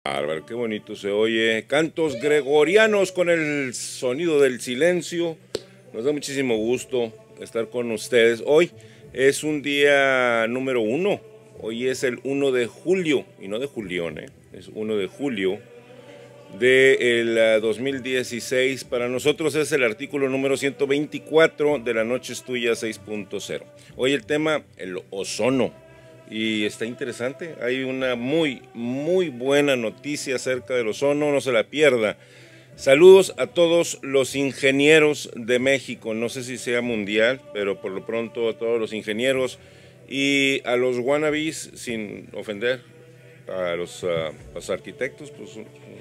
Bárbaro, qué bonito se oye. Cantos gregorianos con el sonido del silencio. Nos da muchísimo gusto estar con ustedes. Hoy es un día número 1. Hoy es el 1 de julio, y no de Julión, es 1 de julio del 2016. Para nosotros es el artículo número 124 de La Noche es Tuya 6.0. Hoy el tema, el ozono. Y está interesante, hay una muy buena noticia acerca del ozono, no se la pierda. Saludos a todos los ingenieros de México, no sé si sea mundial, pero por lo pronto a todos los ingenieros y a los wannabes, sin ofender a los arquitectos, pues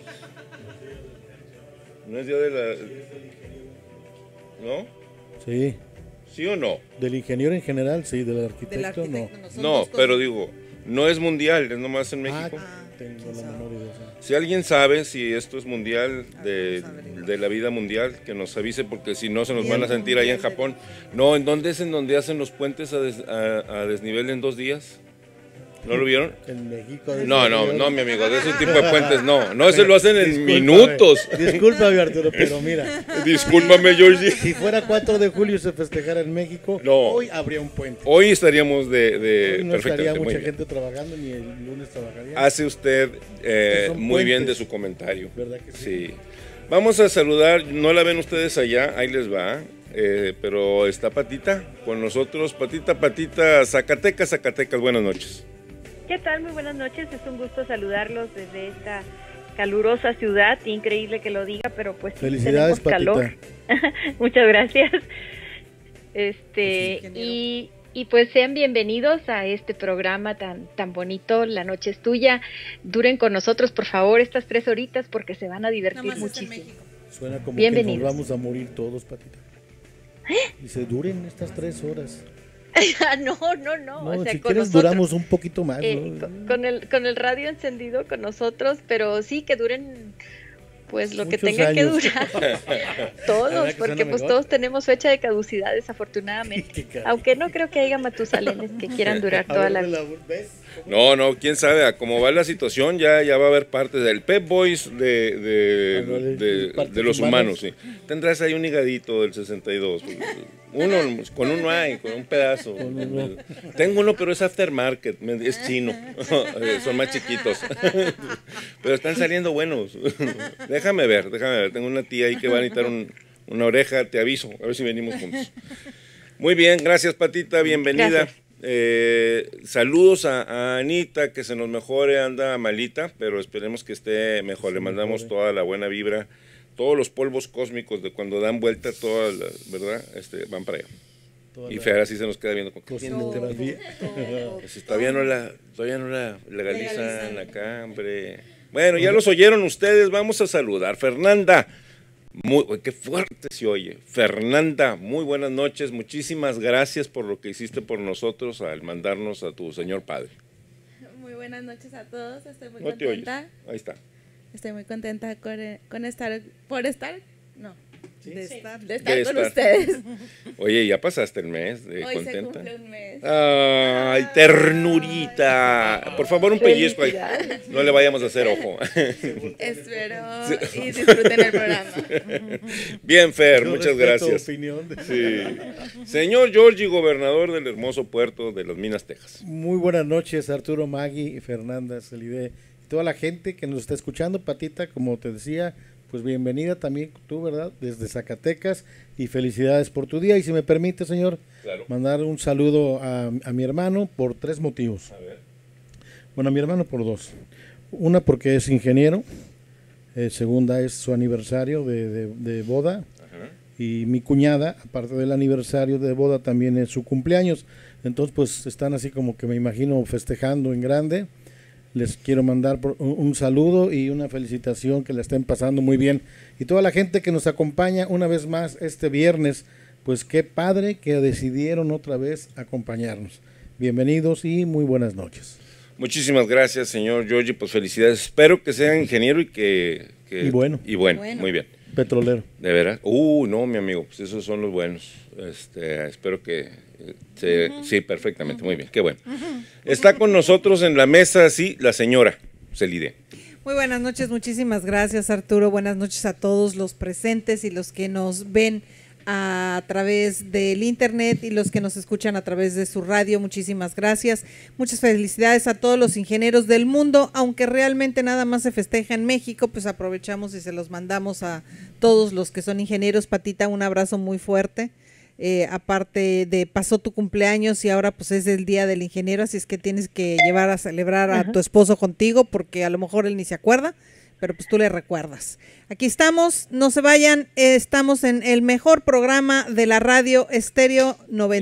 no es día de la... ¿No? Sí. ¿Sí o no? Del ingeniero en general, sí, del arquitecto no. No, pero digo, no es mundial, es nomás en México. Tengo la memoria de eso. Si alguien sabe si esto es mundial, de la vida mundial, que nos avise, porque si no se nos van a sentir ahí en Japón. No, ¿en dónde es en donde hacen los puentes a desnivel en 2 días? ¿No lo vieron? En México. No, mi amigo, de ese tipo de puentes no, ese lo hacen en minutos. Discúlpame, Arturo, pero mira. Discúlpame, Georgie. Si fuera 4 de julio y se festejara en México, hoy habría un puente. Hoy estaríamos hoy no estaría mucha gente trabajando, ni el lunes trabajaría. Hace usted muy bien de su comentario. ¿Verdad que sí? Sí. Vamos a saludar, no la ven ustedes allá, ahí les va. Pero está Patita con nosotros. Patita, Zacatecas, buenas noches. ¿Qué tal? Muy buenas noches, es un gusto saludarlos desde esta calurosa ciudad, increíble que lo diga, pero pues felicidades, tenemos calor. Muchas gracias. Y pues sean bienvenidos a este programa tan bonito, La Noche es Tuya. Duren con nosotros, por favor, estas 3 horitas porque se van a divertir muchísimo. Suena como que nos vamos a morir todos, Patita. Y se duren estas 3 horas. No, o sea, si quieres duramos un poquito más, ¿no? con el radio encendido con nosotros, pero sí que duren pues lo muchos que tenga años. que durar. Todos, porque pues todos tenemos fecha de caducidad, desafortunadamente. Aunque no creo que haya Matusalenes que quieran durar toda la vida. No, quién sabe, a cómo va la situación ya va a haber parte del Pep Boys de los humanos, sí. Tendrás ahí un higadito del 62. Con uno hay, con un pedazo. Tengo uno, pero es aftermarket, es chino. Son más chiquitos. Pero están saliendo buenos. Déjame ver. Tengo una tía ahí que va a necesitar una oreja, te aviso, a ver si venimos juntos. Muy bien, gracias Patita, bienvenida. Saludos a Anita, que se nos mejore, anda malita, pero esperemos que esté mejor. Le mandamos toda la buena vibra. Todos los polvos cósmicos de cuando dan vuelta, todas las, ¿verdad? Van para allá. Y Fer así se nos queda viendo. Todavía no la legalizan acá, hombre. Bueno, ya los oyeron ustedes, vamos a saludar. Fernanda, qué fuerte se oye. Fernanda, muy buenas noches, muchísimas gracias por lo que hiciste por nosotros al mandarnos a tu señor padre. Muy buenas noches a todos, estoy muy contenta. Te oyes. Ahí está. Estoy muy contenta de estar con ustedes. Oye, ya pasaste el mes de Hoy contenta. Se cumple un mes. Ay, ternurita. Por favor, un pellizco ahí. No le vayamos a hacer ojo. Espero y disfruten el programa. Bien, Fer, muchas gracias. Opinión. Sí. Señor Georgie, gobernador del hermoso puerto de Las Minas, Texas. Muy buenas noches, Arturo, Maggie, Fernanda, Celide, toda la gente que nos está escuchando. Patita, como te decía, pues bienvenida también tú, ¿verdad? Desde Zacatecas, y felicidades por tu día. Y si me permite, señor, claro, mandar un saludo a mi hermano por 3 motivos. A ver. Bueno, a mi hermano por 2. Una, porque es ingeniero. Segunda, es su aniversario de boda. Ajá. Y mi cuñada, aparte del aniversario de boda, también es su cumpleaños. Entonces, pues están así como que me imagino festejando en grande. Les quiero mandar un saludo y una felicitación, que la estén pasando muy bien. Y toda la gente que nos acompaña una vez más este viernes, pues qué padre que decidieron otra vez acompañarnos. Bienvenidos y muy buenas noches. Muchísimas gracias, señor Georgie, pues felicidades. Espero que sea ingeniero y bueno. Muy bien. Petrolero. ¿De veras? No, mi amigo, pues esos son los buenos. Espero que... Sí, perfectamente, muy bien, qué bueno. Está con nosotros en la mesa, sí, la señora Celide. Muy buenas noches, muchísimas gracias Arturo, buenas noches a todos los presentes y los que nos ven a través del internet y los que nos escuchan a través de su radio, muchísimas gracias, muchas felicidades a todos los ingenieros del mundo, aunque realmente nada más se festeja en México, pues aprovechamos y se los mandamos a todos los que son ingenieros. Patita, un abrazo muy fuerte. Aparte de pasó tu cumpleaños y ahora pues es el día del ingeniero, así es que tienes que llevar a celebrar a tu esposo contigo porque a lo mejor él ni se acuerda, pero pues tú le recuerdas. Aquí estamos, no se vayan, estamos en el mejor programa de la radio Estéreo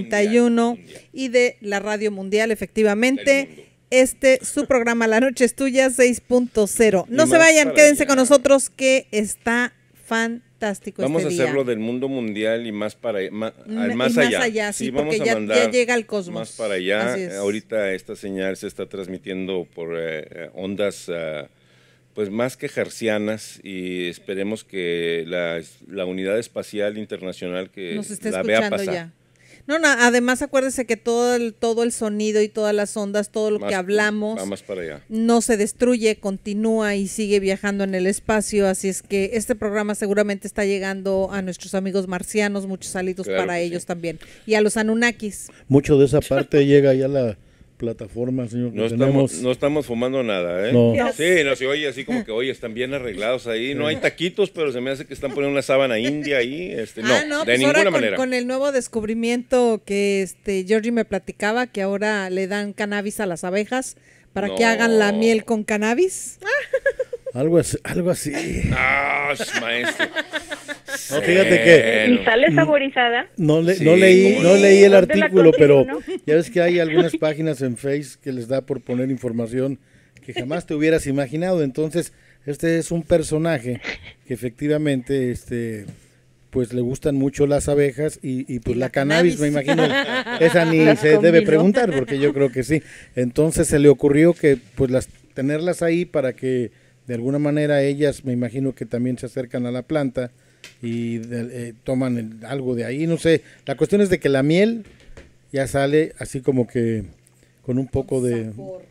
91 y de la radio mundial, efectivamente. Su programa La Noche es Tuya 6.0. No se vayan, quédense con nosotros que está fantástico. Vamos a hacerlo del mundo mundial y más para más allá. Sí, vamos porque a mandar ya llega el cosmos. Más para allá. Ahorita esta señal se está transmitiendo por ondas pues más que hertzianas y esperemos que la Unidad Espacial Internacional que nos esté la vea escuchando pasar. Ya. No, además acuérdese que todo el sonido y todas las ondas, todo lo que hablamos, va más para allá. No se destruye, continúa y sigue viajando en el espacio, así es que este programa seguramente está llegando a nuestros amigos marcianos, muchos saludos para ellos también, y a los Anunnakis. Mucho de esa parte llega ya la plataforma, señor. No estamos fumando nada, ¿eh? No. Sí, no se oye así como que, oye, están bien arreglados ahí. No hay taquitos, pero se me hace que están poniendo una sábana india ahí. No, de pues ninguna ahora manera. Con el nuevo descubrimiento que Georgie me platicaba, que ahora le dan cannabis a las abejas para que hagan la miel con cannabis. Algo así. Ah, maestro. No, fíjate que ¿Y sale saborizada? No leí el artículo, pero ya ves que hay algunas páginas en Face que les da por poner información que jamás te hubieras imaginado. Entonces, este es un personaje que efectivamente pues le gustan mucho las abejas y pues la cannabis, me imagino, esa ni se debe preguntar porque yo creo que sí. Entonces se le ocurrió que pues tenerlas ahí para que de alguna manera ellas, me imagino que también se acercan a la planta y toman algo de ahí, no sé. La cuestión es de que la miel ya sale así como que con un poco de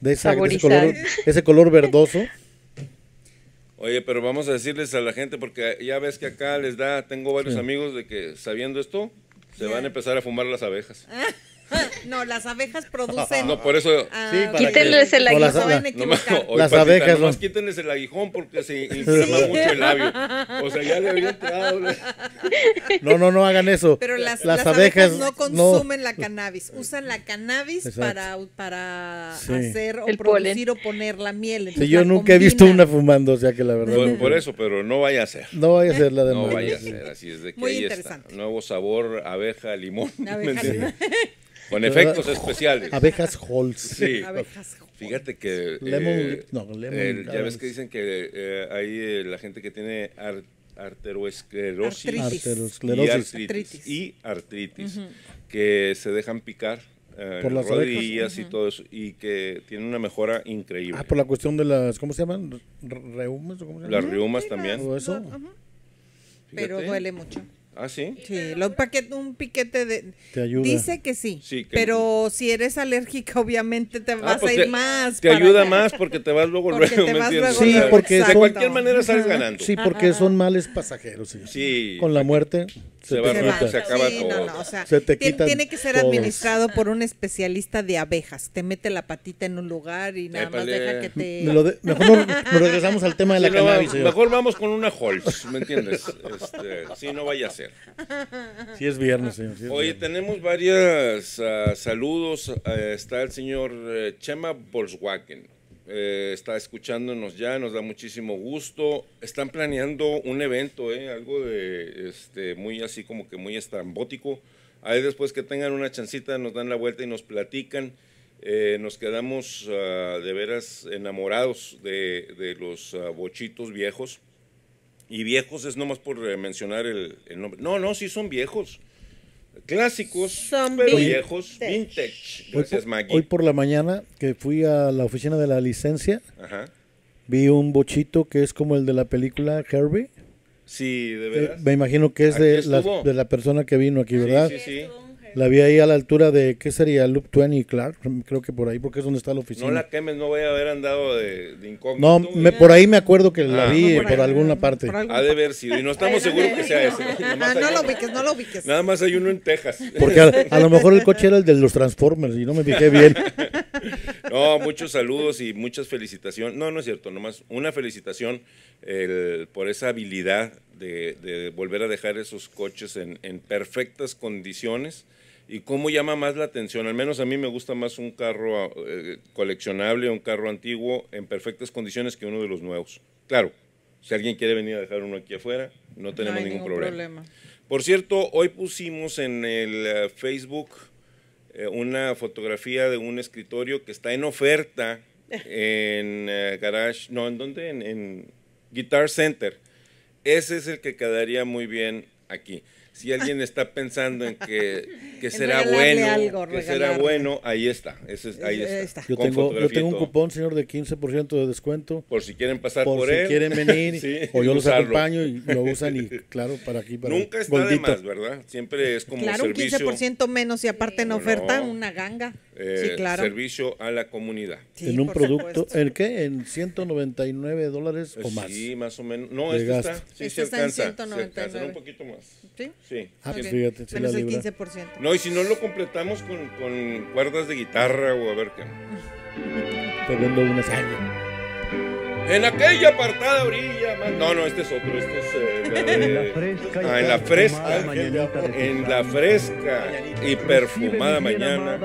ese color verdoso. Oye, pero vamos a decirles a la gente, porque ya ves que acá tengo varios amigos de que sabiendo esto, se van a empezar a fumar las abejas. No, las abejas producen. No, por eso. Quítenles el aguijón. Las abejas. Nomás quítenles el aguijón porque se inflama mucho el labio. O sea, ya le había entrado. No hagan eso. Pero las abejas no consumen la cannabis. Usan la cannabis para hacer o producir o poner la miel. Sí, yo nunca he visto una fumando, o sea que la verdad. Por eso, pero no vaya a ser. No vaya a ser la de No vaya a ser, así es de que ahí está. Nuevo sabor, abeja, limón. Con efectos especiales. Abejas Halls. Sí. Fíjate que ya ves que dicen que hay la gente que tiene arteriosclerosis y artritis que se dejan picar por las rodillas y todo eso y que tienen una mejora increíble. Por la cuestión de las, ¿cómo se llaman? ¿Reumas? ¿Cómo se llaman? Las reumas también. Todo eso. Pero duele mucho. ¿Ah, sí? Sí, un piquete te ayuda. Dice que sí, pero si eres alérgica obviamente te vas a ir más. Te ayuda más porque te vas luego, ¿me entiendes? Sí, porque de cualquier manera sales ganando. Sí, porque son males pasajeros. Sí. Con la muerte se acaba todo. No, o sea, se te quitan tiene que ser administrado por un especialista de abejas. Te mete la patita en un lugar y nada más deja que te... Mejor nos regresamos al tema de la cannabis. Mejor vamos con una Halls, ¿me entiendes? Sí, no vaya a ser. Sí es viernes, señor. Oye, tenemos varios saludos. Está el señor Chema Volkswagen. Está escuchándonos ya, nos da muchísimo gusto. Están planeando un evento, algo de muy así como que muy estrambótico. Ahí después que tengan una chancita nos dan la vuelta y nos platican. Nos quedamos de veras enamorados de los bochitos viejos. Y viejos es nomás por mencionar el nombre. No, sí son viejos. Clásicos, pero viejos, vintage. Gracias, Maggie. Hoy por la mañana que fui a la oficina de la licencia, vi un bochito que es como el de la película Herbie. Sí, de veras. Me imagino que es de la persona que vino aquí, ¿verdad? Sí. La vi ahí a la altura de, ¿qué sería? Loop 20 y Clark, creo que por ahí, porque es donde está la oficina. No la quemes, no voy a haber andado de incógnito. No, por ahí me acuerdo que la vi por por ahí, alguna parte. por alguna Ha de haber sido, y no estamos seguros que sea ese. No lo ubiques, no lo ubiques. Nada más hay uno en Texas. Porque a lo mejor el coche era el de los Transformers y no me fijé bien. No, muchos saludos y muchas felicitaciones. No, no es cierto, nomás una felicitación por esa habilidad de volver a dejar esos coches en perfectas condiciones. Y cómo llama más la atención, al menos a mí me gusta más un carro coleccionable, un carro antiguo en perfectas condiciones que uno de los nuevos. Claro, si alguien quiere venir a dejar uno aquí afuera, no tenemos ningún problema. Por cierto, hoy pusimos en el Facebook una fotografía de un escritorio que está en oferta en Garage, no, ¿en dónde? En Guitar Center. Ese es el que quedaría muy bien aquí. Si alguien está pensando en que será bueno, ahí está. Ahí está. Yo tengo un cupón, señor, de 15% de descuento. Por si quieren pasar por él. Si quieren venir, sí, o yo los acompaño y lo usan y claro, para aquí. Para nunca está goldito. De más, ¿verdad? Siempre es como claro, servicio. Claro, un 15% menos y aparte en oferta, una ganga. Sí, claro. Servicio a la comunidad. Sí, en un producto, ¿en qué? ¿En $199 o más? Sí, más o menos. No, este está, sí, este se alcanza. Está en 199. Se un poquito más. ¿Sí? Sí. Ah, pues fíjate, sí, menos el 15%. No, y si no lo completamos con cuerdas de guitarra o a ver qué. Te vendo unas. En aquella apartada orilla. No, este es otro. Este es en la fresca. En la fresca y perfumada mañana.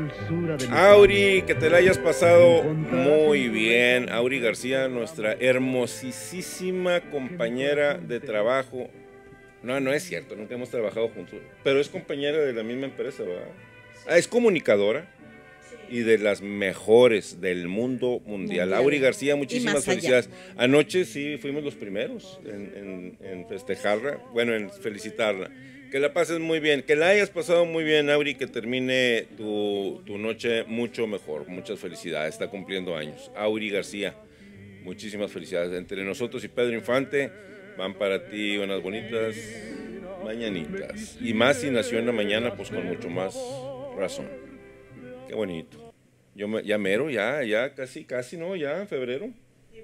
Auri, que te la hayas pasado muy bien. Auri García, nuestra hermosísima compañera de trabajo. No es cierto, nunca hemos trabajado juntos, pero es compañera de la misma empresa, ¿verdad? Es comunicadora y de las mejores del mundo mundial. Auri García, muchísimas felicidades. Anoche sí fuimos los primeros en festejarla, bueno, en felicitarla. Que la pases muy bien, que la hayas pasado muy bien, Auri, que termine tu noche mucho mejor. Muchas felicidades, está cumpliendo años. Auri García, muchísimas felicidades. Entre nosotros y Pedro Infante van para ti unas bonitas mañanitas. Y más si nació en la mañana, pues con mucho más razón. Qué bonito. Ya mero, ya casi, ¿no? Ya en febrero. ¿Y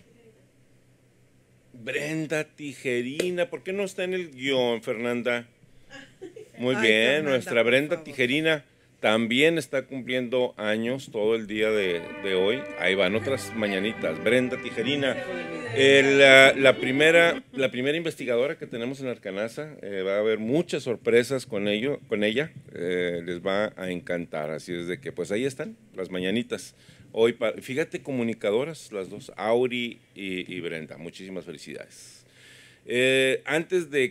Brenda Tijerina? ¿Por qué no está en el guión, Fernanda? Muy bien, Fernanda, nuestra Brenda Tijerina también está cumpliendo años todo el día de hoy. Ahí van otras mañanitas. Brenda Tijerina, la primera investigadora que tenemos en Arcanasa. Va a haber muchas sorpresas con ella. Les va a encantar. Así es de que, pues ahí están las mañanitas. Hoy, fíjate, comunicadoras, las dos, Auri y Brenda. Muchísimas felicidades. Antes de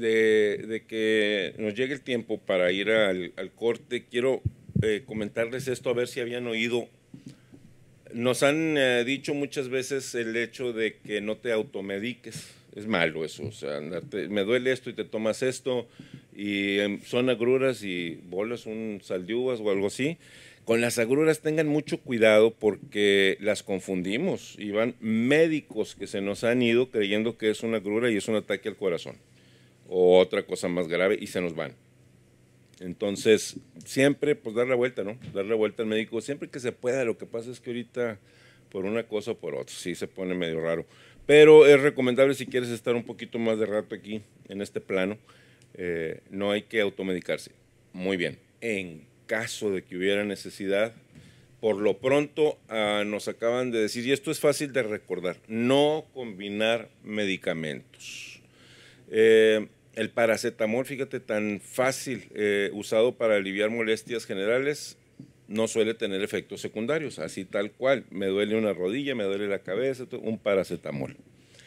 que nos llegue el tiempo para ir al corte, quiero comentarles esto, a ver si habían oído. Nos han dicho muchas veces el hecho de que no te automediques. Es malo eso, o sea, me duele esto y te tomas esto, y son agruras y bolas un sal de uvas o algo así. Con las agruras tengan mucho cuidado porque las confundimos y van médicos que se nos han ido creyendo que es una agrura y es un ataque al corazón o otra cosa más grave y se nos van. Entonces, siempre pues dar la vuelta, ¿no? Dar la vuelta al médico siempre que se pueda. Lo que pasa es que ahorita por una cosa o por otra sí se pone medio raro. Pero es recomendable si quieres estar un poquito más de rato aquí en este plano, no hay que automedicarse. Muy bien. En caso de que hubiera necesidad, por lo pronto nos acaban de decir, y esto es fácil de recordar, no combinar medicamentos. El paracetamol, fíjate, tan fácil, usado para aliviar molestias generales, no suele tener efectos secundarios, así tal cual, me duele una rodilla, me duele la cabeza, un paracetamol.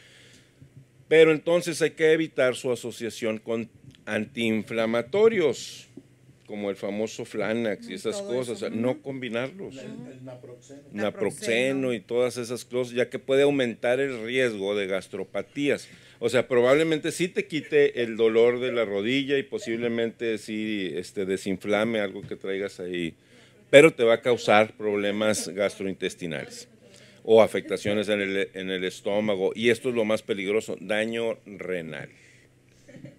Pero entonces hay que evitar su asociación con antiinflamatorios, como el famoso Flanax y esas cosas, o sea, no combinarlos. El naproxeno y todas esas cosas, ya que puede aumentar el riesgo de gastropatías. O sea, probablemente sí te quite el dolor de la rodilla y posiblemente sí desinflame algo que traigas ahí, pero te va a causar problemas gastrointestinales o afectaciones en el estómago, y esto es lo más peligroso, daño renal.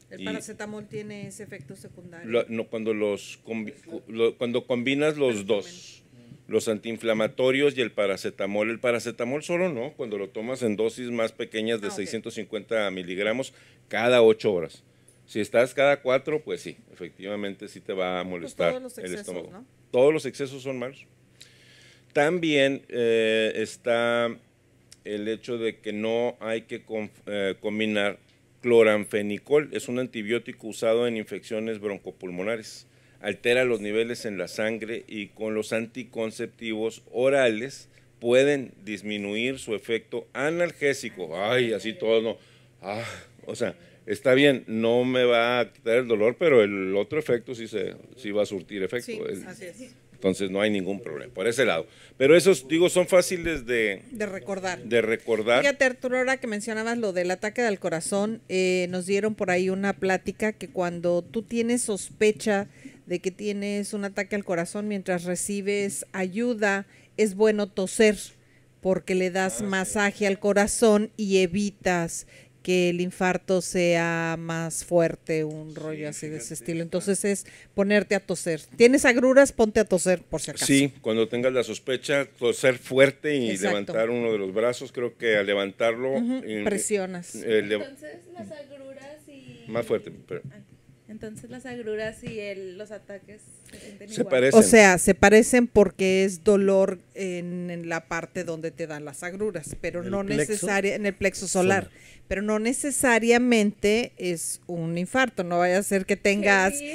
El Y paracetamol tiene ese efecto secundario. no, cuando combinas los dos, los antiinflamatorios y el paracetamol solo no, cuando lo tomas en dosis más pequeñas de ok. 650 miligramos cada 8 horas. Si estás cada 4, pues sí, efectivamente sí te va a molestar todos los el excesos, estómago. ¿no? Todos los excesos son malos. También está el hecho de que no hay que combinar cloranfenicol. Es un antibiótico usado en infecciones broncopulmonares. Altera los niveles en la sangre y con los anticonceptivos orales pueden disminuir su efecto analgésico. Ay, así todo no. O sea, está bien, no me va a quitar el dolor, pero el otro efecto sí va a surtir efecto. Sí, así es. Entonces no hay ningún problema por ese lado. Pero esos, digo, son fáciles de recordar. Fíjate, Arturo, ahora que mencionabas lo del ataque al corazón, nos dieron por ahí una plática que cuando tú tienes sospecha de que tienes un ataque al corazón mientras recibes ayuda, es bueno toser porque le das masaje al corazón y evitas que el infarto sea más fuerte, un rollo así de ese estilo. Entonces es ponerte a toser. ¿Tienes agruras? Ponte a toser por si acaso. Sí, cuando tengas la sospecha, toser fuerte y Exacto. levantar uno de los brazos, creo que al levantarlo presionas. Entonces las agruras y... Más fuerte. Pero Entonces las agruras y los ataques se sienten se igual. parecen. O sea, se parecen porque es dolor en la parte donde te dan las agruras, pero ¿El no plexo? necesariamente en el plexo solar, pero no necesariamente es un infarto. No vaya a ser que tengas Sí.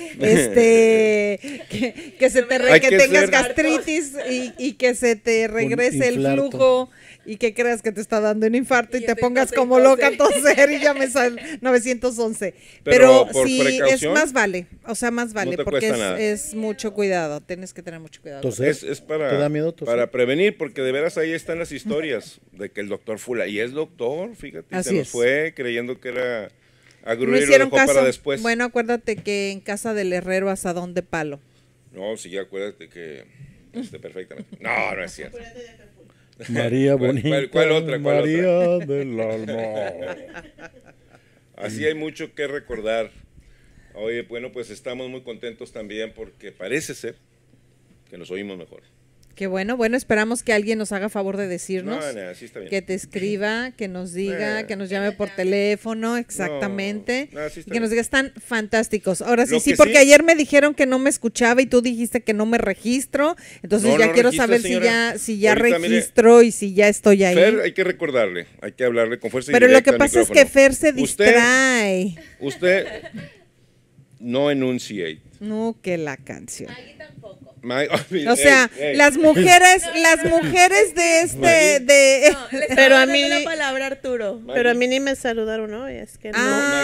que se te Hay que que tengas ser- gastritis y que se te regrese el inflarto. flujo y que creas que te está dando un infarto y, Y te estoy pongas tose y como tose. loca a toser y llames al 911. Pero Pero por sí, es precaución, más vale, o sea, más vale, te porque cuesta nada. es mucho cuidado, tienes que tener mucho cuidado. Toser. Es para, ¿Te da miedo toser? para prevenir, porque de veras ahí están las historias de que el doctor Fula, y es doctor, fíjate, Así se nos es. fue creyendo que era No agrura y lo hicieron dejó caso. para después. Bueno, acuérdate que en casa del herrero asadón de palo. No, sí, acuérdate que perfectamente. No, no es cierto. María ¿Cuál- bonita. cuál otra? María del alma. Así hay mucho que recordar. Oye, bueno, pues estamos muy contentos también porque parece ser que nos oímos mejor. Qué bueno, esperamos que alguien nos haga favor de decirnos, No, no, sí está bien. que te escriba, que nos diga, Eh. que nos llame por teléfono, exactamente, No, sí está y que nos bien. diga, están fantásticos. Ahora sí, Lo sí, que porque sí- ayer me dijeron que no me escuchaba y tú dijiste que no me registro, entonces No, ya no quiero registra, saber señora. si ya Ahorita, mire, registro y si ya estoy ahí. Fer, hay que recordarle, hay que hablarle con fuerza y Pero lo directa que al pasa es que micrófono. Fer se distrae. Usted no enunciate. No, que la canción. Maggie tampoco. O sea, las mujeres de Pero a mí- mí la palabra Arturo. Pero a mí ni me saludaron hoy, es que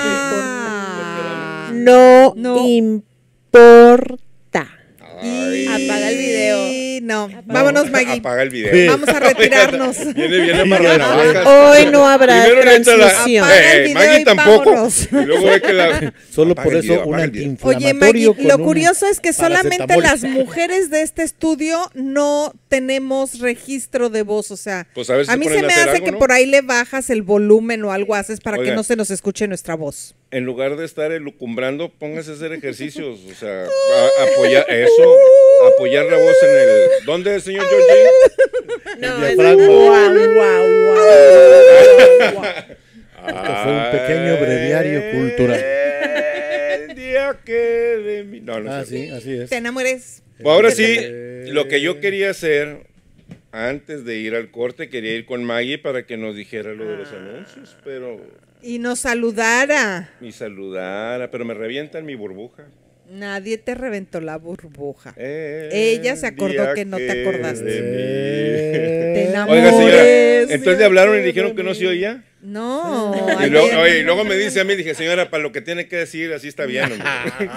Ah. no No. importa. Ay. Apaga el video. No, vámonos, Maggie. Apaga el video. Vamos a retirarnos. Viene bien amarrado navajas. Hoy no habrá Primero le entra transmisión. Apaga el video Maggie y tampoco. vámonos. Y luego ve que la... Solo Apaga por el eso video, un apaga el video. Oye, Maggie, antiinflamatorio con lo un curioso es que solamente paracetamol. las mujeres de este estudio no tenemos registro de voz, o sea, Pues a ver si a mí ponen se a me hacer hace algo, que ¿no? por ahí le bajas el volumen o algo haces para que Oigan. no se nos escuche nuestra voz. En lugar de estar elucumbrando, póngase a hacer ejercicios. O sea, apoyar eso, apoyar la voz en el... ¿Dónde, señor Georgie? No, El es diafragma. Esto fue un pequeño breviario cultural. El día que de mí... No, no Ah, es cierto. sí, así es. Te enamores. Pues ahora sí, lo que yo quería hacer antes de ir al corte, quería ir con Maggie para que nos dijera lo de los anuncios, pero Y nos saludara. ni saludara, pero me revientan mi burbuja. Nadie te reventó la burbuja. Ella se acordó día que no te acordaste. de mí. Te Oiga, enamores. señora, entonces le hablaron y dijeron que no se oía. No. Y luego, ayer- oye, y luego me dice a mí, dije, señora, para lo que tiene que decir, así está bien. hombre.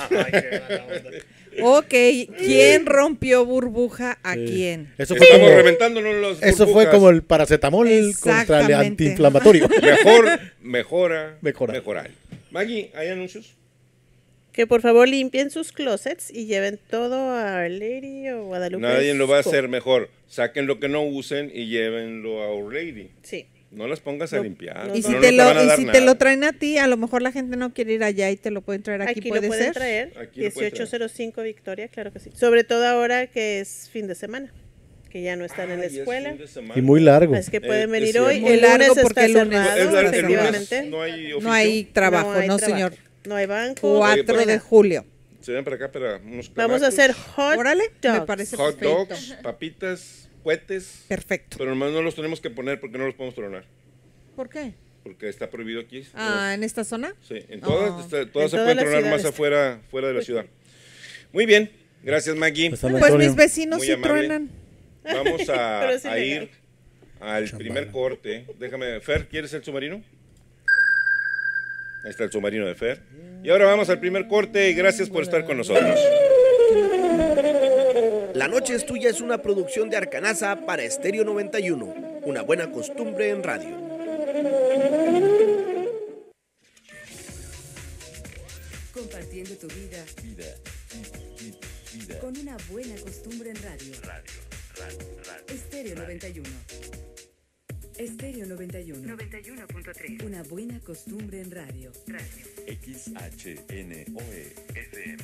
Ok, ¿quién rompió burbuja a quién? Eso fue Estamos como, reventándonos las eso fue burbujas. como el paracetamol contra el Exactamente. antiinflamatorio. Mejorar. Mejorar. Maggie, ¿hay anuncios? Que por favor limpien sus closets y lleven todo a Our Lady o Guadalupe. Nadie lo va a School. hacer mejor. Saquen lo que no usen y llévenlo a Our Lady. Sí. No las pongas a limpiar. Y no, si, no te, te lo, van a y dar si nada. te lo traen a ti, a lo mejor la gente no quiere ir allá y te lo pueden traer aquí, Aquí ¿puede lo pueden ser? traer. Aquí lo pueden traer. 1805 Victoria, claro que sí. Sobre todo ahora que es fin de semana, que ya no están en la Ay, es escuela. fin de semana. Y muy largo. Es que pueden Es venir cierto. hoy. Muy El largo lunes porque está el lunes- cerrado, el lunes efectivamente. no hay oficio. No hay trabajo, No hay no, trabajo. señor. No hay banco. 4 Oye, de julio. Se ven para acá para unos Vamos a chamacos, hacer hot Órale, me dogs. parece hot perfecto. dogs, papitas, cohetes. Perfecto. Pero nomás no los tenemos que poner porque no los podemos tronar. ¿Por qué? Porque está prohibido aquí. ¿En esta zona? Sí, en todas, Oh. todas En se toda pueden la tronar ciudad más está. afuera de la ciudad. Muy bien, gracias Maggie. Pues, San Pues Antonio. mis vecinos Muy sí amable. truenan. Vamos Pero es a ilegal. ir al primer corte. Déjame, Fer, ¿quieres el submarino? Ahí está el submarino de Fer. Y ahora vamos al primer corte y gracias por estar con nosotros. La Noche es Tuya es una producción de Arcanaza para Estéreo 91, una buena costumbre en radio. Compartiendo tu vida. Con una buena costumbre en radio. Estéreo 91. Estéreo 91. 91.3. Una buena costumbre en radio. XHNOE FM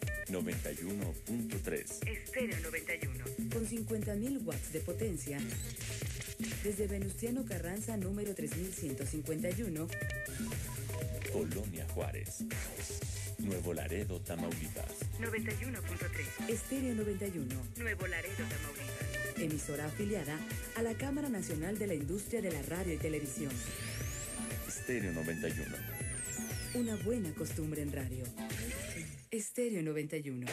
91.3. Estéreo 91. Con 50.000 watts de potencia. Desde Venustiano Carranza, número 3151. Colonia Juárez. Nuevo Laredo, Tamaulipas. 91.3. Estéreo 91. Nuevo Laredo, Tamaulipas. Emisora afiliada a la Cámara Nacional de la Industria de la Radio y Televisión. Estéreo 91. Una buena costumbre en radio. Estéreo 91.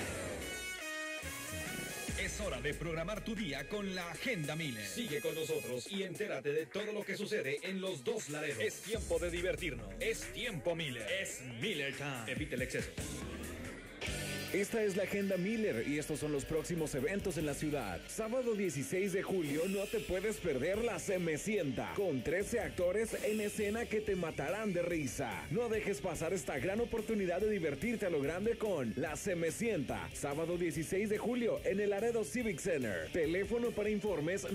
Es hora de programar tu día con la Agenda Miller. Sigue con nosotros y entérate de todo lo que sucede en los dos Laredos. Es tiempo de divertirnos. Es tiempo Miller. Es Miller Time. Evite el exceso. Esta es la Agenda Miller y estos son los próximos eventos en la ciudad. Sábado 16 de julio no te puedes perder la Se Me Sienta, con 13 actores en escena que te matarán de risa. No dejes pasar esta gran oportunidad de divertirte a lo grande con la Se Me Sienta. Sábado 16 de julio en el Laredo Civic Center. Teléfono para informes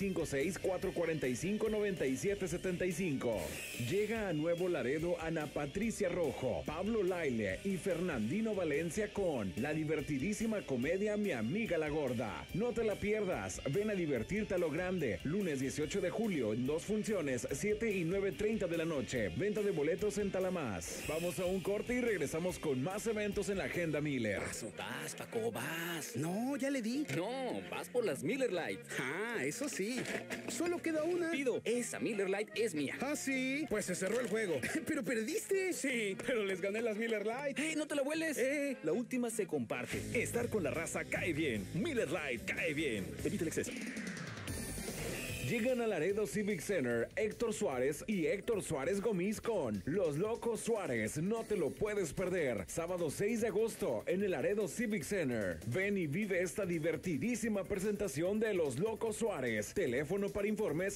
956-445-9775. Llega a Nuevo Laredo Ana Patricia Rojo, Pablo Laile y Fernandino Valencia con la divertidísima comedia Mi Amiga la Gorda. No te la pierdas, ven a divertirte a lo grande. Lunes 18 de julio en 2 funciones, 7 y 9:30 de la noche. Venta de boletos en Talamás. Vamos a un corte y regresamos con más eventos en la Agenda Miller. Vas, Paco, vas. No, ya le di. No, vas por las Miller Lite. Ah, eso sí. Solo queda una. Pido, esa Miller Lite es mía. Ah, sí. Pues se cerró el juego. ¿Pero perdiste? Sí, pero les gané las Miller Lite. No te la hueles. La última se comparte. Estar con la raza cae bien. Miller Lite cae bien. Evita el exceso. Llegan a Laredo Civic Center Héctor Suárez y Héctor Suárez Gómez con Los Locos Suárez. No te lo puedes perder. Sábado 6 de agosto en el Laredo Civic Center. Ven y vive esta divertidísima presentación de Los Locos Suárez. Teléfono para informes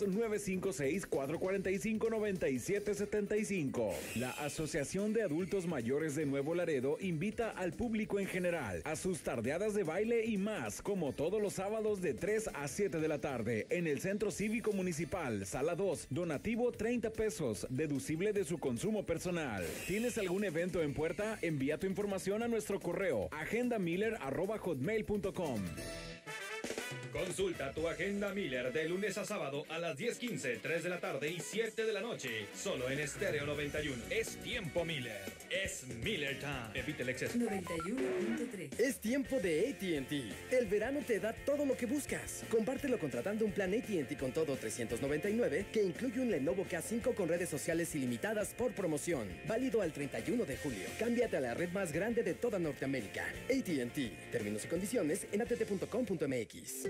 956-445-9775. La Asociación de Adultos Mayores de Nuevo Laredo invita al público en general a sus tardeadas de baile y más, como todos los sábados de 3 a 7 de la tarde en el Centro Cívico Municipal, Sala 2, donativo 30 pesos, deducible de su consumo personal. ¿Tienes algún evento en puerta? Envía tu información a nuestro correo agendamiller@hotmail.com. Consulta tu Agenda Miller de lunes a sábado a las 10:15, 3 de la tarde y 7 de la noche. Solo en Estéreo 91. Es tiempo Miller. Es Miller Time. Evite el exceso. 91.3. Es tiempo de AT&T. El verano te da todo lo que buscas. Compártelo contratando un plan AT&T con todo 399 que incluye un Lenovo K5 con redes sociales ilimitadas por promoción. Válido al 31 de julio. Cámbiate a la red más grande de toda Norteamérica. AT&T. Términos y condiciones en att.com.mx.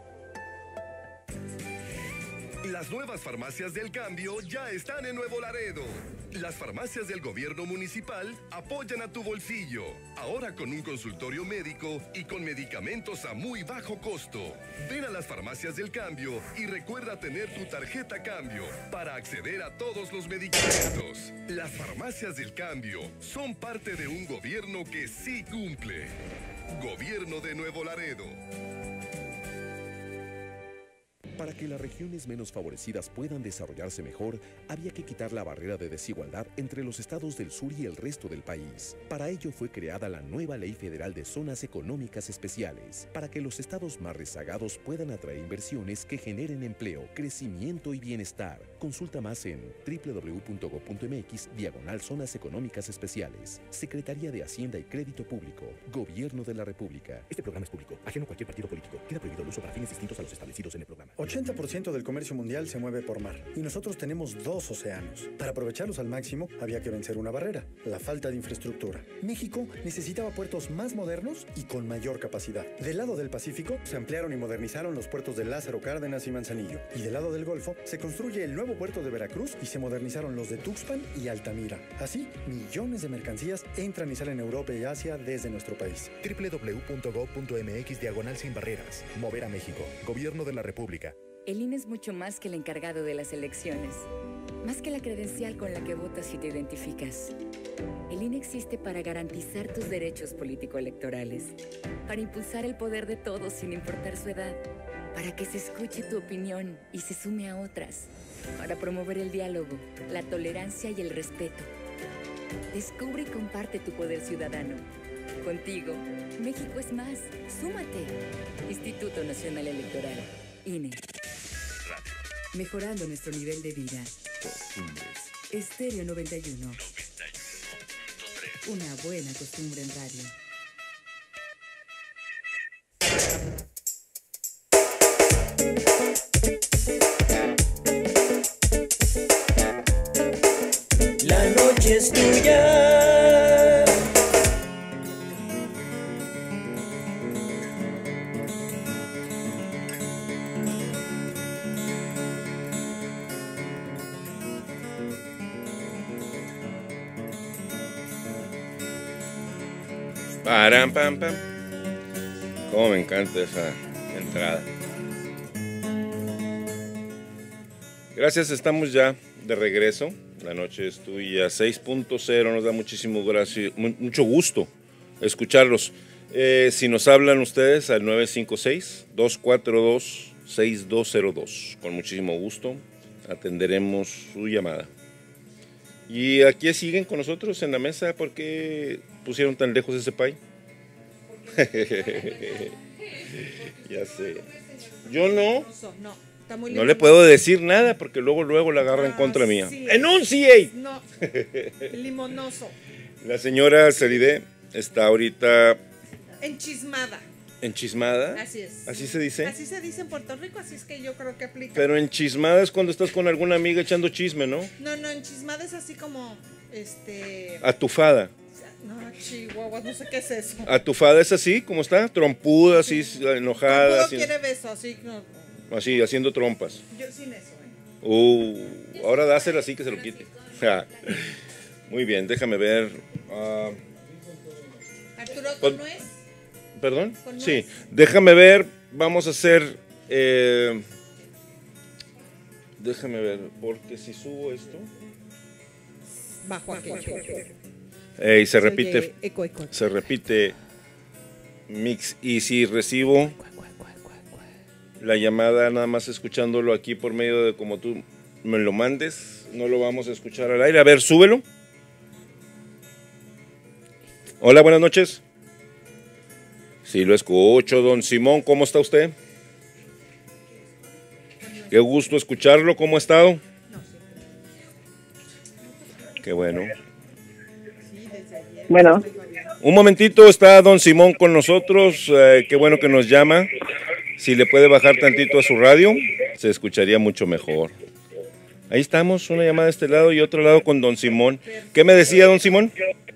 Las nuevas farmacias del cambio ya están en Nuevo Laredo. Las farmacias del gobierno municipal apoyan a tu bolsillo. Ahora con un consultorio médico y con medicamentos a muy bajo costo. Ven a las farmacias del cambio y recuerda tener tu tarjeta cambio para acceder a todos los medicamentos. Las farmacias del cambio son parte de un gobierno que sí cumple. Gobierno de Nuevo Laredo. Para que las regiones menos favorecidas puedan desarrollarse mejor, había que quitar la barrera de desigualdad entre los estados del sur y el resto del país. Para ello fue creada la nueva Ley Federal de Zonas Económicas Especiales, para que los estados más rezagados puedan atraer inversiones que generen empleo, crecimiento y bienestar. Consulta más en www.gov.mx/Zonas Económicas Especiales. Secretaría de Hacienda y Crédito Público. Gobierno de la República. Este programa es público, ajeno a cualquier partido político. Queda prohibido el uso para fines distintos a los establecidos en el programa. 80% del comercio mundial se mueve por mar y nosotros tenemos 2 océanos. Para aprovecharlos al máximo había que vencer una barrera, la falta de infraestructura. México necesitaba puertos más modernos y con mayor capacidad. Del lado del Pacífico se ampliaron y modernizaron los puertos de Lázaro Cárdenas y Manzanillo. Y del lado del Golfo se construye el nuevo puerto de Veracruz y se modernizaron los de Tuxpan y Altamira. Así, millones de mercancías entran y salen a Europa y Asia desde nuestro país. www.gov.mx/sin barreras. Mover a México. Gobierno de la República. El INE es mucho más que el encargado de las elecciones, más que la credencial con la que votas y te identificas. El INE existe para garantizar tus derechos político-electorales, para impulsar el poder de todos sin importar su edad, para que se escuche tu opinión y se sume a otras, para promover el diálogo, la tolerancia y el respeto. Descubre y comparte tu poder ciudadano. Contigo, México es más. Súmate. Instituto Nacional Electoral. INE. Mejorando nuestro nivel de vida. Costumbres. Estéreo 91. Una buena costumbre en radio. La noche es tuya. Param, pam, pam. Cómo me encanta esa entrada. Gracias, estamos ya de regreso. La noche es tuya, 6.0. Nos da mucho gusto escucharlos. Si nos hablan ustedes al 956-242-6202. Con muchísimo gusto atenderemos su llamada. Y aquí siguen con nosotros en la mesa. ¿Por qué pusieron tan lejos ese pay? Ya sé. Yo no. No le puedo decir nada porque luego la agarra en contra mía. Sí. ¡Enunciate! No. Limonoso. La señora Celide está ahorita Enchismada. enchismada. Así es. ¿Así se dice? Así se dice en Puerto Rico, así es que yo creo que aplica. Pero enchismada es cuando estás con alguna amiga echando chisme, ¿no? No, enchismada es así como, Atufada. No, chihuahua, no sé qué es eso. Atufada es así, ¿cómo está? Trompuda, así, enojada. Trompudo así, quiere beso, así. No. Así, haciendo trompas. Yo sin eso, Ahora dáselo así que se lo quite. Muy bien, déjame ver. Arturo, ¿con nuez? ¿Perdón? ¿Con nuez? Sí, déjame ver, vamos a hacer... déjame ver, porque si subo esto... Bajo aquí. Y se repite... Eco. Se repite mix. Y si recibo la llamada nada más escuchándolo aquí por medio de como tú me lo mandes, no lo vamos a escuchar al aire. A ver, súbelo. Hola, buenas noches. Sí, lo escucho, don Simón, ¿cómo está usted? Qué gusto escucharlo, ¿cómo ha estado? Qué bueno. Bueno. Un momentito, está don Simón con nosotros, qué bueno que nos llama. Si le puede bajar tantito a su radio, se escucharía mucho mejor. Ahí estamos, una llamada de este lado y otro lado con don Simón. ¿Qué me decía don Simón?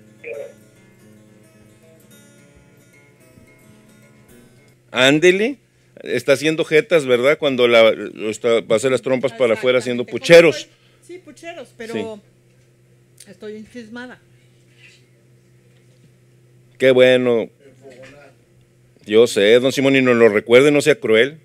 Ándele, está haciendo jetas, ¿verdad? Cuando va a hacer las trompas para afuera haciendo pucheros. Sí, pucheros, pero estoy enchismada. Qué bueno. Yo sé, don Simón, y nos lo recuerde, no sea cruel.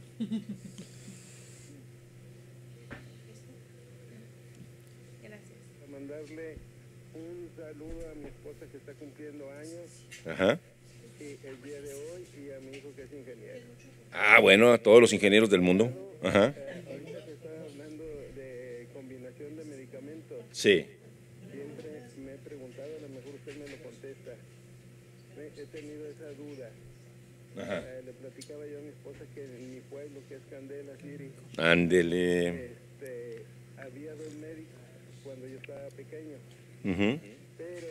Gracias. Mandarle un saludo a mi esposa que está cumpliendo años. Ajá. el día de hoy y a mi hijo que es ingeniero. Ah, bueno, a todos los ingenieros del mundo. Ajá. Ahorita que estaba hablando de combinación de medicamentos. Sí. Siempre me he preguntado, a lo mejor usted me lo contesta. He tenido esa duda. Ajá. Le platicaba yo a mi esposa que en mi pueblo, que es Candela City, Ándele. había 2 médicos cuando yo estaba pequeño. Ujú. Pero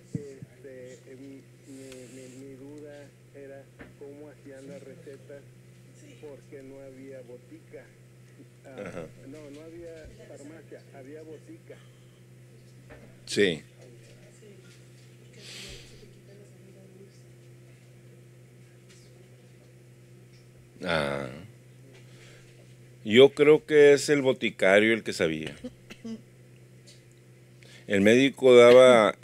mi duda era cómo hacían las recetas, porque no había botica. Ajá. No había farmacia, había botica. Sí. Ah. Yo creo que es el boticario el que sabía. El médico daba,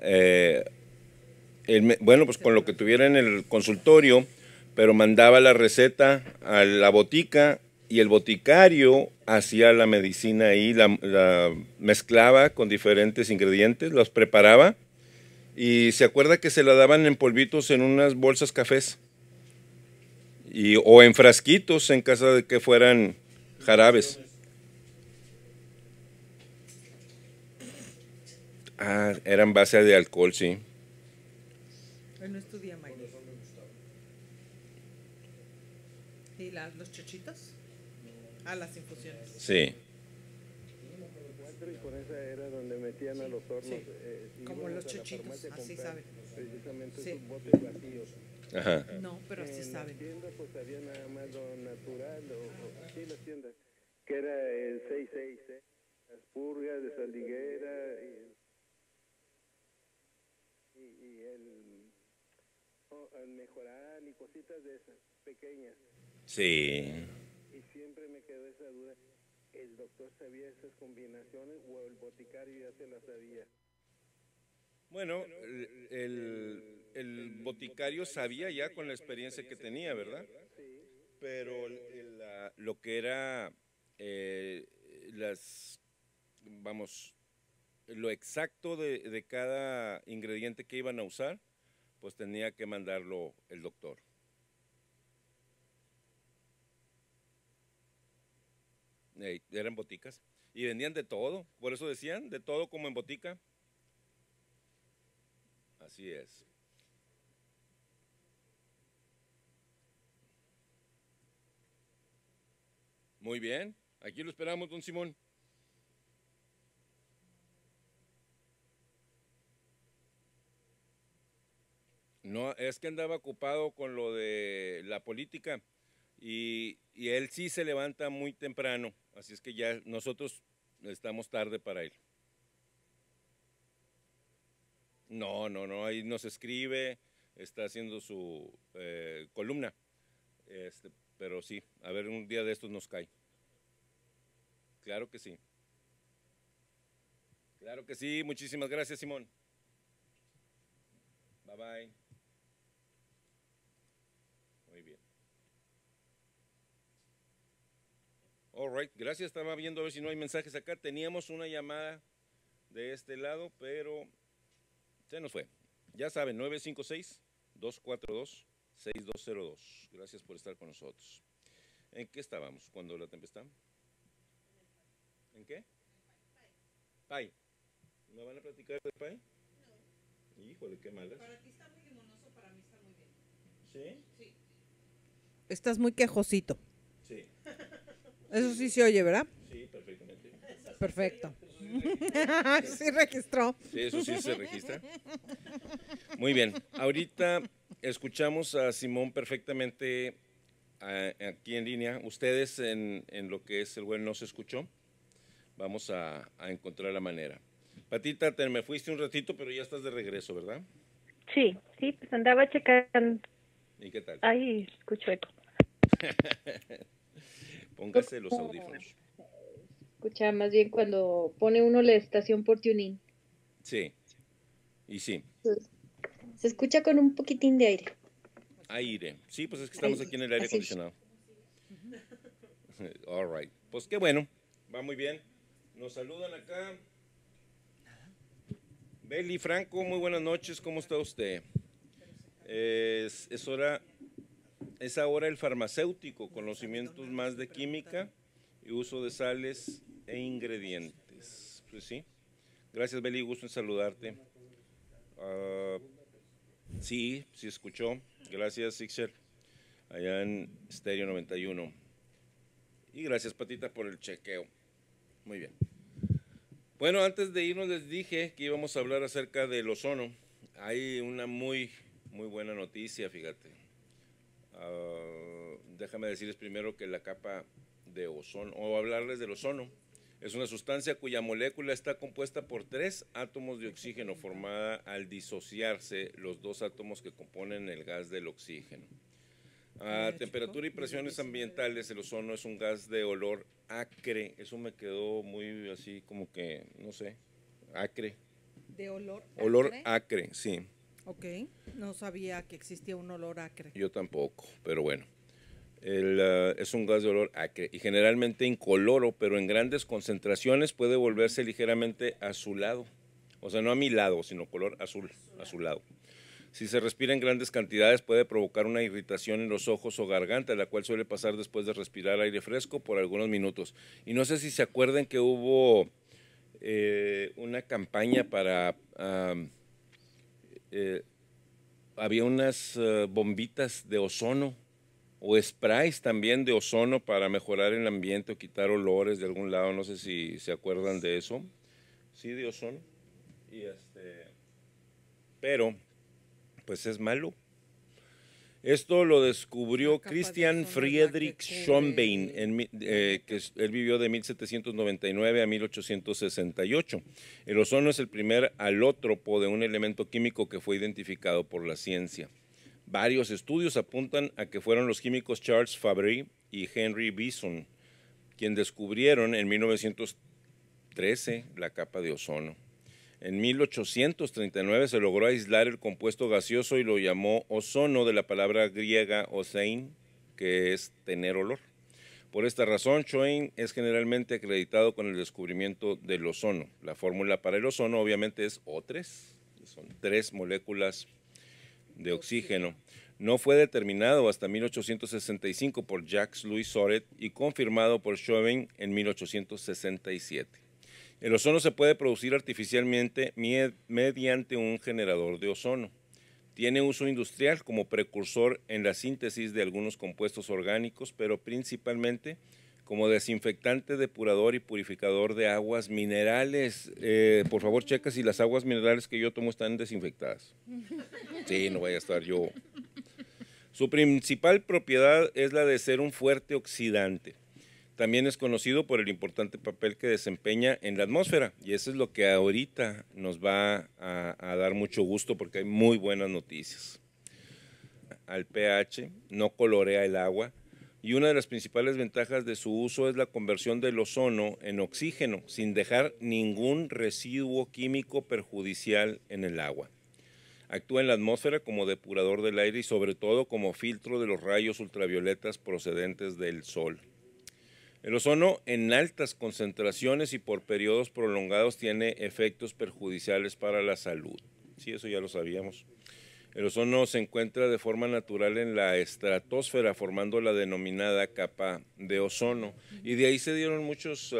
bueno, pues con lo que tuviera en el consultorio, pero mandaba la receta a la botica y el boticario hacía la medicina ahí, la mezclaba con diferentes ingredientes, los preparaba y se acuerda que se la daban en polvitos en unas bolsas cafés o en frasquitos en caso de que fueran jarabes. Ah, eran base de alcohol, sí. Él no estudia, Mayra. ¿Y los chochitos? Ah, las infusiones. Sí. Y con esa era donde metían a los hornos. Sí. Como los chochitos, así saben. Precisamente Sí. esos botes vacíos. Ajá. No, pero así saben. En las tiendas pues había nada más lo natural, sí, las tiendas, que era el 66, las purgas de Saldiguera y el mejoral y cositas de esas, pequeñas. Sí. Y siempre me quedó esa duda, ¿el doctor sabía esas combinaciones o el boticario ya se las sabía? Bueno, el boticario sabía ya con la experiencia que tenía, ¿verdad? Pero lo que era lo exacto de cada ingrediente que iban a usar, pues tenía que mandarlo el doctor. Eran boticas y vendían de todo, por eso decían, de todo como en botica. Así es. Muy bien, aquí lo esperamos, don Simón. No, es que andaba ocupado con lo de la política y él sí se levanta muy temprano, así es que ya nosotros estamos tarde para él. No, ahí nos escribe, está haciendo su columna, pero sí, a ver, un día de estos nos cae. Claro que sí. Claro que sí, muchísimas gracias, Simón. Bye bye. Muy bien. All right, gracias, estaba viendo a ver si no hay mensajes acá. Teníamos una llamada de este lado, pero se nos fue. Ya saben, 956-242-6202. Gracias por estar con nosotros. ¿En qué estábamos cuando la tempestad? ¿En qué? Pay. ¿Me van a platicar de pay? No. Híjole, qué malas. Para ti está muy limonoso, para mí está muy bien. ¿Sí? Sí. Estás muy quejosito. Sí. Eso sí se oye, ¿verdad? Sí, perfectamente. Perfecto. Sí registró. Sí, eso sí se registra. Muy bien. Ahorita escuchamos a Simón perfectamente aquí en línea. Ustedes en lo que es el Bueno No Se Escuchó. Vamos a encontrar la manera. Patita, te me fuiste un ratito, pero ya estás de regreso, ¿verdad? Sí, pues andaba checando. ¿Y qué tal? Ay, escucho eco. Póngase los audífonos. Escucha más bien cuando pone uno la estación por tuning. Sí, y sí. Se escucha con un poquitín de aire. Aire. Sí, pues es que estamos aquí en el aire así. acondicionado. All right. Pues qué bueno. Va muy bien. Nos saludan acá. Beli Franco, muy buenas noches. ¿Cómo está usted? es ahora el farmacéutico, conocimientos más de química y uso de sales e ingredientes. Pues sí. Gracias, Beli, gusto en saludarte. Sí, escuchó. Gracias, Sixer, allá en Estéreo 91. Y gracias, Patita, por el chequeo. Muy bien. Bueno, antes de irnos les dije que íbamos a hablar acerca del ozono. Hay una muy buena noticia, fíjate. Déjame decirles primero que la capa de ozono, o hablarles del ozono, es una sustancia cuya molécula está compuesta por 3 átomos de oxígeno formada al disociarse los 2 átomos que componen el gas del oxígeno. A temperatura y presiones ambientales, el ozono es un gas de olor acre. Eso me quedó muy así como que, no sé, acre. ¿De olor acre? Olor acre, sí. Ok, no sabía que existía un olor acre. Yo tampoco, pero bueno. Es un gas de olor acre y generalmente incoloro, pero en grandes concentraciones puede volverse ligeramente azulado. O sea, no a mi lado, sino color azulado. Si se respira en grandes cantidades puede provocar una irritación en los ojos o garganta, la cual suele pasar después de respirar aire fresco por algunos minutos. Y no sé si se acuerdan que hubo una campaña para... había unas bombitas de ozono o sprays también de ozono para mejorar el ambiente o quitar olores de algún lado. No sé si se acuerdan de eso. Sí, de ozono. Y pero... pues es malo. Esto lo descubrió Christian Friedrich Schonbein, él vivió de 1799 a 1868. El ozono es el primer alótropo de un elemento químico que fue identificado por la ciencia. Varios estudios apuntan a que fueron los químicos Charles Fabry y Henry Bison quienes descubrieron en 1913 la capa de ozono. En 1839 se logró aislar el compuesto gaseoso y lo llamó ozono, de la palabra griega ozein, que es tener olor. Por esta razón, Schoen es generalmente acreditado con el descubrimiento del ozono. La fórmula para el ozono obviamente es O3, son 3 moléculas de oxígeno. No fue determinado hasta 1865 por Jacques Louis Soret y confirmado por Schoen en 1867. El ozono se puede producir artificialmente mediante un generador de ozono. Tiene uso industrial como precursor en la síntesis de algunos compuestos orgánicos, pero principalmente como desinfectante, depurador y purificador de aguas minerales. Por favor, checa si las aguas minerales que yo tomo están desinfectadas. Sí, no vaya a estar yo. Su principal propiedad es la de ser un fuerte oxidante. También es conocido por el importante papel que desempeña en la atmósfera, y eso es lo que ahorita nos va a dar mucho gusto porque hay muy buenas noticias. Al pH, no colorea el agua, y una de las principales ventajas de su uso es la conversión del ozono en oxígeno, sin dejar ningún residuo químico perjudicial en el agua. Actúa en la atmósfera como depurador del aire y sobre todo como filtro de los rayos ultravioletas procedentes del sol. El ozono en altas concentraciones y por periodos prolongados tiene efectos perjudiciales para la salud. Sí, eso ya lo sabíamos. El ozono se encuentra de forma natural en la estratosfera, formando la denominada capa de ozono. Y de ahí se dieron muchos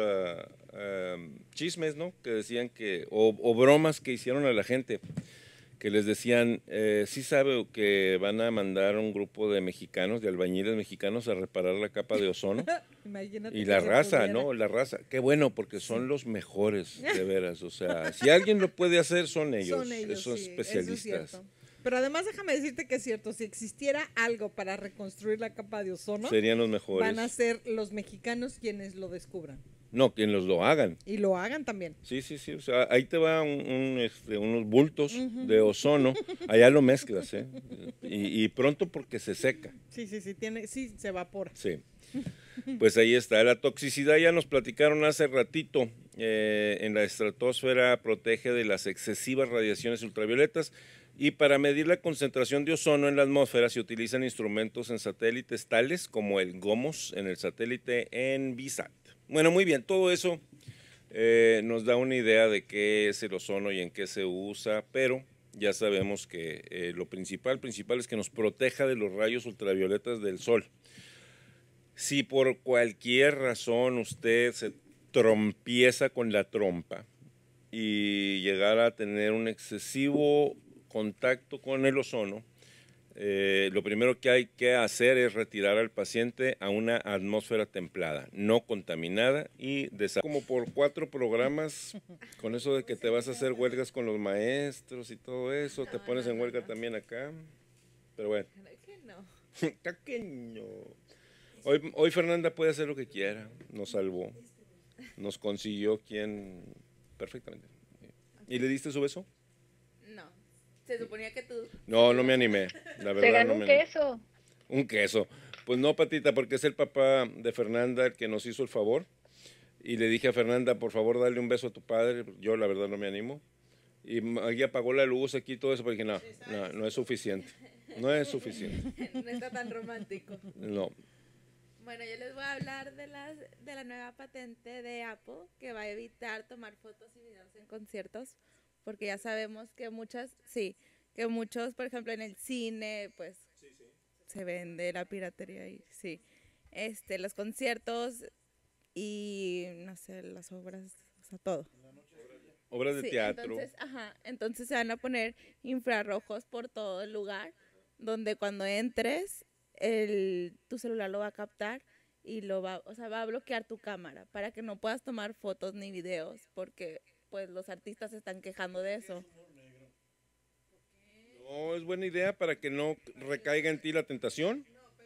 chismes, ¿no? Que decían que, o bromas que hicieron a la gente, que les decían, sí sabe que van a mandar un grupo de mexicanos, de albañiles mexicanos, a reparar la capa de ozono. Imagínate. Y la raza, ¿no? La raza. Qué bueno, porque son los mejores, de veras. O sea, si alguien lo puede hacer, son ellos. Son ellos, esos sí, especialistas. eso es pero además déjame decirte que es cierto, si existiera algo para reconstruir la capa de ozono, serían los mejores. Van a ser los mexicanos quienes lo descubran. No, quienes lo hagan. Y lo hagan también. Sí. O sea, ahí te va unos bultos de ozono. Allá lo mezclas, ¿eh? Y pronto porque se seca. Sí, se evapora. Sí. Pues ahí está. La toxicidad ya nos platicaron hace ratito. En la estratosfera protege de las excesivas radiaciones ultravioletas. Y para medir la concentración de ozono en la atmósfera se utilizan instrumentos en satélites tales como el GOMOS en el satélite Envisat. Bueno, muy bien, todo eso nos da una idea de qué es el ozono y en qué se usa, pero ya sabemos que lo principal es que nos proteja de los rayos ultravioletas del sol. Si por cualquier razón usted se trompieza con la trompa y llegara a tener un excesivo contacto con el ozono, lo primero que hay que hacer es retirar al paciente a una atmósfera templada, no contaminada y como por 4 programas, con eso de que te vas a hacer huelgas con los maestros y todo eso, te pones en huelga también acá, pero bueno. Taqueño. Hoy Fernanda puede hacer lo que quiera, nos salvó, nos consiguió quien perfectamente. ¿Y le diste su beso? Se suponía que tú... No me animé, la verdad. Se ganó no me un animé. queso. Un queso. Pues no, Patita, porque es el papá de Fernanda el que nos hizo el favor. Y le dije a Fernanda, por favor, dale un beso a tu padre. Yo, la verdad, no me animo. Y ella apagó la luz aquí y todo eso, porque no es suficiente. No es suficiente. No está tan romántico. No. Bueno, yo les voy a hablar de la nueva patente de Apple que va a evitar tomar fotos y videos en conciertos. Porque ya sabemos que muchos, por ejemplo, en el cine, pues, se vende la piratería ahí, sí. Los conciertos y, no sé, las obras, o sea, todo. Obras de teatro. Entonces se van a poner infrarrojos por todo el lugar, donde cuando entres, tu celular lo va a captar y va a bloquear tu cámara para que no puedas tomar fotos ni videos, porque pues los artistas se están quejando de eso. No, es buena idea para que no recaiga en ti la tentación.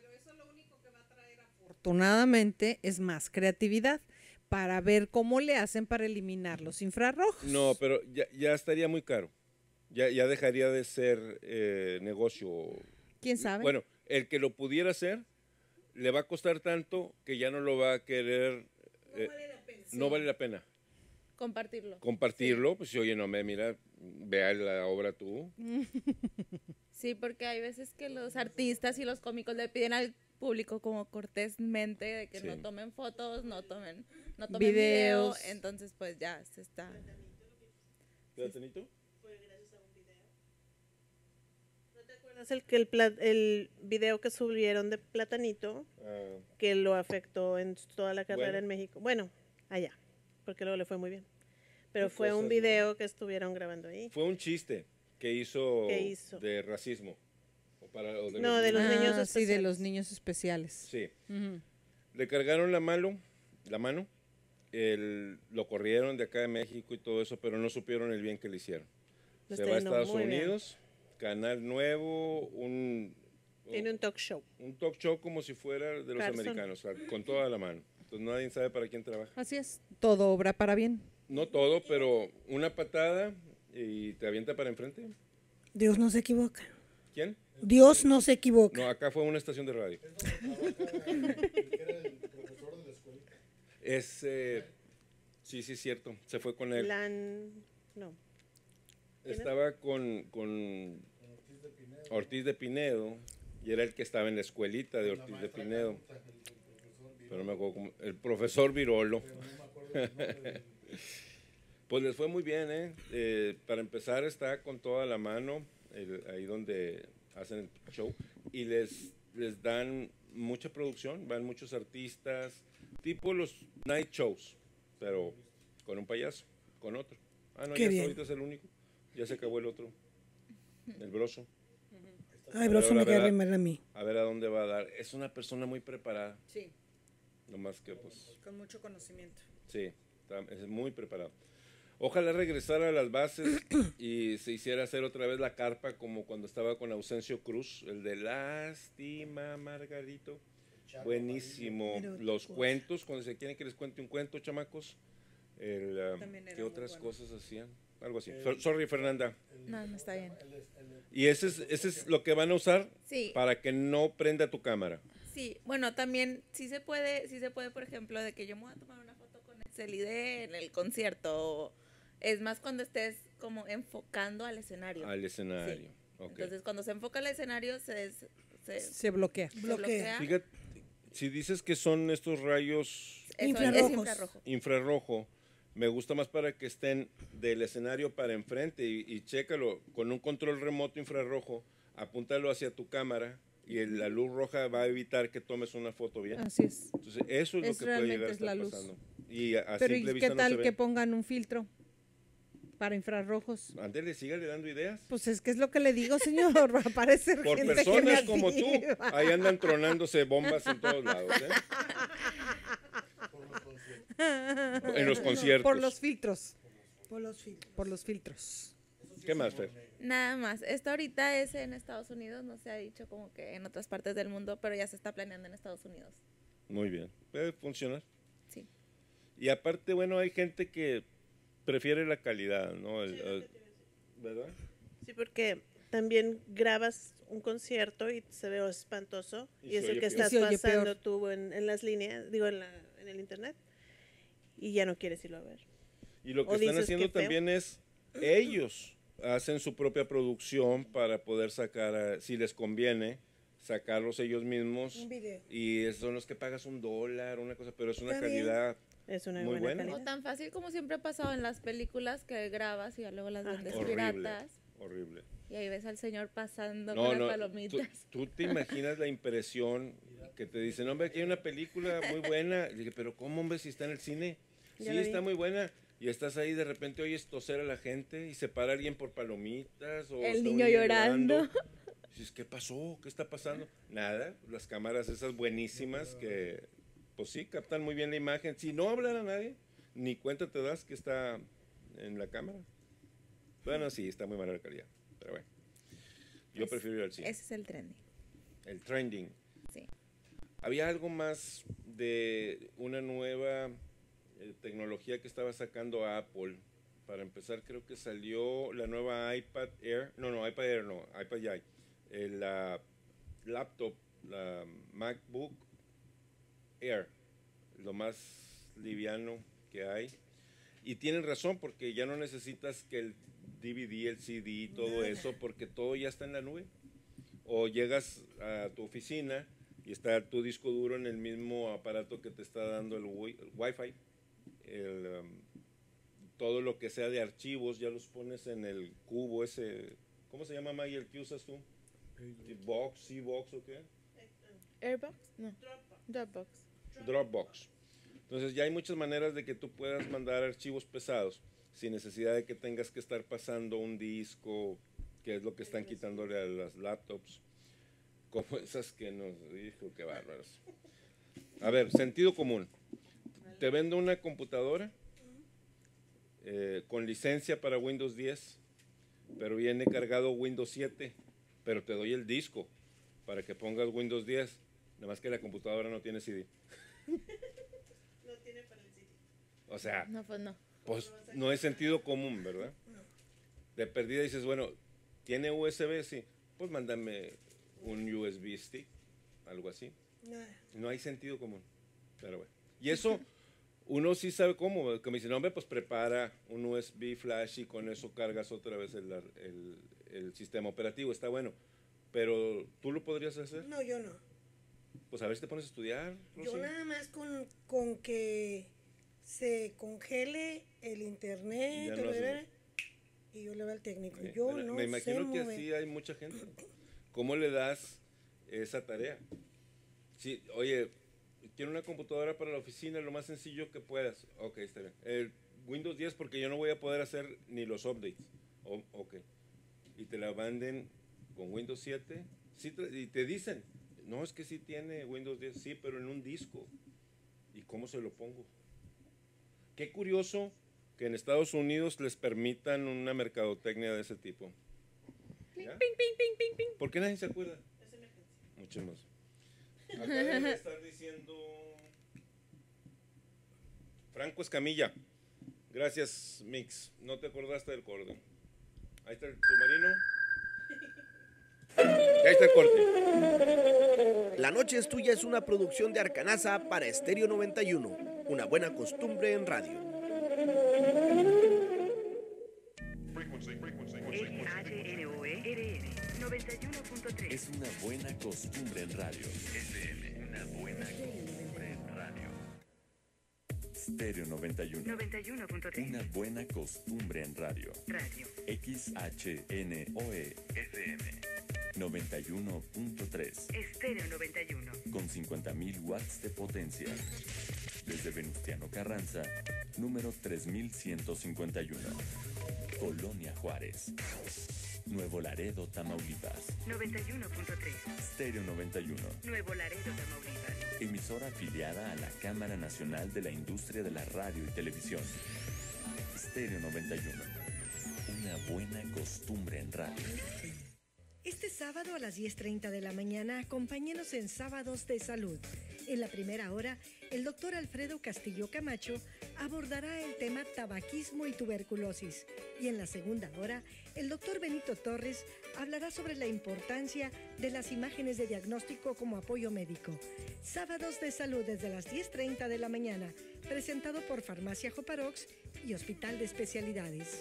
Afortunadamente es más creatividad para ver cómo le hacen para eliminar los infrarrojos. No, pero ya estaría muy caro. Ya dejaría de ser negocio. ¿Quién sabe? Bueno, el que lo pudiera hacer le va a costar tanto que ya no lo va a querer. No vale la pena. Compartirlo, pues oye, mira, vea la obra tú. Sí, porque hay veces que los artistas y los cómicos le piden al público como cortésmente de que no tomen fotos, no tomen videos, entonces pues ya se está. ¿Platanito? ¿No te acuerdas el video que subieron de Platanito que lo afectó en toda la carrera en México? Bueno, allá. Porque luego le fue muy bien. Pero fue un video que estuvieron grabando ahí. Fue un chiste que hizo de racismo. De los niños especiales. Sí, de los niños especiales. Sí. Le cargaron la mano, lo corrieron de acá de México y todo eso, pero no supieron el bien que le hicieron. Se va a Estados Unidos, canal nuevo, tiene un talk show. Un talk show como si fuera de los americanos, o sea, con toda la mano. Entonces nadie sabe para quién trabaja. Así es, todo obra para bien. No todo, pero una patada y te avienta para enfrente. Dios no se equivoca. ¿Quién? Dios no se equivoca. No, acá fue una estación de radio. Sí, es cierto. Se fue con él. Estaba con Ortiz de Pinedo y era el que estaba en la escuelita de Ortiz de Pinedo. Pero no me acuerdo cómo. El profesor Virolo. Pues les fue muy bien, para empezar está con toda la mano, ahí donde hacen el show, y les dan mucha producción, van muchos artistas, tipo los night shows, pero con un payaso, con otro. Ah, no, ya ahorita es el único, ya se acabó el otro, el Broso. Ay, Broso me queda mal a mí. A ver a dónde va a dar. Es una persona muy preparada. Sí. No más que pues. Con mucho conocimiento. Sí, es muy preparado. Ojalá regresara a las bases y se hiciera hacer otra vez la carpa como cuando estaba con Ausencio Cruz, el de Lástima, Margarito. Buenísimo. Los cuentos, cuando se quieren que les cuente un cuento, chamacos. ¿Qué otras cosas hacían? Algo así. Sorry, Fernanda. No está bien. ¿Y ese es lo que van a usar? Sí. Para que no prenda tu cámara. Sí, bueno, también sí se puede, por ejemplo, de que yo me voy a tomar una foto con el CELIDE en el concierto. Es más cuando estés como enfocando al escenario. Al escenario. Sí. Okay. Entonces, cuando se enfoca al escenario, se bloquea. Fíjate, si dices que son estos rayos infrarrojos. Infrarrojo, Me gusta más para que estén del escenario para enfrente y chécalo, con un control remoto infrarrojo, apúntalo hacia tu cámara y la luz roja va a evitar que tomes una foto bien. Así es. Entonces, eso es lo que puede llegar a estar pasando. Y a Pero simple ¿y vista qué no se tal ve. que pongan un filtro para infrarrojos? Ándele, sígale dando ideas. Pues es que es lo que le digo, señor, va a aparecer Por gente personas como tú, creativa. ahí andan tronándose bombas en todos lados, ¿eh? En los conciertos. Por los filtros. Por los filtros. Por los filtros. ¿Qué más, Fer? Nada más. Esto ahorita es en Estados Unidos, no se ha dicho como que en otras partes del mundo, pero ya se está planeando en Estados Unidos. Muy bien. Puede funcionar. Sí. Y aparte, bueno, hay gente que prefiere la calidad, ¿no? ¿Verdad? Sí, porque también grabas un concierto y se ve espantoso y es el que estás pasando tú en las líneas, digo, en el internet, y ya no quieres irlo a ver. Y lo que están haciendo también es, ellos hacen su propia producción para poder sacar, si les conviene, sacarlos ellos mismos. Un video. Y son los que pagas $1, una cosa, pero es una Está bien. calidad es una muy buena. O tan fácil como siempre ha pasado en las películas que grabas y ya luego las vendes horrible, piratas. horrible. Y ahí ves al señor pasando No, con no, las palomitas. ¿tú te imaginas la impresión que te dicen, hombre, aquí hay una película muy buena? Y dije, pero ¿cómo, hombre, si está en el cine? Ya Sí, la vi. está muy buena. Y estás ahí, de repente oyes toser a la gente y se para alguien por palomitas. O El está niño un llorando. Y dices, ¿qué pasó? ¿Qué está pasando? Nada, las cámaras esas buenísimas que, pues sí, captan muy bien la imagen. Si no hablan a nadie, ni cuenta te das que está en la cámara. Bueno, sí, está muy mala la calidad, pero bueno. Yo prefiero ir al cine. Ese es el trending. El trending. Sí. Había algo más de una nueva tecnología que estaba sacando Apple. Para empezar, creo que salió la nueva iPad Air. No, iPad Air no, iPad ya hay. La laptop, la MacBook Air, lo más liviano que hay. Y tienen razón, porque ya no necesitas que el DVD, el CD y todo eso, porque todo ya está en la nube. O llegas a tu oficina y está tu disco duro en el mismo aparato que te está dando el Wi-Fi. Todo lo que sea de archivos ya los pones en el cubo ese. ¿Cómo se llama, Maggie, el que usas tú? ¿Box, C-Box o qué? ¿Airbox? No. Dropbox. Dropbox. Entonces ya hay muchas maneras de que tú puedas mandar archivos pesados sin necesidad de que tengas que estar pasando un disco, que es lo que están quitándole a las laptops, como esas que nos dijo, qué bárbaros. A ver, sentido común. Te vendo una computadora con licencia para Windows 10, pero viene cargado Windows 7, pero te doy el disco para que pongas Windows 10, nada más que la computadora no tiene CD. No tiene para el CD. O sea, No, pues no. pues no es sentido común, ¿verdad? De perdida dices, bueno, ¿tiene USB? Sí. Pues mándame un USB stick, algo así. No hay sentido común, pero bueno. Y eso, uno sí sabe cómo, que me dice, no, hombre, pues prepara un USB flash y con eso cargas otra vez el sistema operativo, está bueno. Pero, ¿tú lo podrías hacer? No, yo no. Pues a ver si te pones a estudiar, Rosy. Yo nada más con que se congele el internet Ya no haces. y yo le veo al técnico. Sí, Yo bueno, no me imagino sé que mover. así hay mucha gente. ¿Cómo le das esa tarea? Sí, oye, quiero una computadora para la oficina, lo más sencillo que puedas. Ok, está bien. El Windows 10 porque yo no voy a poder hacer ni los updates. Ok. Y te la manden con Windows 7. Sí, y te dicen, no, es que sí tiene Windows 10, sí, pero en un disco. ¿Y cómo se lo pongo? Qué curioso que en Estados Unidos les permitan una mercadotecnia de ese tipo. ¿Ya? ¿Por qué nadie se acuerda? Mucho más. Acá debe estar diciendo Franco Escamilla. Gracias, Mix. No te acordaste del corte. Ahí está el submarino. Y ahí está el corte. La noche es tuya es una producción de Arcanasa para Estéreo 91. Una buena costumbre en radio. XHNOE-RN 91.3. Es una buena costumbre en radio. FM, una buena costumbre en radio. Estéreo 91. 91.3. Una buena costumbre en radio. Radio. XHNOE FM 91.3. Estéreo 91. Con 50.000 watts de potencia. Desde Venustiano Carranza, número 3151. Colonia Juárez. Nuevo Laredo, Tamaulipas. 91.3. Estéreo 91. Nuevo Laredo, Tamaulipas. Emisora afiliada a la Cámara Nacional de la Industria de la Radio y Televisión. Estéreo 91. Una buena costumbre en radio. Este sábado a las 10:30 de la mañana, acompáñenos en Sábados de Salud. En la primera hora, el doctor Alfredo Castillo Camacho abordará el tema tabaquismo y tuberculosis. Y en la segunda hora, el doctor Benito Torres hablará sobre la importancia de las imágenes de diagnóstico como apoyo médico. Sábados de Salud desde las 10:30 de la mañana, presentado por Farmacia Joparox y Hospital de Especialidades.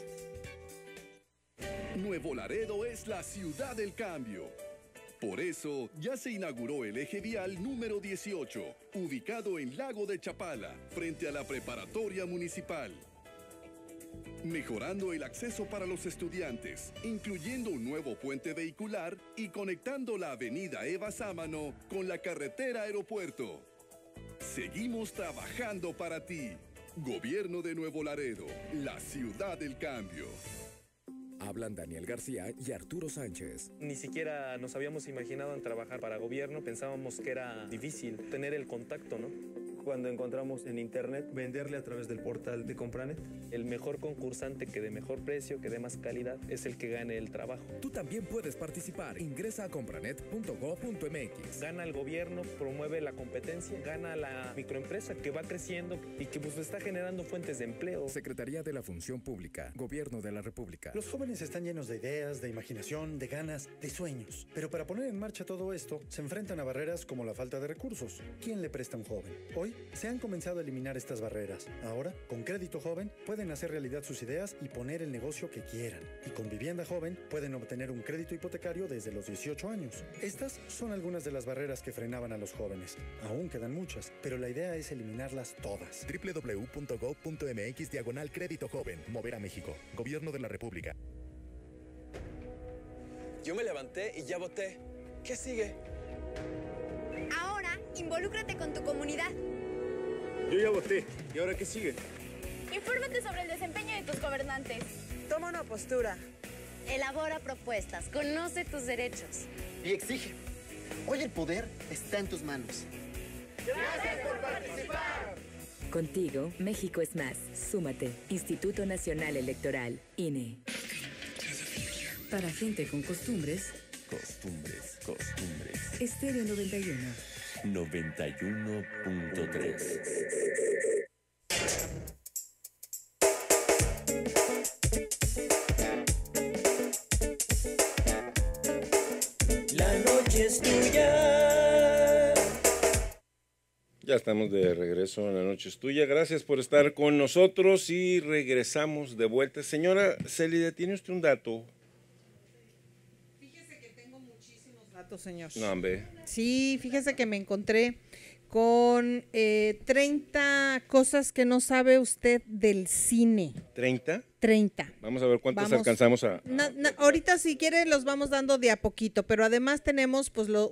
Nuevo Laredo es la ciudad del cambio. Por eso, ya se inauguró el eje vial número 18, ubicado en Lago de Chapala, frente a la preparatoria municipal. Mejorando el acceso para los estudiantes, incluyendo un nuevo puente vehicular y conectando la avenida Eva Sámano con la carretera Aeropuerto. Seguimos trabajando para ti. Gobierno de Nuevo Laredo, la ciudad del cambio. Hablan Daniel García y Arturo Sánchez. Ni siquiera nos habíamos imaginado en trabajar para gobierno, pensábamos que era difícil tener el contacto, ¿no? Cuando encontramos en internet, venderle a través del portal de Compranet, el mejor concursante que dé mejor precio, que dé más calidad, es el que gane el trabajo. Tú también puedes participar. Ingresa a compranet.gov.mx. Gana el gobierno, promueve la competencia, gana la microempresa que va creciendo y que pues está generando fuentes de empleo. Secretaría de la Función Pública, Gobierno de la República. Los jóvenes están llenos de ideas, de imaginación, de ganas, de sueños. Pero para poner en marcha todo esto, se enfrentan a barreras como la falta de recursos. ¿Quién le presta a un joven? Hoy se han comenzado a eliminar estas barreras. Ahora, con Crédito Joven, pueden hacer realidad sus ideas y poner el negocio que quieran. Y con Vivienda Joven, pueden obtener un crédito hipotecario desde los 18 años. Estas son algunas de las barreras que frenaban a los jóvenes. Aún quedan muchas, pero la idea es eliminarlas todas. www.gov.mx/Crédito Joven. Mover a México. Gobierno de la República. Yo me levanté y ya voté. ¿Qué sigue? Ahora, involúcrate con tu comunidad. Yo ya voté. ¿Y ahora qué sigue? Infórmate sobre el desempeño de tus gobernantes. Toma una postura. Elabora propuestas, conoce tus derechos. Y exige. Hoy el poder está en tus manos. ¡Gracias por participar! Contigo, México es más. Súmate. Instituto Nacional Electoral, INE. Para gente con costumbres. Costumbres. Estéreo 91. 91.3. La noche es tuya. Ya estamos de regreso en La Noche es Tuya. Gracias por estar con nosotros y regresamos de vuelta. Señora Célida, ¿tiene usted un dato? Fíjese que tengo muchísimos datos, señor. No, hombre. Sí, fíjese que me encontré con 30 cosas que no sabe usted del cine. ¿30? 30. Vamos a ver cuántos alcanzamos a... Ahorita si quiere los vamos dando de a poquito, pero además tenemos pues lo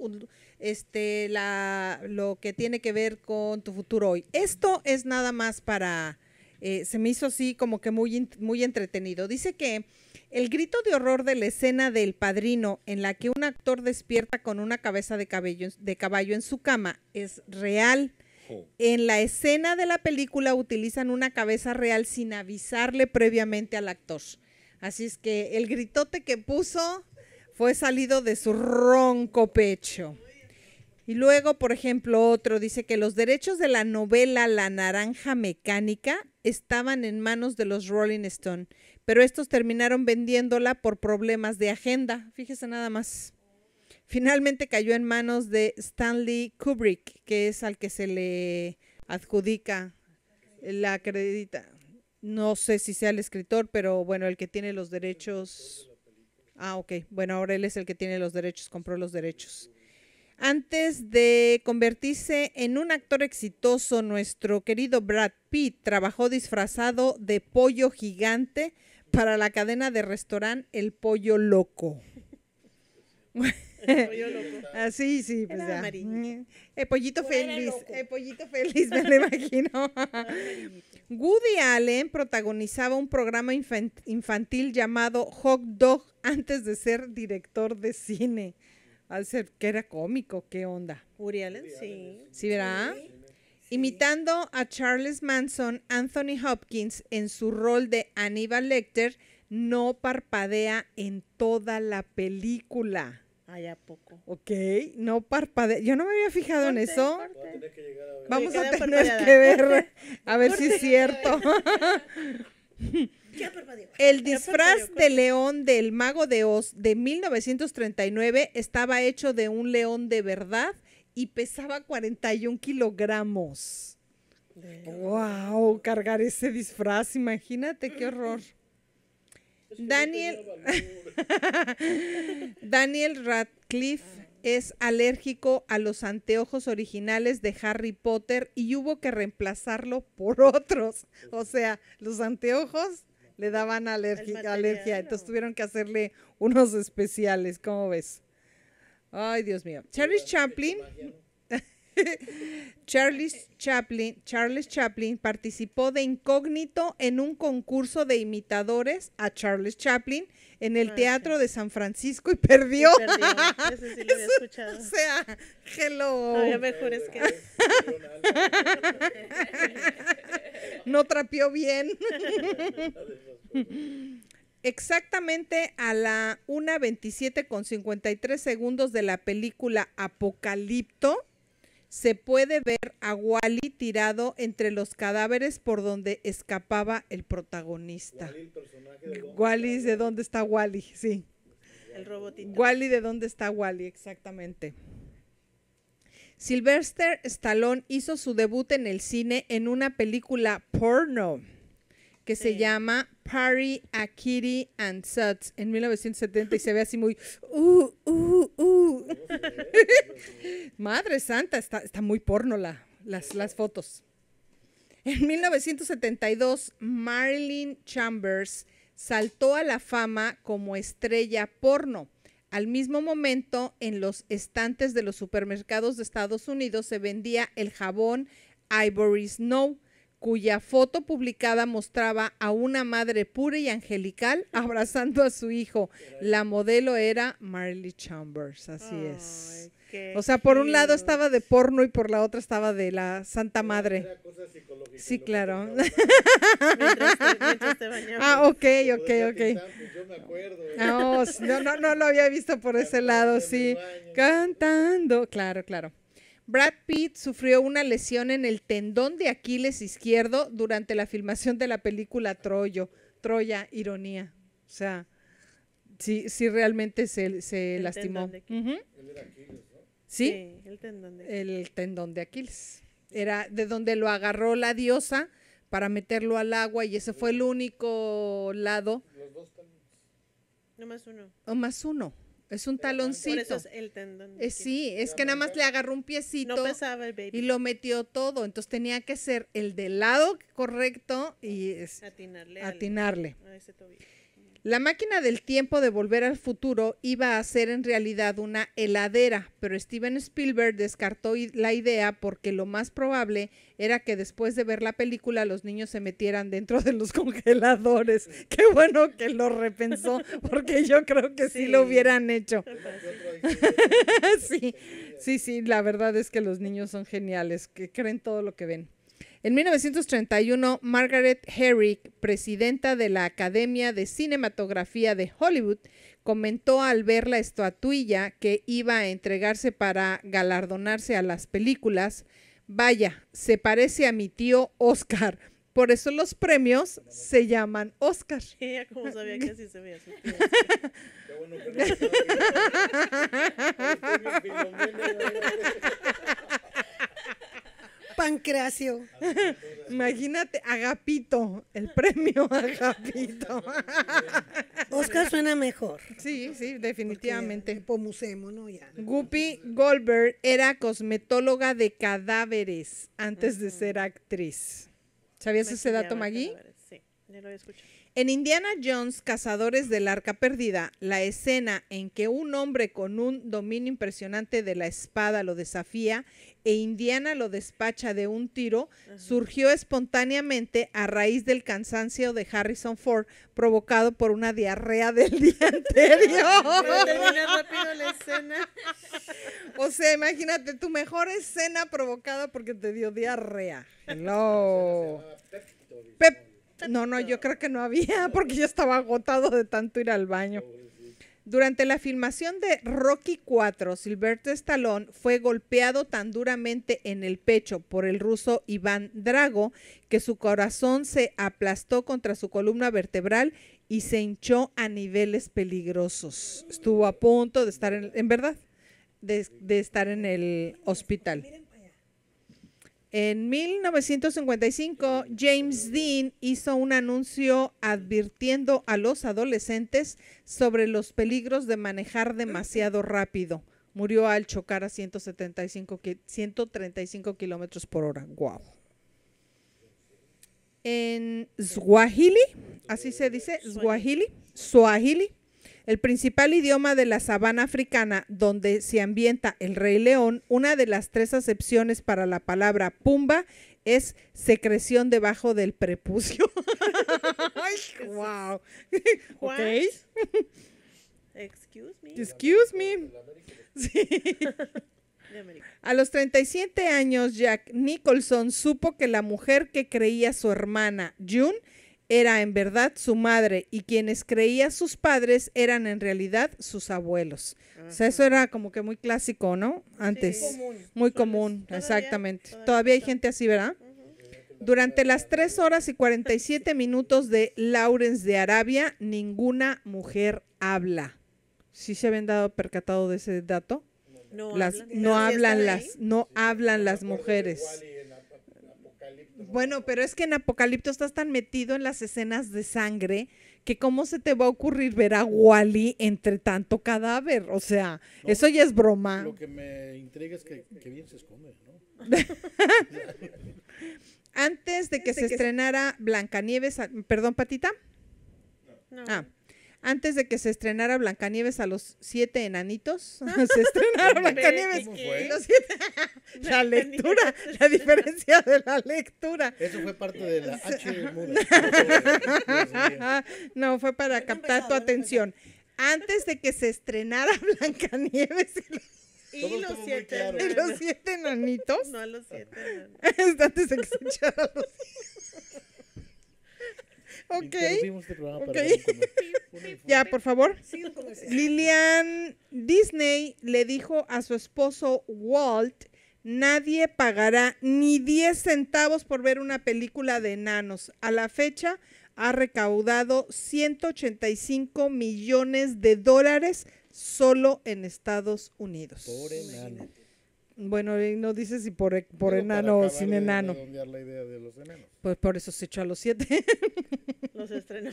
que tiene que ver con tu futuro hoy. Esto es nada más para, se me hizo así como que muy entretenido. Dice que el grito de horror de la escena del Padrino en la que un actor despierta con una cabeza de caballo en su cama es real. En la escena de la película utilizan una cabeza real sin avisarle previamente al actor. Así es que el gritote que puso fue salido de su ronco pecho. Y luego, por ejemplo, otro dice que los derechos de la novela La Naranja Mecánica estaban en manos de los Rolling Stone, pero estos terminaron vendiéndola por problemas de agenda. Fíjese nada más. Finalmente cayó en manos de Stanley Kubrick, que es al que se le adjudica la acredita. No sé si sea el escritor, pero bueno, el que tiene los derechos. Ah, ok. Bueno, ahora él es el que tiene los derechos, compró los derechos. Antes de convertirse en un actor exitoso, nuestro querido Brad Pitt trabajó disfrazado de pollo gigante para la cadena de restaurante El Pollo Loco. El pollo loco. Así, sí, pues Era ya. amarillito. El pollito O era feliz, loco. el pollito feliz, me lo imagino. Woody Allen protagonizaba un programa infantil llamado Hot Dog antes de ser director de cine. Al ser que era cómico, ¿qué onda? Woody Allen, sí. ¿Sí, verdad? Imitando a Charles Manson, Anthony Hopkins en su rol de Hannibal Lecter no parpadea en toda la película. Ay, ¿a poco? Ok, no parpadea. Yo no me había fijado en eso. Vamos a Queda tener parpadeada. que ver, a ver si es cierto. Ya parpadeó. El disfraz de león del Mago de Oz de 1939 estaba hecho de un león de verdad y pesaba 41 kilogramos. ¡Wow! Cargar ese disfraz, imagínate qué horror. Daniel Radcliffe es alérgico a los anteojos originales de Harry Potter y hubo que reemplazarlo por otros. O sea, los anteojos le daban alergia, entonces tuvieron que hacerle unos especiales. ¿Cómo ves? Ay, Dios mío. Charles Chaplin participó de incógnito en un concurso de imitadores a Charles Chaplin en el Teatro de San Francisco y perdió. Ese sí lo había escuchado. O sea, hello. Había mejores que No trapeó bien. Exactamente a la 1:27:53 de la película Apocalipto se puede ver a Wally tirado entre los cadáveres por donde escapaba el protagonista. Wally, ¿de dónde está Wally? Sí. El robotito. Wally, ¿de dónde está Wally? Exactamente. Sylvester Stallone hizo su debut en el cine en una película porno que se llama Party a Kitty and Suds en 1970 y se ve así muy Madre santa, está muy porno las fotos. En 1972, Marilyn Chambers saltó a la fama como estrella porno. Al mismo momento, en los estantes de los supermercados de Estados Unidos se vendía el jabón Ivory Snow, cuya foto publicada mostraba a una madre pura y angelical abrazando a su hijo. La modelo era Marilyn Chambers, así es. O sea, por un lado estaba de porno y por la otra estaba de la Santa Madre. Sí, claro. Mientras te bañabas. Ok. No lo había visto por ese lado, sí. Cantando, claro. Brad Pitt sufrió una lesión en el tendón de Aquiles izquierdo durante la filmación de la película Troya, ironía. O sea, sí realmente se lastimó. Sí, el tendón de Aquiles. El tendón de Aquiles. Era de donde lo agarró la diosa para meterlo al agua y ese fue el único lado. Los dos talón. No más uno. O más uno. Es un taloncito. Por eso es el tendón. Sí, es que nada más le agarró un piecito. No pesaba el baby. Y lo metió todo. Entonces tenía que ser el del lado correcto y atinarle. A ese tobillo. La máquina del tiempo de Volver al Futuro iba a ser en realidad una heladera, pero Steven Spielberg descartó la idea porque lo más probable era que después de ver la película los niños se metieran dentro de los congeladores. Qué bueno que lo repensó, porque yo creo que sí lo hubieran hecho. Sí, la verdad es que los niños son geniales, que creen todo lo que ven. En 1931, Margaret Herrick, presidenta de la Academia de Cinematografía de Hollywood, comentó al ver la estatuilla que iba a entregarse para galardonarse a las películas: vaya, se parece a mi tío Oscar. Por eso los premios se llaman Oscar. Ella como sabía que así se veía su tío. Qué bueno que no Pancracio. Imagínate, Agapito, el premio Agapito. Oscar suena suena mejor. Sí, definitivamente. Pomusemos, ¿no? Ya. Whoopi Goldberg era cosmetóloga de cadáveres antes de ser actriz. ¿Sabías ese dato, Maggie? Sí, ya lo había escuchado. En Indiana Jones, Cazadores del Arca Perdida, la escena en que un hombre con un dominio impresionante de la espada lo desafía e Indiana lo despacha de un tiro, surgió espontáneamente a raíz del cansancio de Harrison Ford provocado por una diarrea del día anterior. Termina rápido la escena. O sea, imagínate, tu mejor escena provocada porque te dio diarrea. Hello. No, yo creo que no había porque yo estaba agotado de tanto ir al baño. Durante la filmación de Rocky IV, Sylvester Stallone fue golpeado tan duramente en el pecho por el ruso Iván Drago que su corazón se aplastó contra su columna vertebral y se hinchó a niveles peligrosos. Estuvo a punto de estar, en verdad, de estar en el hospital. En 1955, James Dean hizo un anuncio advirtiendo a los adolescentes sobre los peligros de manejar demasiado rápido. Murió al chocar a 135 kilómetros por hora. Wow. En Swahili, así se dice, Swahili, el principal idioma de la sabana africana donde se ambienta el Rey León, una de las 3 acepciones para la palabra pumba es secreción debajo del prepucio. Ay, wow. Ok. Excuse me. Sí. A los 37 años, Jack Nicholson supo que la mujer que creía su hermana, June, era en verdad su madre y quienes creía sus padres eran en realidad sus abuelos. O sea, eso era como que muy clásico, ¿no? Antes. Sí. Muy común, exactamente. Todavía hay gente así, ¿verdad? Durante las 3 horas y 47 minutos de Lawrence de Arabia, ninguna mujer habla. ¿Sí se habían percatado de ese dato? No hablan las mujeres. Bueno, pero es que en Apocalipto estás tan metido en las escenas de sangre que cómo se te va a ocurrir ver a Wally entre tanto cadáver. O sea, no, eso ya es broma. Lo que me intriga es que bien se esconde, ¿no? Antes de que se estrenara Blancanieves, perdón, Patita. No. Antes de que se estrenara Blancanieves a los 7 enanitos, se estrenara Blancanieves y los 7. La lectura, la diferencia de la lectura. Eso fue parte de la H. No, fue para captar tu atención. Antes de que se estrenara Blancanieves y los 7 enanitos. No, los 7 antes de que se echara los 7. Ok. Ya, por favor. Lillian Disney le dijo a su esposo Walt: nadie pagará ni 10 centavos por ver una película de enanos. A la fecha ha recaudado $185 millones solo en en Unidos. Por enano. Bueno, no dice si por enano o sin enano. La idea de los enanos. Pues por eso se echó a los 7. Los estrenó.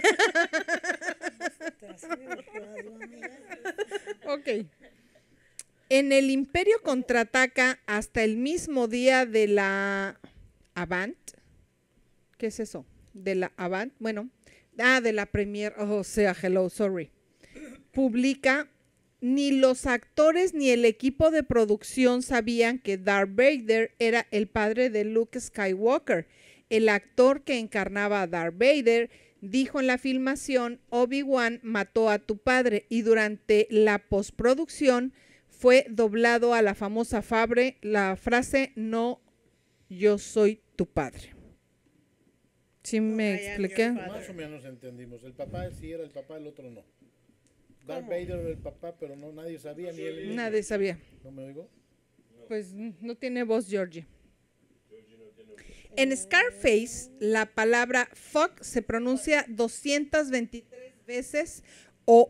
Ok. En el Imperio Contraataca, hasta el mismo día de la Avant. ¿Qué es eso? De la Avant. Bueno, de la Premiere. O sea, hello, sorry. Publica. Ni los actores ni el equipo de producción sabían que Darth Vader era el padre de Luke Skywalker. El actor que encarnaba a Darth Vader dijo en la filmación: Obi-Wan mató a tu padre, y durante la postproducción fue doblado a la famosa la frase: no, yo soy tu padre. ¿Sí me expliqué? Más o menos entendimos. El papá sí era el papá, el otro no. Darth Vader era el papá, pero no, nadie sabía, ni él mismo. Nadie sabía. ¿No me oigo? Pues no tiene voz, Georgie. En Scarface, la palabra fuck se pronuncia 223 veces o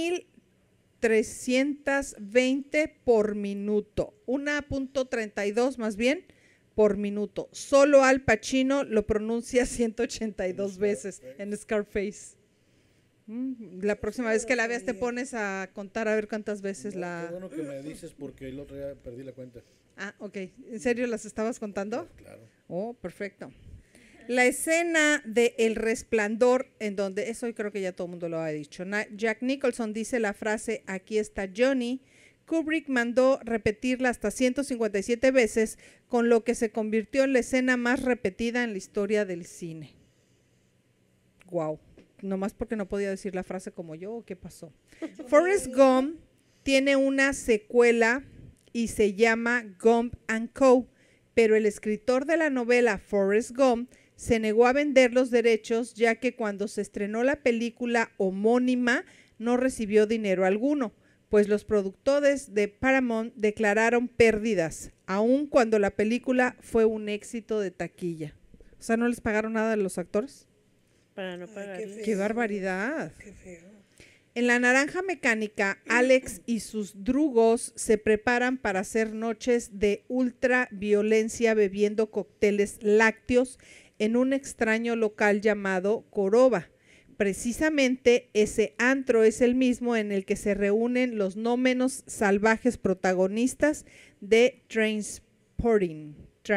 1320 por minuto. 1.32 más bien por minuto. Solo Al Pacino lo pronuncia 182 veces en Scarface. La próxima vez que la veas te pones a contar a ver cuántas veces Qué la... bueno que me dices porque el otro día perdí la cuenta. Ah, ok. ¿En serio las estabas contando? Claro. Oh, perfecto. La escena de El Resplandor, en donde, eso creo que ya todo el mundo lo ha dicho. Jack Nicholson dice la frase, aquí está Johnny. Kubrick mandó repetirla hasta 157 veces, con lo que se convirtió en la escena más repetida en la historia del cine. Wow. Nomás porque no podía decir la frase como yo, ¿o qué pasó? Forrest Gump tiene una secuela y se llama Gump and Co., pero el escritor de la novela Forrest Gump se negó a vender los derechos, ya que cuando se estrenó la película homónima no recibió dinero alguno, pues los productores de Paramount declararon pérdidas, aun cuando la película fue un éxito de taquilla. O sea, ¿no les pagaron nada a los actores? Para no pagarles. ¡Qué barbaridad! Qué feo. En La Naranja Mecánica, Alex y sus drugos se preparan para hacer noches de ultra violencia bebiendo cócteles lácteos en un extraño local llamado Coroba. Precisamente ese antro es el mismo en el que se reúnen los no menos salvajes protagonistas de Trainspotting,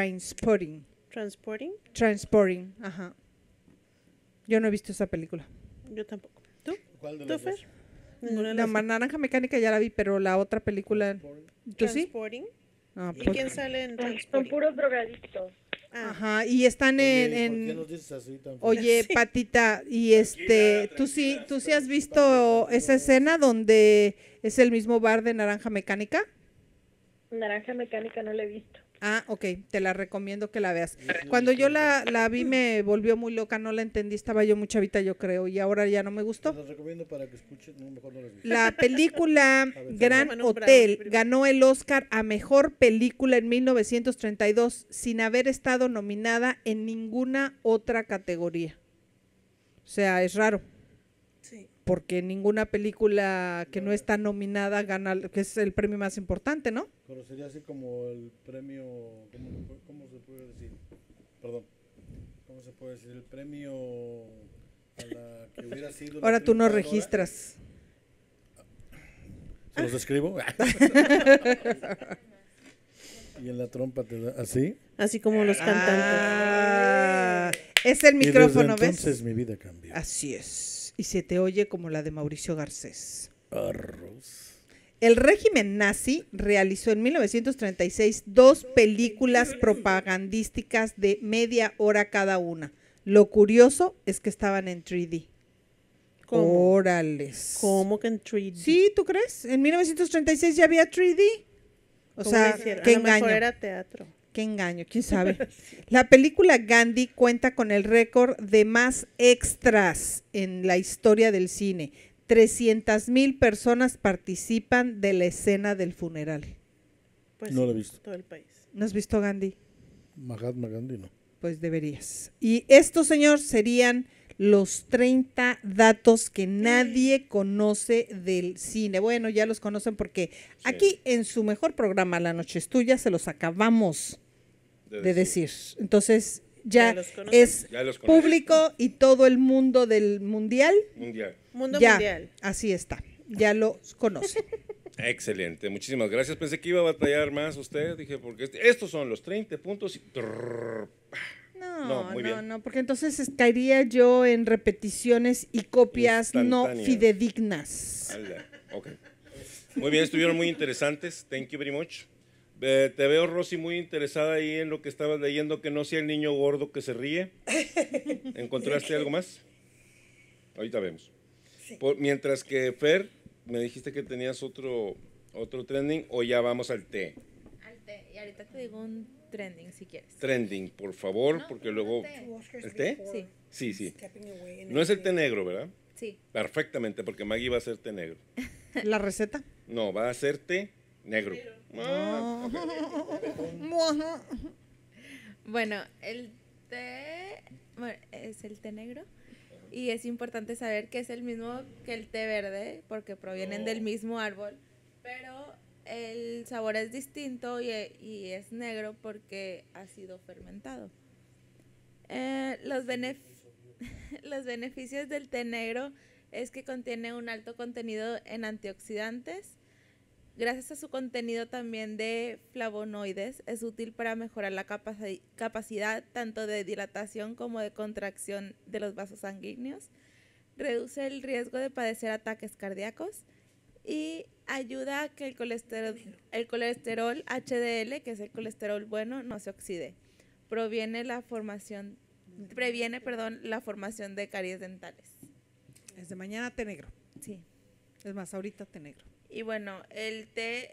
ajá. Yo no he visto esa película. Yo tampoco. ¿Tú? ¿Cuál de ¿Tú, las Fer? dos? Ninguna de La las dos. Naranja Mecánica ya la vi, pero la otra película, ¿tú sí? Transporting. Ah, ¿Y pues- quién sale en Son Transporting? puros drogadictos. Ajá, y están Oye, ¿por qué en nos dices así tan feo? oye, Sí. Patita, y tú sí has visto esa escena donde es el mismo bar de Naranja Mecánica? Naranja Mecánica no la he visto. Ah, ok, te la recomiendo que la veas. Cuando yo la vi me volvió muy loca, no la entendí, estaba yo muy chavita yo creo, y ahora ya no me gustó. Te los recomiendo para que escuchen, no, mejor no las vi. La película ver, Gran vamos a nombrar Hotel primero. ganó el Oscar a Mejor Película en 1932 sin haber estado nominada en ninguna otra categoría. O sea, es raro, Sí. porque ninguna película que no está nominada gana, que es el premio más importante, ¿no? Pero sería así como el premio, ¿cómo se puede decir? Perdón, ¿cómo se puede decir? El premio a la que hubiera sido la Ahora tú no triunfadora. registras. ¿Se los escribo? Y en la trompa te da, ¿así? Así como los cantantes. Ah, es el Y desde micrófono, ¿ves? entonces mi vida cambió. Así es. Y se te oye como la de Mauricio Garcés. Arroz. El régimen nazi realizó en 1936 2 películas propagandísticas de media hora cada una. Lo curioso es que estaban en 3D. ¿Cómo? Órales. ¿Cómo que en 3D? Sí, ¿tú crees? En 1936 ya había 3D. O ¿Cómo sea, le hicieron? qué A lo mejor engaño. era teatro. Qué engaño, quién sabe. La película Gandhi cuenta con el récord de más extras en la historia del cine. 300,000 personas participan de la escena del funeral. Pues No sí, lo he visto. todo el país. ¿No has visto Gandhi? Mahatma Gandhi, no. Pues deberías. Y estos, señor, serían los 30 datos que nadie conoce del cine. Bueno, ya los conocen porque aquí en su mejor programa, La Noche es Tuya, se los acabamos de decir. Entonces, ya los conocen. es Ya los conocen. público y todo el mundo del mundial. Mundial. Mundo ya, mundial. así está. Ya lo conocen. Excelente, muchísimas gracias. Pensé que iba a batallar más usted, dije, porque estos son los 30 puntos y... No, muy bien. No, porque entonces caería yo en repeticiones y copias no Instantáneas. fidedignas. Ala, ok. Muy bien, estuvieron muy interesantes. Thank you very much. Te veo, Rosy, muy interesada ahí en lo que estabas leyendo, que no sea el niño gordo que se ríe. ¿Encontraste algo más? Ahorita vemos. Mientras que, Fer, me dijiste que tenías otro trending, o ya vamos al té. Al té. Y ahorita te digo un trending si quieres. Trending, por favor, No, porque no, luego... té. ¿El té? Sí. Sí, sí. No es el té negro, ¿verdad? Sí. Perfectamente, porque Maggie va a hacer té negro. ¿La receta? No, va a hacer té negro. Ah, Bueno, el té es el té negro y es importante saber que es el mismo que el té verde porque provienen del mismo árbol, pero el sabor es distinto y es negro porque ha sido fermentado. Los beneficios del té negro es que contiene un alto contenido en antioxidantes. Gracias a su contenido también de flavonoides, es útil para mejorar la capacidad tanto de dilatación como de contracción de los vasos sanguíneos. Reduce el riesgo de padecer ataques cardíacos y ayuda a que el colesterol HDL, que es el colesterol bueno, no se oxide. Previene la formación de caries dentales. Desde mañana té negro. Sí. Es más, ahorita té negro. Y bueno, el té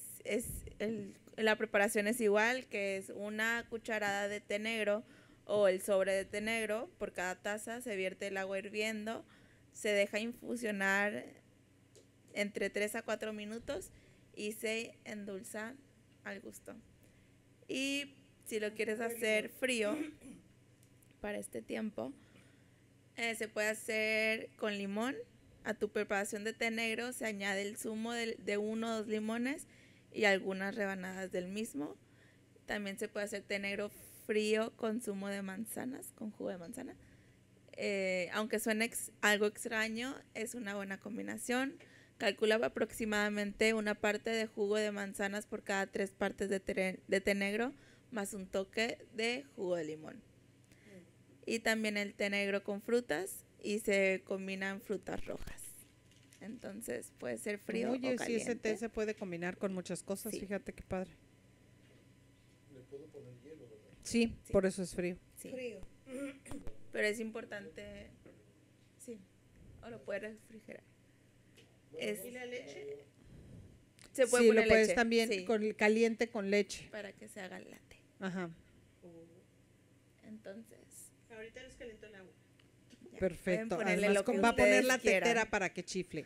la preparación es igual, que es una cucharada de té negro o el sobre de té negro. Por cada taza se vierte el agua hirviendo, se deja infusionar entre 3 a 4 minutos y se endulza al gusto. Y si lo quieres hacer frío para este tiempo, se puede hacer con limón. A tu preparación de té negro se añade el zumo de 1 o 2 limones y algunas rebanadas del mismo. También se puede hacer té negro frío con zumo de manzanas, con jugo de manzana. Aunque suene algo extraño, es una buena combinación. Calcula aproximadamente una parte de jugo de manzanas por cada 3 partes de té negro, más un toque de jugo de limón. Y también el té negro con frutas, y se combinan frutas rojas. Entonces puede ser frío o caliente. Sí, ese té se puede combinar con muchas cosas, Sí. fíjate qué padre. ¿Le puedo poner hielo, verdad? Sí, por eso es frío. Sí. Pero es importante, sí, o lo puedes refrigerar. ¿Y la leche? Se puede Sí, poner lo puedes leche, también sí, caliente con leche. para que se haga el latte. Ajá. Entonces, Ahorita les caliento el agua. ya, Perfecto. pueden ponerle Además, lo que va a poner ustedes la quieran. tetera para que chifle.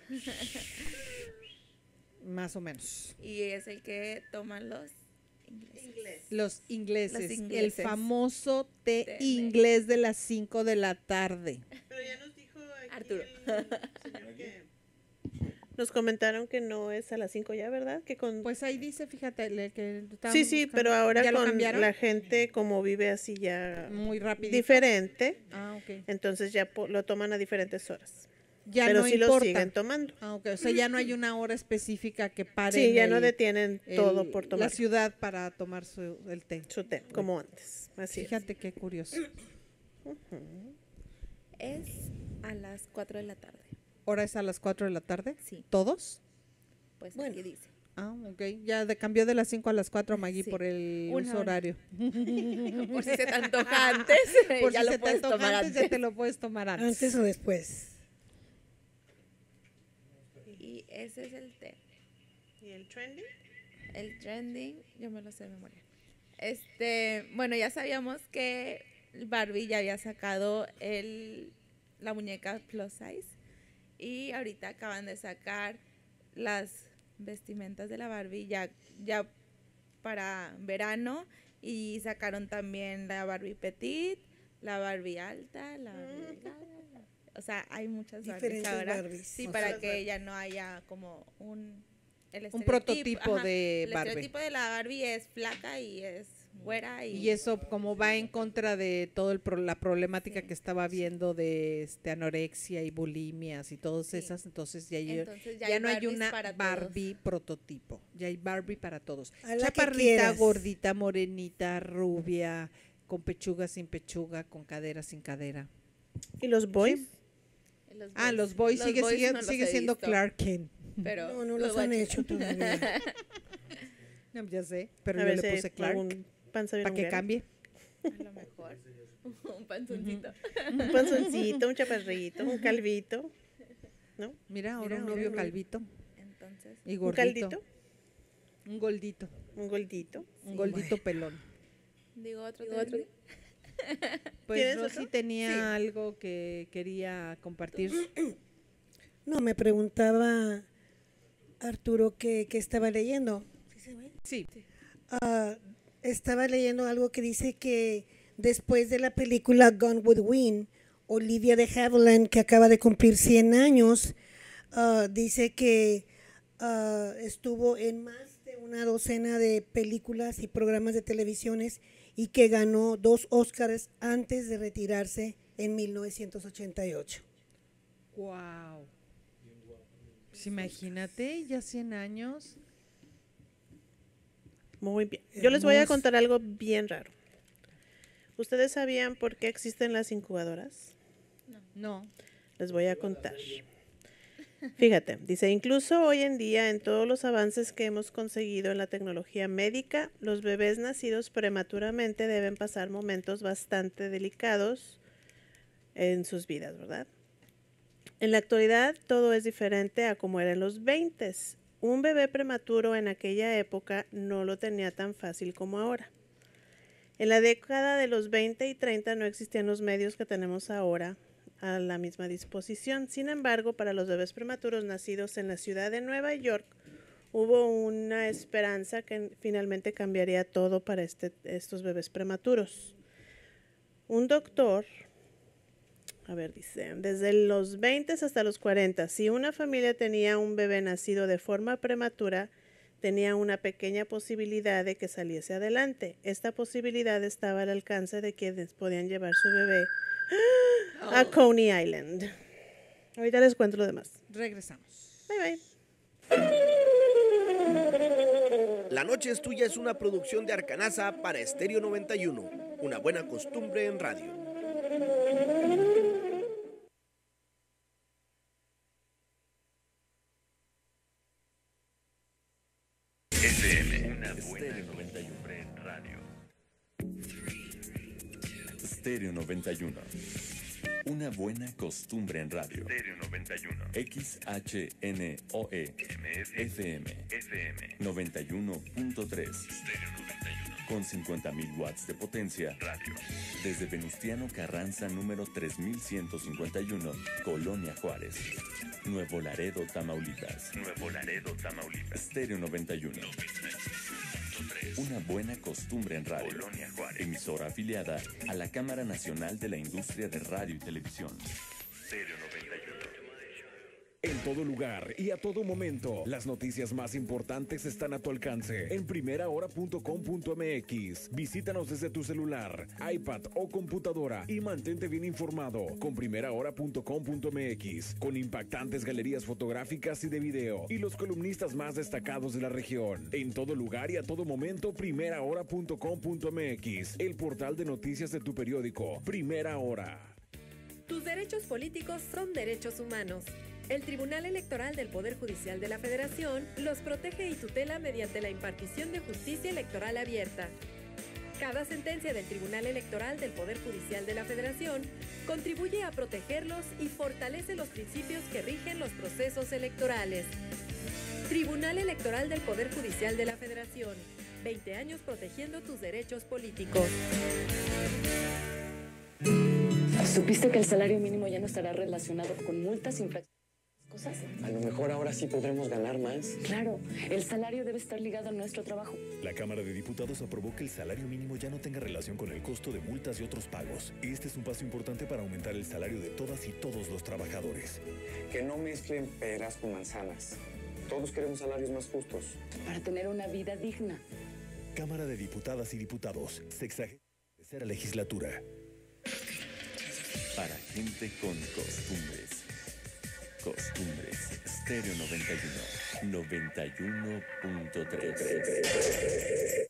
Más o menos. Y es el que toman los ingleses. Los ingleses. Los ingleses. El famoso té Té inglés de las 5 de la tarde. Pero ya nos dijo aquí Arturo. el señor que nos comentaron que no es a las 5 ya, ¿verdad? Que con Pues ahí dice, fíjate, que estábamos sí, buscando. pero ahora ¿Ya lo con cambiaron? la gente como vive así ya Muy rápido. diferente, Ah, ok. entonces ya lo toman a diferentes horas. Ya pero no sí importa. lo siguen tomando. Ah, ok. O sea, ya no hay una hora específica que pare. Sí, ya no detienen todo por la tomar ciudad para tomar el té. su té, como antes. Así es. Fíjate qué curioso. Es a las 4 de la tarde. ¿Hora es a las 4 de la tarde? Sí. ¿Todos? Pues Bueno. aquí dice. Ah, ok. Ya cambió de las 5 a las 4, Maggie, Sí. por el Una uso hora. horario. Por si se te antoja antes, Por ya si lo se te puedes antoja tomar antes, ya antes. te lo puedes tomar antes. Antes o después. Y ese es el té. ¿Y el trending? El trending, yo me lo sé de memoria. Bueno, ya sabíamos que Barbie ya había sacado la muñeca plus size. Y ahorita acaban de sacar las vestimentas de la Barbie ya para verano. Y sacaron también la Barbie petit, la Barbie alta, la Barbie delgada. O sea, hay muchas Barbies Diferentes ahora. Barbies. Sí, O para sea, que ya no haya como el Un estereotipo, prototipo de el Barbie. estereotipo de la Barbie es flaca y es güera. Y eso como va en contra de todo la problemática que estaba viendo de anorexia y bulimias y todas esas, entonces ya hay no hay Barbies una para todos. Barbie prototipo, ya hay Barbie para todos. A la que Chaparrita, quieras. gordita, morenita, rubia, con pechuga, sin pechuga, con cadera, sin cadera. ¿Y los boys? Los boys Los sigue boys no los sigue he siendo visto. Clark Kent. Pero No los han hecho todavía. No, ya sé, pero A yo ver le si puse Clark algún panza bien para que honguera. cambie. A lo mejor. Un panzoncito. Un panzoncito, un chaparrito, un calvito. ¿No? Mira, ahora un novio calvito Entonces, y ¿Un gordito. caldito? Un goldito. Un goldito. Un goldito pelón. digo otro. Pues ¿Tienes Rosy otro? tenía algo que quería compartir. No, me preguntaba Arturo qué estaba leyendo. Sí. Estaba leyendo algo que dice que después de la película Gone with the Wind, Olivia de Havilland, que acaba de cumplir 100 años, dice que estuvo en más de una docena de películas y programas de televisiones y que ganó 2 Óscars antes de retirarse en 1988. Wow. Pues imagínate, ya 100 años. Muy bien. Yo les voy a contar algo bien raro. ¿Ustedes sabían por qué existen las incubadoras? No. Les voy a contar. Fíjate, dice, incluso hoy en día, en todos los avances que hemos conseguido en la tecnología médica, los bebés nacidos prematuramente deben pasar momentos bastante delicados en sus vidas, ¿verdad? En la actualidad, todo es diferente a como era en los 20s. Un bebé prematuro en aquella época no lo tenía tan fácil como ahora. En la década de los 20 y 30 no existían los medios que tenemos ahora a la misma disposición. Sin embargo, para los bebés prematuros nacidos en la ciudad de Nueva York, hubo una esperanza que finalmente cambiaría todo para estos bebés prematuros. Un doctor, dice, desde los 20 hasta los 40, si una familia tenía un bebé nacido de forma prematura, tenía una pequeña posibilidad de que saliese adelante. Esta posibilidad estaba al alcance de quienes podían llevar su bebé a Coney Island. Ahorita les cuento lo demás. Regresamos. Bye, bye. La Noche es Tuya es una producción de Arcanaza para Estéreo 91. Una buena costumbre en radio. FM, una buena 91 en radio. Estéreo 91. Una buena costumbre en radio. Estéreo 91. XHNOE. FM. 91.3. Estéreo 91. Con 50.000 watts de potencia. Radio. Desde Venustiano Carranza, número 3151, Colonia Juárez. Nuevo Laredo, Tamaulipas. Estéreo 91. Una buena costumbre en radio. Colonia Juárez. Emisora afiliada a la Cámara Nacional de la Industria de Radio y Televisión. Estéreo 91. En todo lugar y a todo momento, las noticias más importantes están a tu alcance en primerahora.com.mx. Visítanos desde tu celular, iPad o computadora y mantente bien informado con primerahora.com.mx, con impactantes galerías fotográficas y de video y los columnistas más destacados de la región. En todo lugar y a todo momento, primerahora.com.mx, el portal de noticias de tu periódico, Primera Hora. Tus derechos políticos son derechos humanos. El Tribunal Electoral del Poder Judicial de la Federación los protege y tutela mediante la impartición de justicia electoral abierta. Cada sentencia del Tribunal Electoral del Poder Judicial de la Federación contribuye a protegerlos y fortalece los principios que rigen los procesos electorales. Tribunal Electoral del Poder Judicial de la Federación. 20 años protegiendo tus derechos políticos. ¿Supiste que el salario mínimo ya no estará relacionado con multas, infracciones? Cosas. A lo mejor ahora sí podremos ganar más. Claro, el salario debe estar ligado a nuestro trabajo. La Cámara de Diputados aprobó que el salario mínimo ya no tenga relación con el costo de multas y otros pagos. Este es un paso importante para aumentar el salario de todas y todos los trabajadores. Que no mezclen peras con manzanas. Todos queremos salarios más justos. Para tener una vida digna. Cámara de Diputadas y Diputados, 63ª legislatura. Para gente con costumbres. Costumbres. Estéreo 91. 91.3.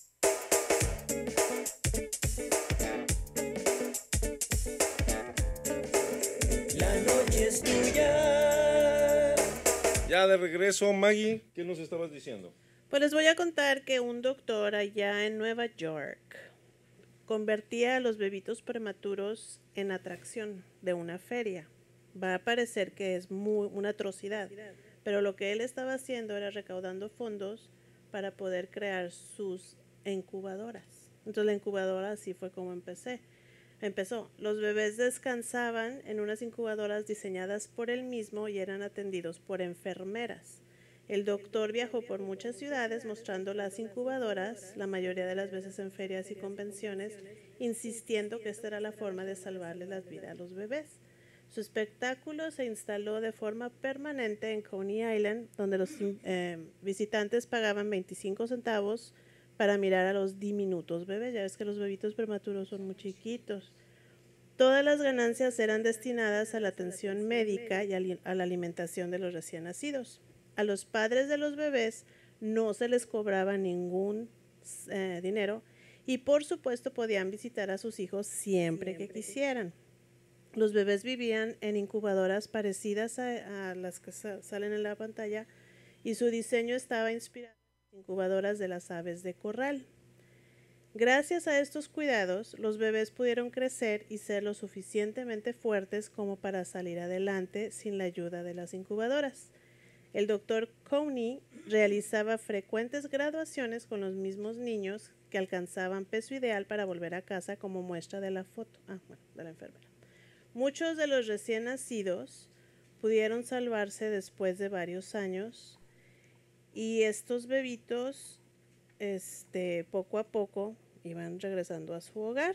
La noche es tuya. Ya de regreso, Maggie, ¿qué nos estabas diciendo? Pues les voy a contar que un doctor allá en Nueva York convertía a los bebitos prematuros en atracción de una feria. Va a parecer que es una atrocidad, pero lo que él estaba haciendo era recaudando fondos para poder crear sus incubadoras. Entonces la incubadora así fue como empezó. Los bebés descansaban en unas incubadoras diseñadas por él mismo y eran atendidos por enfermeras. El doctor viajó por muchas ciudades mostrando las incubadoras, la mayoría de las veces en ferias y convenciones, insistiendo que esta era la forma de salvarle la vida a los bebés. Su espectáculo se instaló de forma permanente en Coney Island, donde los visitantes pagaban 25 centavos para mirar a los diminutos bebés. Ya ves que los bebitos prematuros son muy chiquitos. Todas las ganancias eran destinadas a la atención médica y a la alimentación de los recién nacidos. A los padres de los bebés no se les cobraba ningún dinero y por supuesto podían visitar a sus hijos siempre que quisieran. Los bebés vivían en incubadoras parecidas a las que salen en la pantalla y su diseño estaba inspirado en las incubadoras de las aves de corral. Gracias a estos cuidados, los bebés pudieron crecer y ser lo suficientemente fuertes como para salir adelante sin la ayuda de las incubadoras. El doctor Coney realizaba frecuentes graduaciones con los mismos niños que alcanzaban peso ideal para volver a casa, como muestra de la foto de la enfermera. Muchos de los recién nacidos pudieron salvarse después de varios años y estos bebitos poco a poco iban regresando a su hogar.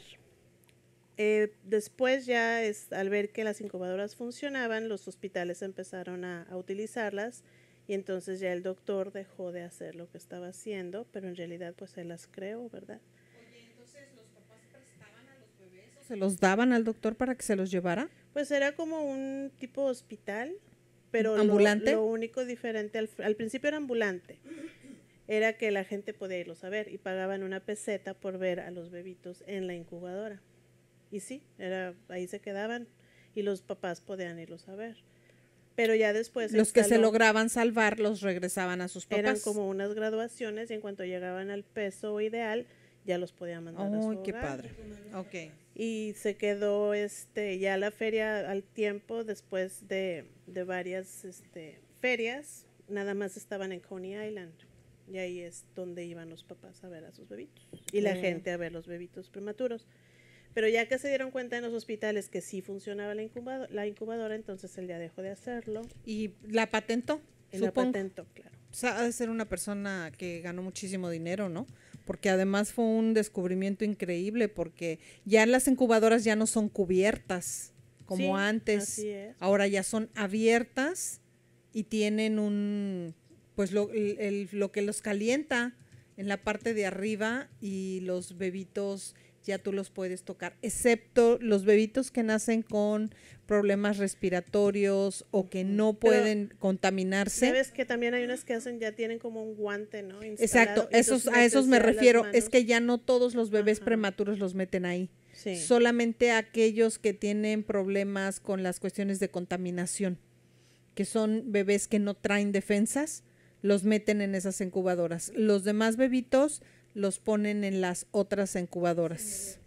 Después ya al ver que las incubadoras funcionaban, los hospitales empezaron a utilizarlas y entonces ya el doctor dejó de hacer lo que estaba haciendo, pero en realidad pues él las creó, ¿verdad? Oye, entonces los papás prestaban a los bebés o se los daban al doctor para que se los llevara. Pues era como un tipo hospital, pero ¿ambulante? Lo único diferente, al principio era ambulante. Era que la gente podía irlos a ver y pagaban una peseta por ver a los bebitos en la incubadora. Y sí, ahí se quedaban y los papás podían irlos a ver. Pero ya después los que se lograban salvar los regresaban a sus papás. Eran como unas graduaciones y en cuanto llegaban al peso ideal ya los podían mandar a su hogar. ¡Qué padre! Okay. Y se quedó ya la feria al tiempo, después de varias ferias, nada más estaban en Coney Island. Y ahí es donde iban los papás a ver a sus bebitos y la gente a ver los bebitos prematuros. Pero ya que se dieron cuenta en los hospitales que sí funcionaba la incubadora, entonces él ya dejó de hacerlo. ¿Y la patentó? La patentó, claro. O sea, ha de ser una persona que ganó muchísimo dinero, ¿no? Porque además fue un descubrimiento increíble, porque ya las incubadoras ya no son cubiertas como antes. Así es. Ahora ya son abiertas y tienen pues lo que los calienta en la parte de arriba y los bebitos ya tú los puedes tocar, excepto los bebitos que nacen con problemas respiratorios o que no pueden contaminarse. Sabes que también hay unas que ya tienen como un guante, ¿no? Exacto, a esos me refiero, es que ya no todos los bebés prematuros los meten ahí. Sí. Solamente aquellos que tienen problemas con las cuestiones de contaminación, que son bebés que no traen defensas, los meten en esas incubadoras. Los demás bebitos los ponen en las otras incubadoras.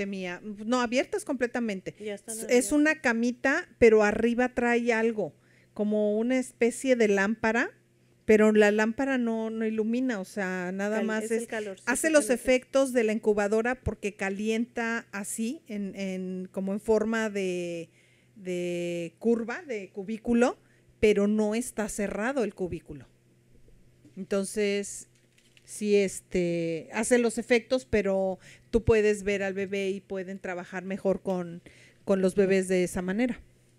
Abiertas completamente. Es una camita, pero arriba trae algo, como una especie de lámpara, pero la lámpara no ilumina, o sea, nada más hace los efectos de la incubadora porque calienta así, como en forma de curva, de cubículo, pero no está cerrado el cubículo. Entonces, sí, hace los efectos, pero tú puedes ver al bebé y pueden trabajar mejor con los bebés de esa manera.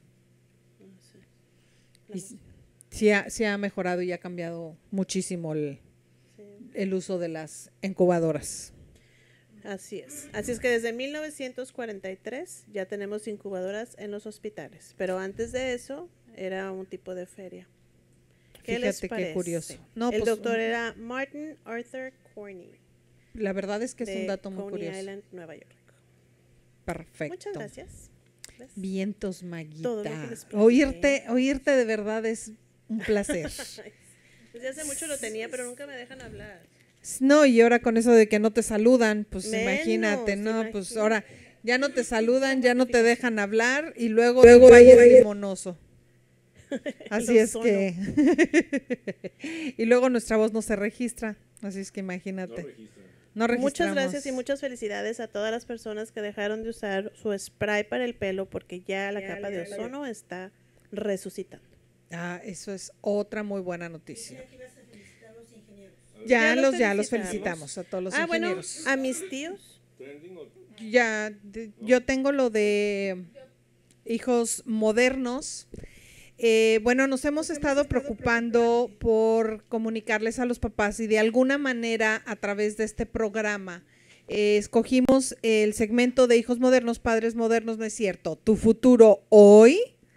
Y sí ha mejorado y ha cambiado muchísimo el uso de las incubadoras. Así es. Así es que desde 1943 ya tenemos incubadoras en los hospitales, pero antes de eso era un tipo de feria. ¿Qué les parece? Qué curioso. El doctor era Martin Arthur Corney. La verdad es que es un dato muy curioso. Coney Island, Nueva York. Perfecto. Muchas gracias. Vientos, Maguita. Oírte de verdad es un placer. Desde hace mucho lo tenía, pero nunca me dejan hablar. No, y ahora con eso de que no te saludan, pues imagínate, ¿no? Pues ahora ya no te saludan, ya no te dejan hablar y luego vaya monoso. Así es que y luego nuestra voz no se registra, así es que imagínate. No registramos. Muchas gracias y muchas felicidades a todas las personas que dejaron de usar su spray para el pelo porque ya la capa de ozono está resucitando. Eso es otra muy buena noticia. Ya los felicitamos a todos los ingenieros. Bueno, a mis tíos. Yo tengo lo de hijos modernos. Nos hemos estado preocupando por comunicarles a los papás y de alguna manera a través de este programa escogimos el segmento de Hijos Modernos, Padres Modernos, no es cierto, Tu Futuro Hoy,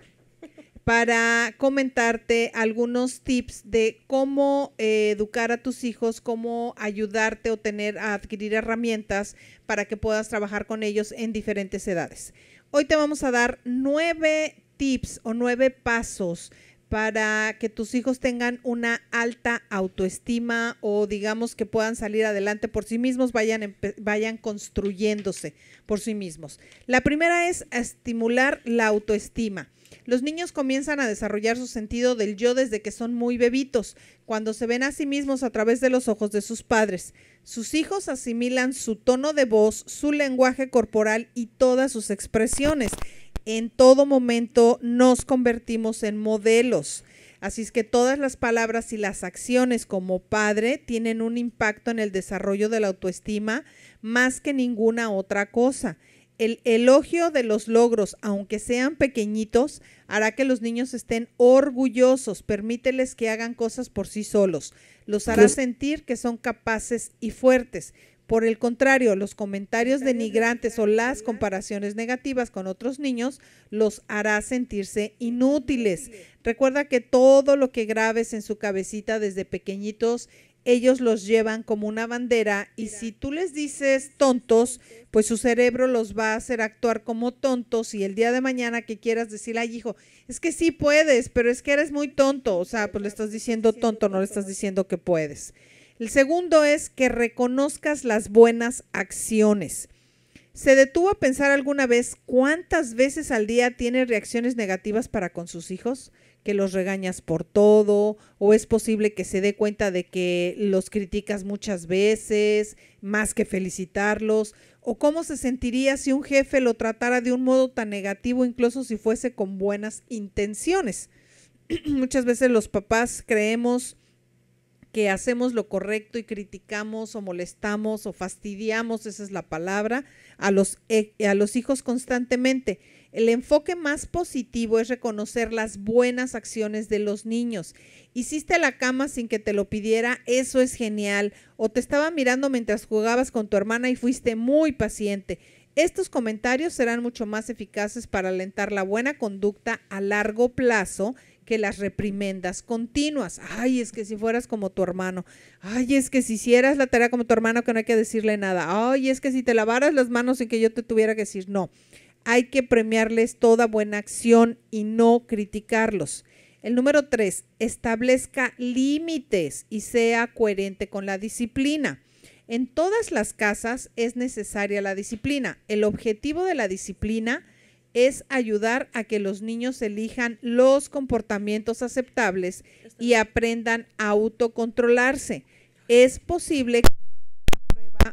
para comentarte algunos tips de cómo educar a tus hijos, cómo ayudarte a adquirir herramientas para que puedas trabajar con ellos en diferentes edades. Hoy te vamos a dar 9 tips o 9 pasos para que tus hijos tengan una alta autoestima o digamos que puedan salir adelante por sí mismos, vayan construyéndose por sí mismos. La primera es estimular la autoestima. Los niños comienzan a desarrollar su sentido del yo desde que son muy bebitos, cuando se ven a sí mismos a través de los ojos de sus padres. Sus hijos asimilan su tono de voz, su lenguaje corporal y todas sus expresiones. En todo momento nos convertimos en modelos. Así es que todas las palabras y las acciones como padre tienen un impacto en el desarrollo de la autoestima más que ninguna otra cosa. El elogio de los logros, aunque sean pequeñitos, hará que los niños estén orgullosos. Permíteles que hagan cosas por sí solos. Los hará sentir que son capaces y fuertes. Por el contrario, los comentarios denigrantes o las comparaciones negativas con otros niños los hará sentirse inútiles. Recuerda que todo lo que grabes en su cabecita desde pequeñitos, ellos los llevan como una bandera y si tú les dices tontos, pues su cerebro los va a hacer actuar como tontos y el día de mañana que quieras decir, ay hijo, es que sí puedes, pero es que eres muy tonto, o sea, pues le estás diciendo tonto, no le estás diciendo que puedes. El segundo es que reconozcas las buenas acciones. ¿Se detuvo a pensar alguna vez cuántas veces al día tiene reacciones negativas para con sus hijos? Que los regañas por todo, o es posible que se dé cuenta de que los criticas muchas veces, más que felicitarlos, o cómo se sentiría si un jefe lo tratara de un modo tan negativo, incluso si fuese con buenas intenciones. Muchas veces los papás creemos que hacemos lo correcto y criticamos o molestamos o fastidiamos, esa es la palabra, a los hijos constantemente. El enfoque más positivo es reconocer las buenas acciones de los niños. Hiciste la cama sin que te lo pidiera, eso es genial. O te estaba mirando mientras jugabas con tu hermana y fuiste muy paciente. Estos comentarios serán mucho más eficaces para alentar la buena conducta a largo plazo que las reprimendas continuas. Ay, es que si fueras como tu hermano. Ay, es que si hicieras la tarea como tu hermano que no hay que decirle nada. Ay, es que si te lavaras las manos sin que yo te tuviera que decir no. Hay que premiarles toda buena acción y no criticarlos. El número 3, establezca límites y sea coherente con la disciplina. En todas las casas es necesaria la disciplina. El objetivo de la disciplina es ayudar a que los niños elijan los comportamientos aceptables y aprendan a autocontrolarse. Es posible que aprueba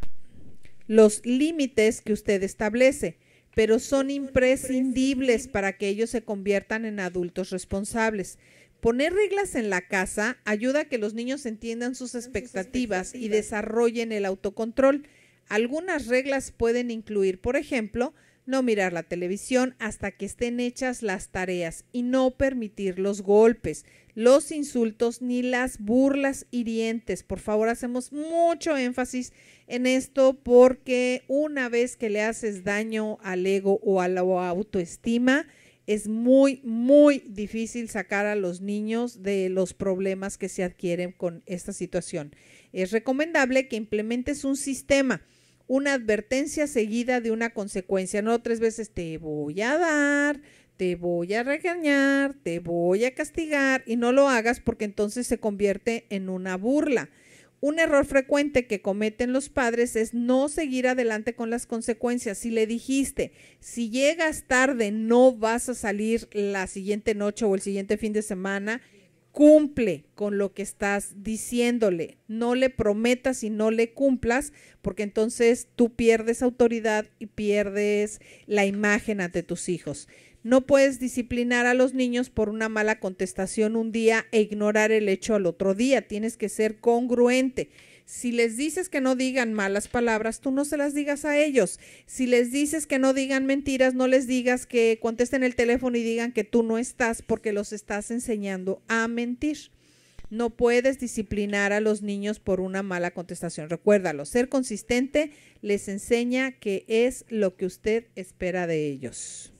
los límites que usted establece, pero son imprescindibles para que ellos se conviertan en adultos responsables. Poner reglas en la casa ayuda a que los niños entiendan sus expectativas y desarrollen el autocontrol. Algunas reglas pueden incluir, por ejemplo, no mirar la televisión hasta que estén hechas las tareas y no permitir los golpes, los insultos ni las burlas hirientes. Por favor, hacemos mucho énfasis en esto porque una vez que le haces daño al ego o a la autoestima, es muy, muy difícil sacar a los niños de los problemas que se adquieren con esta situación. Es recomendable que implementes un sistema, una advertencia seguida de una consecuencia, no 3 veces te voy a dar, te voy a regañar, te voy a castigar y no lo hagas porque entonces se convierte en una burla. Un error frecuente que cometen los padres es no seguir adelante con las consecuencias. Si le dijiste, si llegas tarde no vas a salir la siguiente noche o el siguiente fin de semana, cumple con lo que estás diciéndole. No le prometas y no le cumplas, porque entonces tú pierdes autoridad y pierdes la imagen ante tus hijos. No puedes disciplinar a los niños por una mala contestación un día e ignorar el hecho al otro día. Tienes que ser congruente. Si les dices que no digan malas palabras, tú no se las digas a ellos. Si les dices que no digan mentiras, no les digas que contesten el teléfono y digan que tú no estás porque los estás enseñando a mentir. No puedes disciplinar a los niños por una mala contestación. Recuérdalo, ser consistente les enseña que es lo que usted espera de ellos.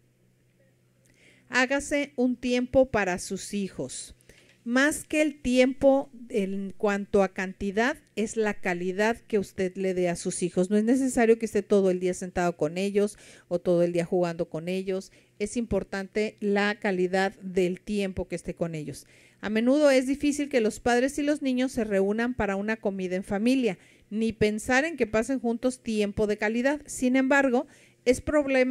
Hágase un tiempo para sus hijos. Más que el tiempo en cuanto a cantidad, es la calidad que usted le dé a sus hijos. No es necesario que esté todo el día sentado con ellos o todo el día jugando con ellos. Es importante la calidad del tiempo que esté con ellos. A menudo es difícil que los padres y los niños se reúnan para una comida en familia, ni pensar en que pasen juntos tiempo de calidad. Sin embargo, es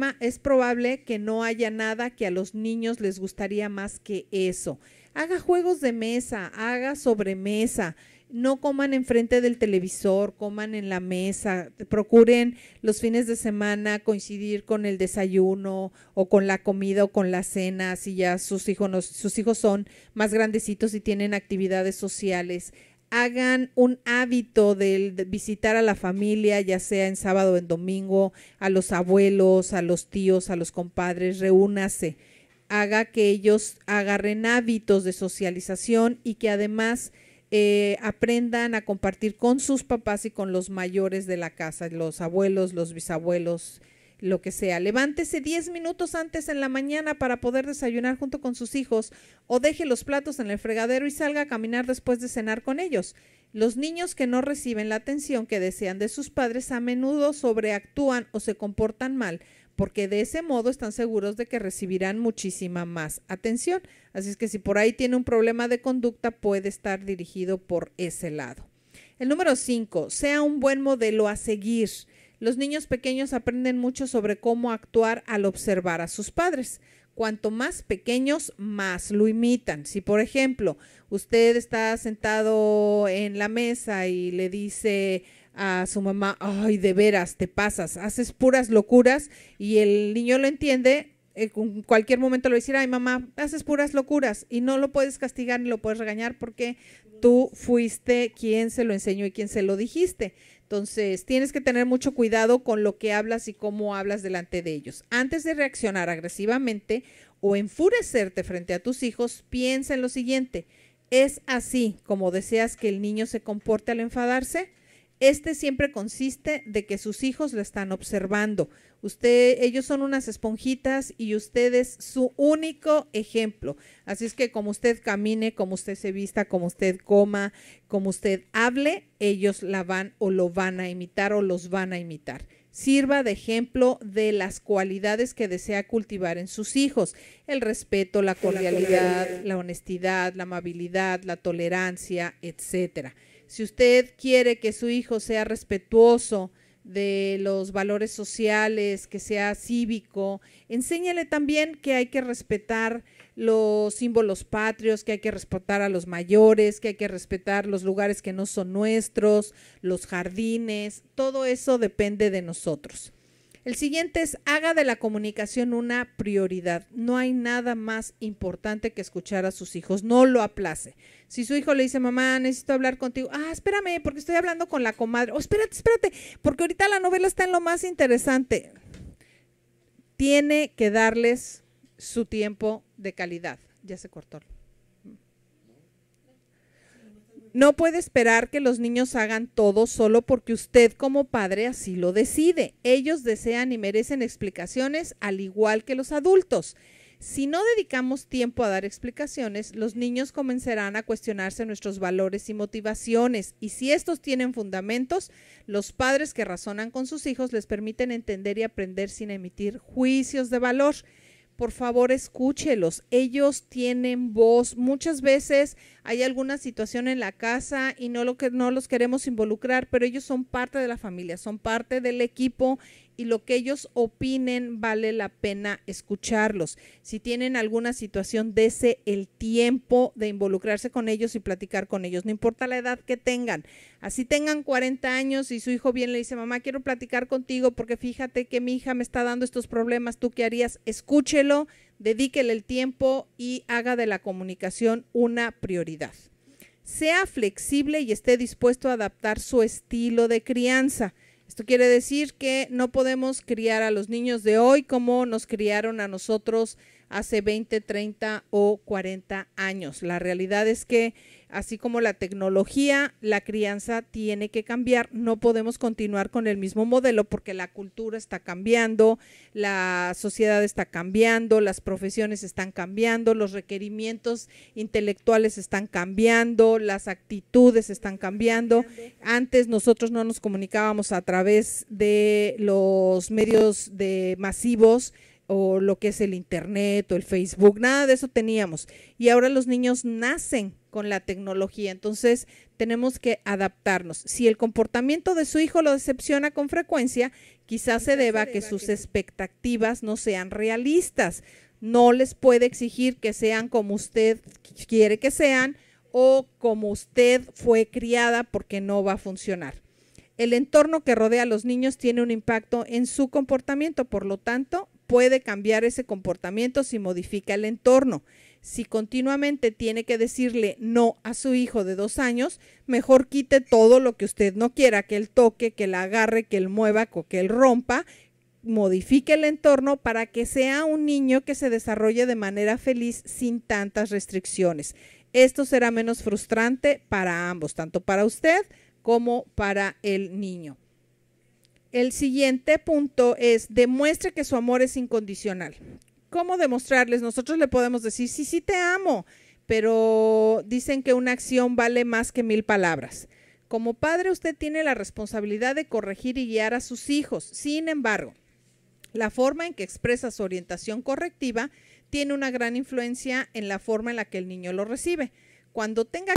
probable que no haya nada que a los niños les gustaría más que eso. Haga juegos de mesa, haga sobremesa, no coman enfrente del televisor, coman en la mesa, procuren los fines de semana coincidir con el desayuno o con la comida o con la cena, si ya sus hijos son más grandecitos y tienen actividades sociales. Hagan un hábito de visitar a la familia, ya sea en sábado o en domingo, a los abuelos, a los tíos, a los compadres, reúnase. Haga que ellos agarren hábitos de socialización y que además aprendan a compartir con sus papás y con los mayores de la casa, los abuelos, los bisabuelos, lo que sea. Levántese 10 minutos antes en la mañana para poder desayunar junto con sus hijos o deje los platos en el fregadero y salga a caminar después de cenar con ellos. Los niños que no reciben la atención que desean de sus padres a menudo sobreactúan o se comportan mal, porque de ese modo están seguros de que recibirán muchísima más atención. Así es que si por ahí tiene un problema de conducta, puede estar dirigido por ese lado. El número 5, sea un buen modelo a seguir. Los niños pequeños aprenden mucho sobre cómo actuar al observar a sus padres. Cuanto más pequeños, más lo imitan. Si, por ejemplo, usted está sentado en la mesa y le dice a su mamá, ay, de veras, te pasas, haces puras locuras, y el niño lo entiende, en cualquier momento le va a decir, ay, mamá, haces puras locuras, y no lo puedes castigar ni lo puedes regañar porque tú fuiste quien se lo enseñó y quien se lo dijiste. Entonces, tienes que tener mucho cuidado con lo que hablas y cómo hablas delante de ellos. Antes de reaccionar agresivamente o enfurecerte frente a tus hijos, piensa en lo siguiente: ¿es así como deseas que el niño se comporte al enfadarse? Este siempre consiste de que sus hijos lo están observando. Ellos son unas esponjitas y usted es su único ejemplo. Así es que como usted camine, como usted se vista, como usted coma, como usted hable, ellos la van o lo van a imitar o los van a imitar. Sirva de ejemplo de las cualidades que desea cultivar en sus hijos: el respeto, la cordialidad, la honestidad, la amabilidad, la tolerancia, etcétera. Si usted quiere que su hijo sea respetuoso de los valores sociales, que sea cívico, enséñale también que hay que respetar los símbolos patrios, que hay que respetar a los mayores, que hay que respetar los lugares que no son nuestros, los jardines. Todo eso depende de nosotros. El siguiente es: haga de la comunicación una prioridad. No hay nada más importante que escuchar a sus hijos. No lo aplace. Si su hijo le dice, mamá, necesito hablar contigo. Ah, espérame, porque estoy hablando con la comadre. Oh, espérate, porque ahorita la novela está en lo más interesante. Tiene que darles su tiempo de calidad. Ya se cortó. No puede esperar que los niños hagan todo solo porque usted como padre así lo decide. Ellos desean y merecen explicaciones al igual que los adultos. Si no dedicamos tiempo a dar explicaciones, los niños comenzarán a cuestionarse nuestros valores y motivaciones. Y si estos tienen fundamentos, los padres que razonan con sus hijos les permiten entender y aprender sin emitir juicios de valor. Por favor, escúchelos. Ellos tienen voz. Muchas veces hay alguna situación en la casa y no los queremos involucrar, pero ellos son parte de la familia, son parte del equipo, y lo que ellos opinen vale la pena escucharlos. Si tienen alguna situación, dese el tiempo de involucrarse con ellos y platicar con ellos, no importa la edad que tengan. Así tengan 40 años y su hijo viene y le dice, mamá, quiero platicar contigo porque fíjate que mi hija me está dando estos problemas, ¿tú qué harías? Escúchelo, dedíquele el tiempo y haga de la comunicación una prioridad. Sea flexible y esté dispuesto a adaptar su estilo de crianza. Esto quiere decir que no podemos criar a los niños de hoy como nos criaron a nosotros hace 20, 30 o 40 años. La realidad es que así como la tecnología, la crianza tiene que cambiar. No podemos continuar con el mismo modelo porque la cultura está cambiando, la sociedad está cambiando, las profesiones están cambiando, los requerimientos intelectuales están cambiando, las actitudes están cambiando. Antes nosotros no nos comunicábamos a través de los medios masivos, o lo que es el internet o el Facebook, nada de eso teníamos. Y ahora los niños nacen con la tecnología, entonces tenemos que adaptarnos. Si el comportamiento de su hijo lo decepciona con frecuencia, quizás se deba a que sus expectativas no sean realistas. No les puede exigir que sean como usted quiere que sean o como usted fue criada, porque no va a funcionar. El entorno que rodea a los niños tiene un impacto en su comportamiento, por lo tanto, puede cambiar ese comportamiento si modifica el entorno. Si continuamente tiene que decirle no a su hijo de 2 años, mejor quite todo lo que usted no quiera, que él toque, que él agarre, que él mueva, que él rompa. Modifique el entorno para que sea un niño que se desarrolle de manera feliz sin tantas restricciones. Esto será menos frustrante para ambos, tanto para usted como para el niño. El siguiente punto es: demuestre que su amor es incondicional. ¿Cómo demostrarles? Nosotros le podemos decir, sí, sí te amo, pero dicen que una acción vale más que 1000 palabras. Como padre, usted tiene la responsabilidad de corregir y guiar a sus hijos. Sin embargo, la forma en que expresa su orientación correctiva tiene una gran influencia en la forma en la que el niño lo recibe. Cuando tenga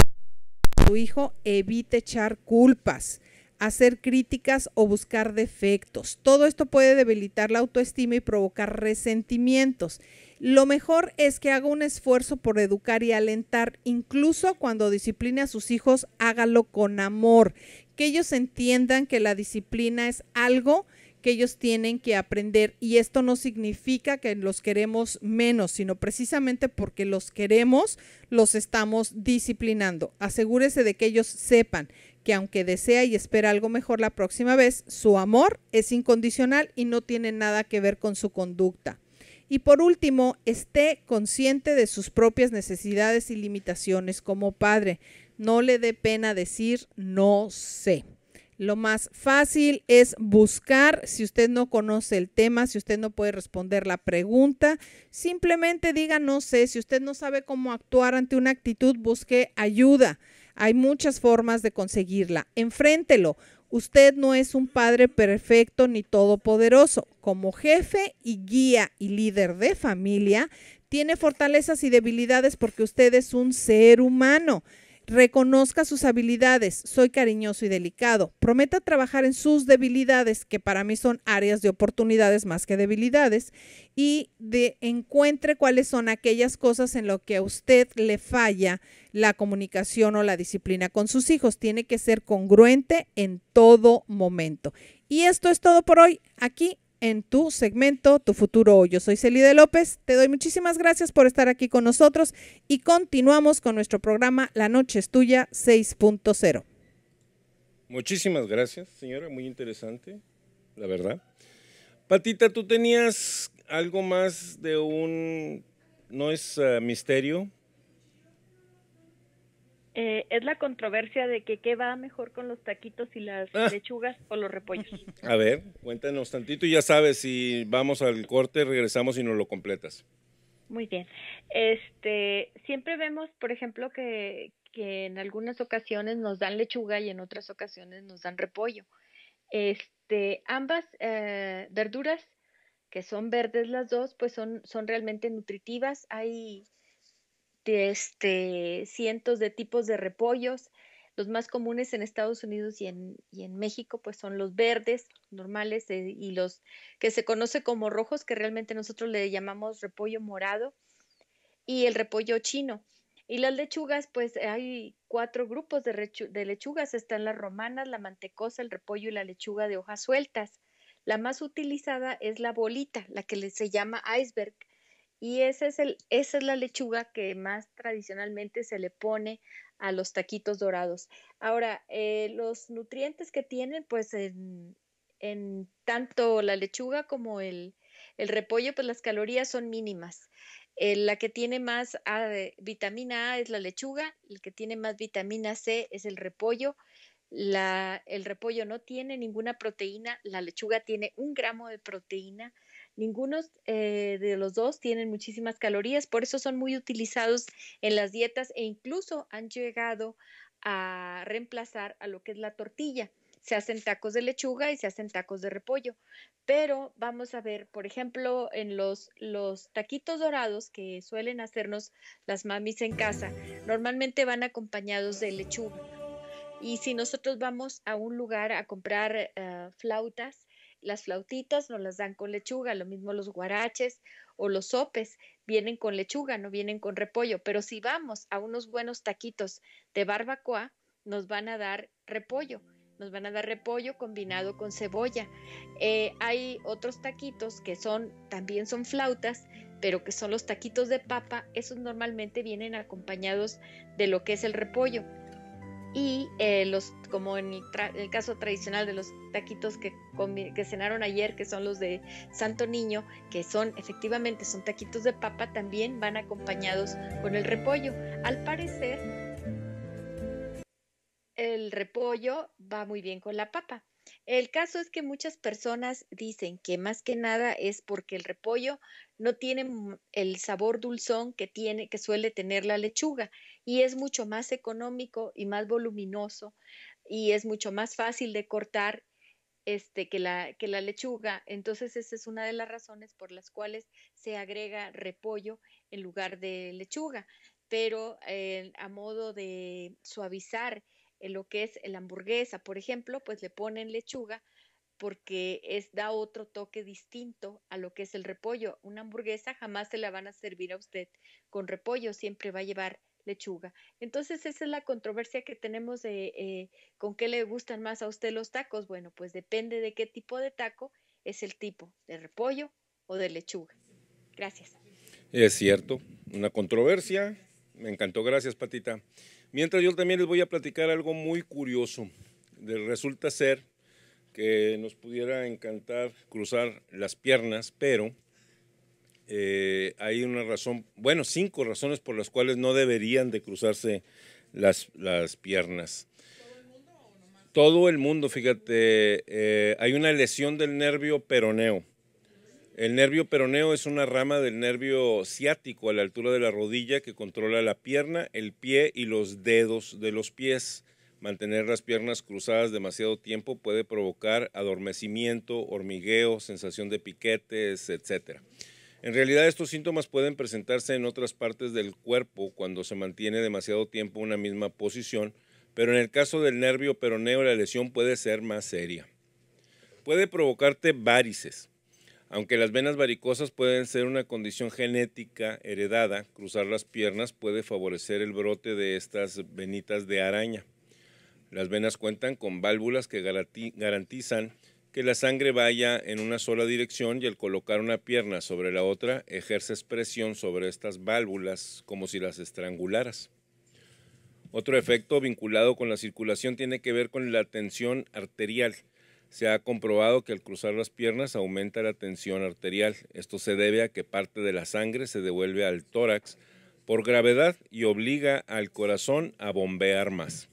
a su hijo, evite echar culpas, hacer críticas o buscar defectos. Todo esto puede debilitar la autoestima y provocar resentimientos. Lo mejor es que haga un esfuerzo por educar y alentar. Incluso cuando discipline a sus hijos, hágalo con amor. Que ellos entiendan que la disciplina es algo que ellos tienen que aprender, y esto no significa que los queremos menos, sino precisamente porque los queremos, los estamos disciplinando. Asegúrese de que ellos sepan que aunque desea y espera algo mejor la próxima vez, su amor es incondicional y no tiene nada que ver con su conducta. Y por último, esté consciente de sus propias necesidades y limitaciones como padre. No le dé pena decir no sé. Lo más fácil es buscar. Si usted no conoce el tema, si usted no puede responder la pregunta, simplemente diga no sé. Si usted no sabe cómo actuar ante una actitud, busque ayuda. Hay muchas formas de conseguirla. Enfréntelo. Usted no es un padre perfecto ni todopoderoso. Como jefe y guía y líder de familia, tiene fortalezas y debilidades porque usted es un ser humano. Reconozca sus habilidades. Soy cariñoso y delicado. Prometa trabajar en sus debilidades, que para mí son áreas de oportunidades más que debilidades, y encuentre cuáles son aquellas cosas en lo que a usted le falla la comunicación o la disciplina con sus hijos. Tiene que ser congruente en todo momento. Y esto es todo por hoy aquí en tu segmento Tu Futuro Hoy. Yo soy Celide López, te doy muchísimas gracias por estar aquí con nosotros y continuamos con nuestro programa La Noche es Tuya 6.0. Muchísimas gracias, señora, muy interesante, la verdad. Patita, tú tenías algo más de ¿no es misterio? Es la controversia de que qué va mejor con los taquitos y las lechugas o los repollos. A ver, cuéntanos tantito y ya sabes, si vamos al corte, regresamos y nos lo completas. Muy bien. Siempre vemos, por ejemplo, que en algunas ocasiones nos dan lechuga y en otras ocasiones nos dan repollo. Ambas verduras, que son verdes las dos, pues son realmente nutritivas. Hay cientos de tipos de repollos. Los más comunes en Estados Unidos y en México pues son los verdes normales y los que se conoce como rojos, que realmente nosotros le llamamos repollo morado, y el repollo chino. Y las lechugas, pues hay 4 grupos de lechugas. Están las romanas, la mantecosa, el repollo y la lechuga de hojas sueltas. La más utilizada es la bolita, la que se llama iceberg. Y esa es la lechuga que más tradicionalmente se le pone a los taquitos dorados. Ahora, los nutrientes que tienen, pues en tanto la lechuga como el repollo, pues las calorías son mínimas. La que tiene más vitamina A es la lechuga, el que tiene más vitamina C es el repollo. El repollo no tiene ninguna proteína, la lechuga tiene 1 gramo de proteína. Ninguno de los dos tienen muchísimas calorías, por eso son muy utilizados en las dietas e incluso han llegado a reemplazar a lo que es la tortilla. Se hacen tacos de lechuga y se hacen tacos de repollo. Pero vamos a ver, por ejemplo, en los taquitos dorados que suelen hacernos las mamis en casa, normalmente van acompañados de lechuga. Y si nosotros vamos a un lugar a comprar flautas, las flautitas nos las dan con lechuga, lo mismo los guaraches o los sopes, vienen con lechuga, no vienen con repollo. Pero si vamos a unos buenos taquitos de barbacoa, nos van a dar repollo. Nos van a dar repollo combinado con cebolla. Hay otros taquitos que también son flautas, pero que son los taquitos de papa. Esos normalmente vienen acompañados de lo que es el repollo. Y como en el caso tradicional de los taquitos que cenaron ayer, que son los de Santo Niño, que efectivamente son taquitos de papa, también van acompañados con el repollo. Al parecer, el repollo va muy bien con la papa. El caso es que muchas personas dicen que más que nada es porque el repollo no tiene el sabor dulzón que suele tener la lechuga, y es mucho más económico y más voluminoso y es mucho más fácil de cortar que la lechuga. Entonces esa es una de las razones por las cuales se agrega repollo en lugar de lechuga. Pero a modo de suavizar lo que es la hamburguesa, por ejemplo, pues le ponen lechuga porque da otro toque distinto a lo que es el repollo. Una hamburguesa jamás se la van a servir a usted con repollo, siempre va a llevar lechuga. Entonces esa es la controversia que tenemos de con qué le gustan más a usted los tacos. Bueno, pues depende de qué tipo de taco es el tipo, de repollo o de lechuga. Gracias. Es cierto, una controversia. Me encantó, gracias Patita. Mientras yo también les voy a platicar algo muy curioso. Resulta ser que nos pudiera encantar cruzar las piernas, pero hay una razón, 5 razones por las cuales no deberían de cruzarse las piernas. Todo el mundo, fíjate, hay una lesión del nervio peroneo. El nervio peroneo es una rama del nervio ciático a la altura de la rodilla que controla la pierna, el pie y los dedos de los pies. Mantener las piernas cruzadas demasiado tiempo puede provocar adormecimiento, hormigueo, sensación de piquetes, etc. En realidad estos síntomas pueden presentarse en otras partes del cuerpo cuando se mantiene demasiado tiempo en una misma posición, pero en el caso del nervio peroneo la lesión puede ser más seria. Puede provocarte varices. Aunque las venas varicosas pueden ser una condición genética heredada, cruzar las piernas puede favorecer el brote de estas venitas de araña. Las venas cuentan con válvulas que garantizan que la sangre vaya en una sola dirección y al colocar una pierna sobre la otra ejerces presión sobre estas válvulas como si las estrangularas. Otro efecto vinculado con la circulación tiene que ver con la tensión arterial. Se ha comprobado que al cruzar las piernas aumenta la tensión arterial. Esto se debe a que parte de la sangre se devuelve al tórax por gravedad y obliga al corazón a bombear más.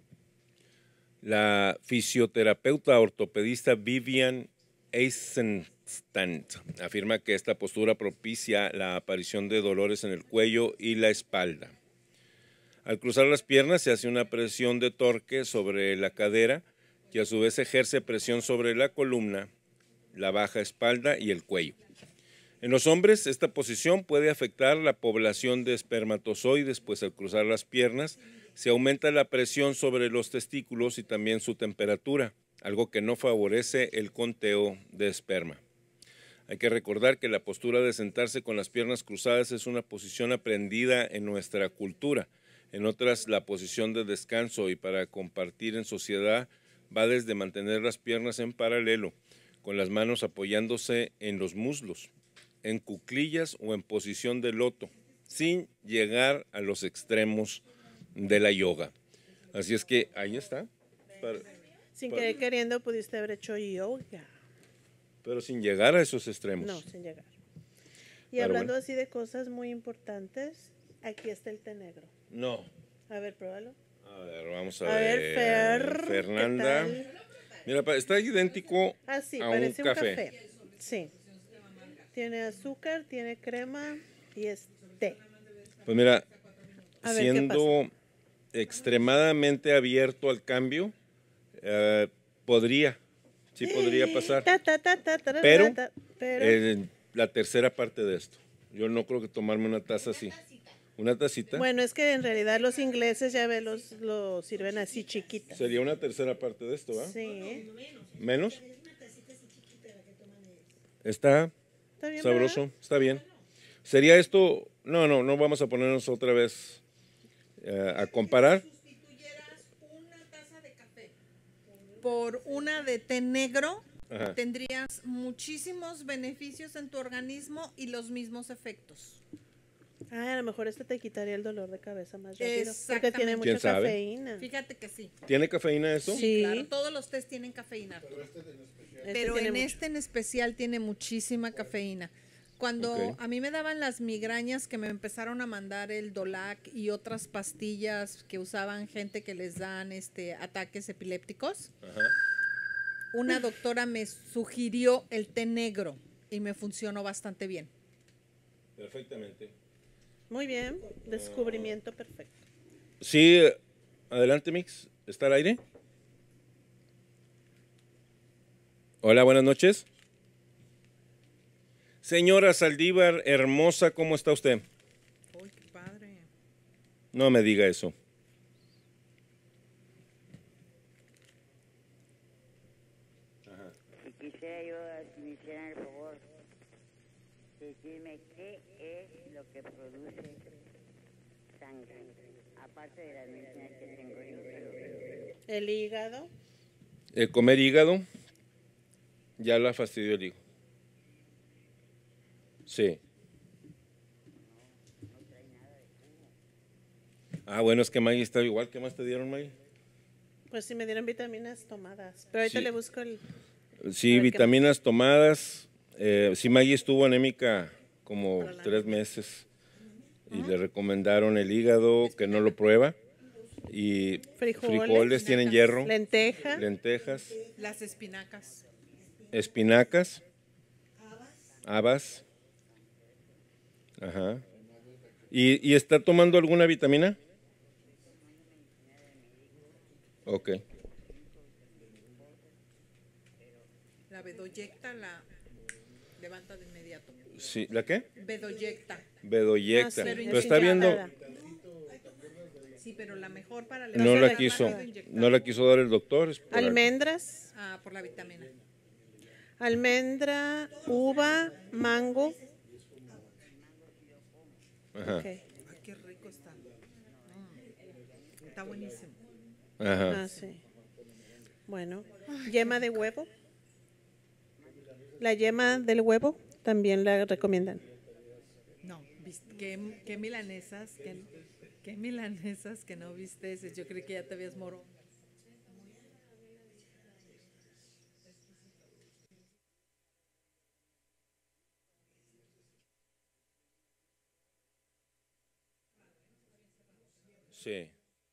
La fisioterapeuta ortopedista Vivian Eisenstadt afirma que esta postura propicia la aparición de dolores en el cuello y la espalda. Al cruzar las piernas se hace una presión de torque sobre la cadera, que a su vez ejerce presión sobre la columna, la baja espalda y el cuello. En los hombres, esta posición puede afectar la población de espermatozoides, pues al cruzar las piernas se aumenta la presión sobre los testículos y también su temperatura, algo que no favorece el conteo de esperma. Hay que recordar que la postura de sentarse con las piernas cruzadas es una posición aprendida en nuestra cultura. En otras, la posición de descanso y para compartir en sociedad va desde mantener las piernas en paralelo, con las manos apoyándose en los muslos, en cuclillas o en posición de loto, sin llegar a los extremos de la yoga. Así es que ahí está. Sin querer queriendo pudiste haber hecho yoga. Pero sin llegar a esos extremos. No, sin llegar. Y hablando así de cosas muy importantes, aquí está el té negro. No. A ver, pruébalo. A ver, vamos a ver. Fernanda. ¿Qué tal? Mira, está idéntico sí, a parece un café. Sí. Tiene azúcar, tiene crema y es té. Pues mira, A ver, siendo extremadamente abierto al cambio, podría pasar. Pero la tercera parte de esto. Yo no creo que tomarme una taza así. ¿Una tacita? Bueno, es que en realidad los ingleses, ya ves, lo sirven así chiquitas. Sería una tercera parte de esto, ¿verdad? Sí. ¿Menos? Está bien, sabroso, ¿verdad? está bien. ¿Sería esto? No vamos a ponernos otra vez a comparar. Por una de té negro, Ajá. tendrías muchísimos beneficios en tu organismo y los mismos efectos. A lo mejor te quitaría el dolor de cabeza más rápido. Porque Exactamente. tiene mucha ¿Quién sabe? cafeína. Fíjate que sí. ¿Tiene cafeína esto? Sí, claro. Todos los tés tienen cafeína. Pero tiene en mucho. este en especial tiene muchísima cafeína. Cuando Ok. a mí me daban las migrañas, que me empezaron a mandar el Dolac y otras pastillas que usaban gente que les dan ataques epilépticos, Ajá. una doctora me sugirió el té negro y me funcionó bastante bien. Perfectamente. Muy bien, descubrimiento perfecto. Sí, adelante, Mix. ¿Está al aire? Hola, buenas noches. Señora Saldívar, hermosa, ¿cómo está usted? Uy, qué padre. No me diga eso. Y quisiera yo que me hicieran el favor de decirme qué es lo que produce sangre, aparte de las medicinas que tengo yo. El hígado. El comer hígado ya la fastidió el hígado. Sí. Ah, bueno, es que Maggie está igual. ¿Qué más te dieron, Maggie? Pues sí me dieron vitaminas tomadas. Pero ahorita Sí. le busco el... Sí, A ver, ¿qué vitaminas tomadas. Sí, Maggie estuvo anémica como 3 meses y le recomendaron el hígado, que no lo prueba. Y frijoles tienen hierro. Lentejas. Las espinacas. Espinacas. Habas. Ajá. ¿Y está tomando alguna vitamina? Ok. La bedoyecta la levanta de inmediato. Sí, ¿la qué? Bedoyecta. Bedoyecta. Ah, sí, pero está viendo, Sí, pero la mejor para no la quiso dar el doctor. es por algo. Almendras. Ah, por la vitamina. Almendra, uva, mango. Ajá. Ok. Ay, qué rico está. Está buenísimo. Ajá. Ah, sí. Bueno, yema de huevo. La yema del huevo también la recomiendan. No, ¿qué milanesas? ¿Qué milanesas que no viste? Yo creí que ya te habías moro. Sí.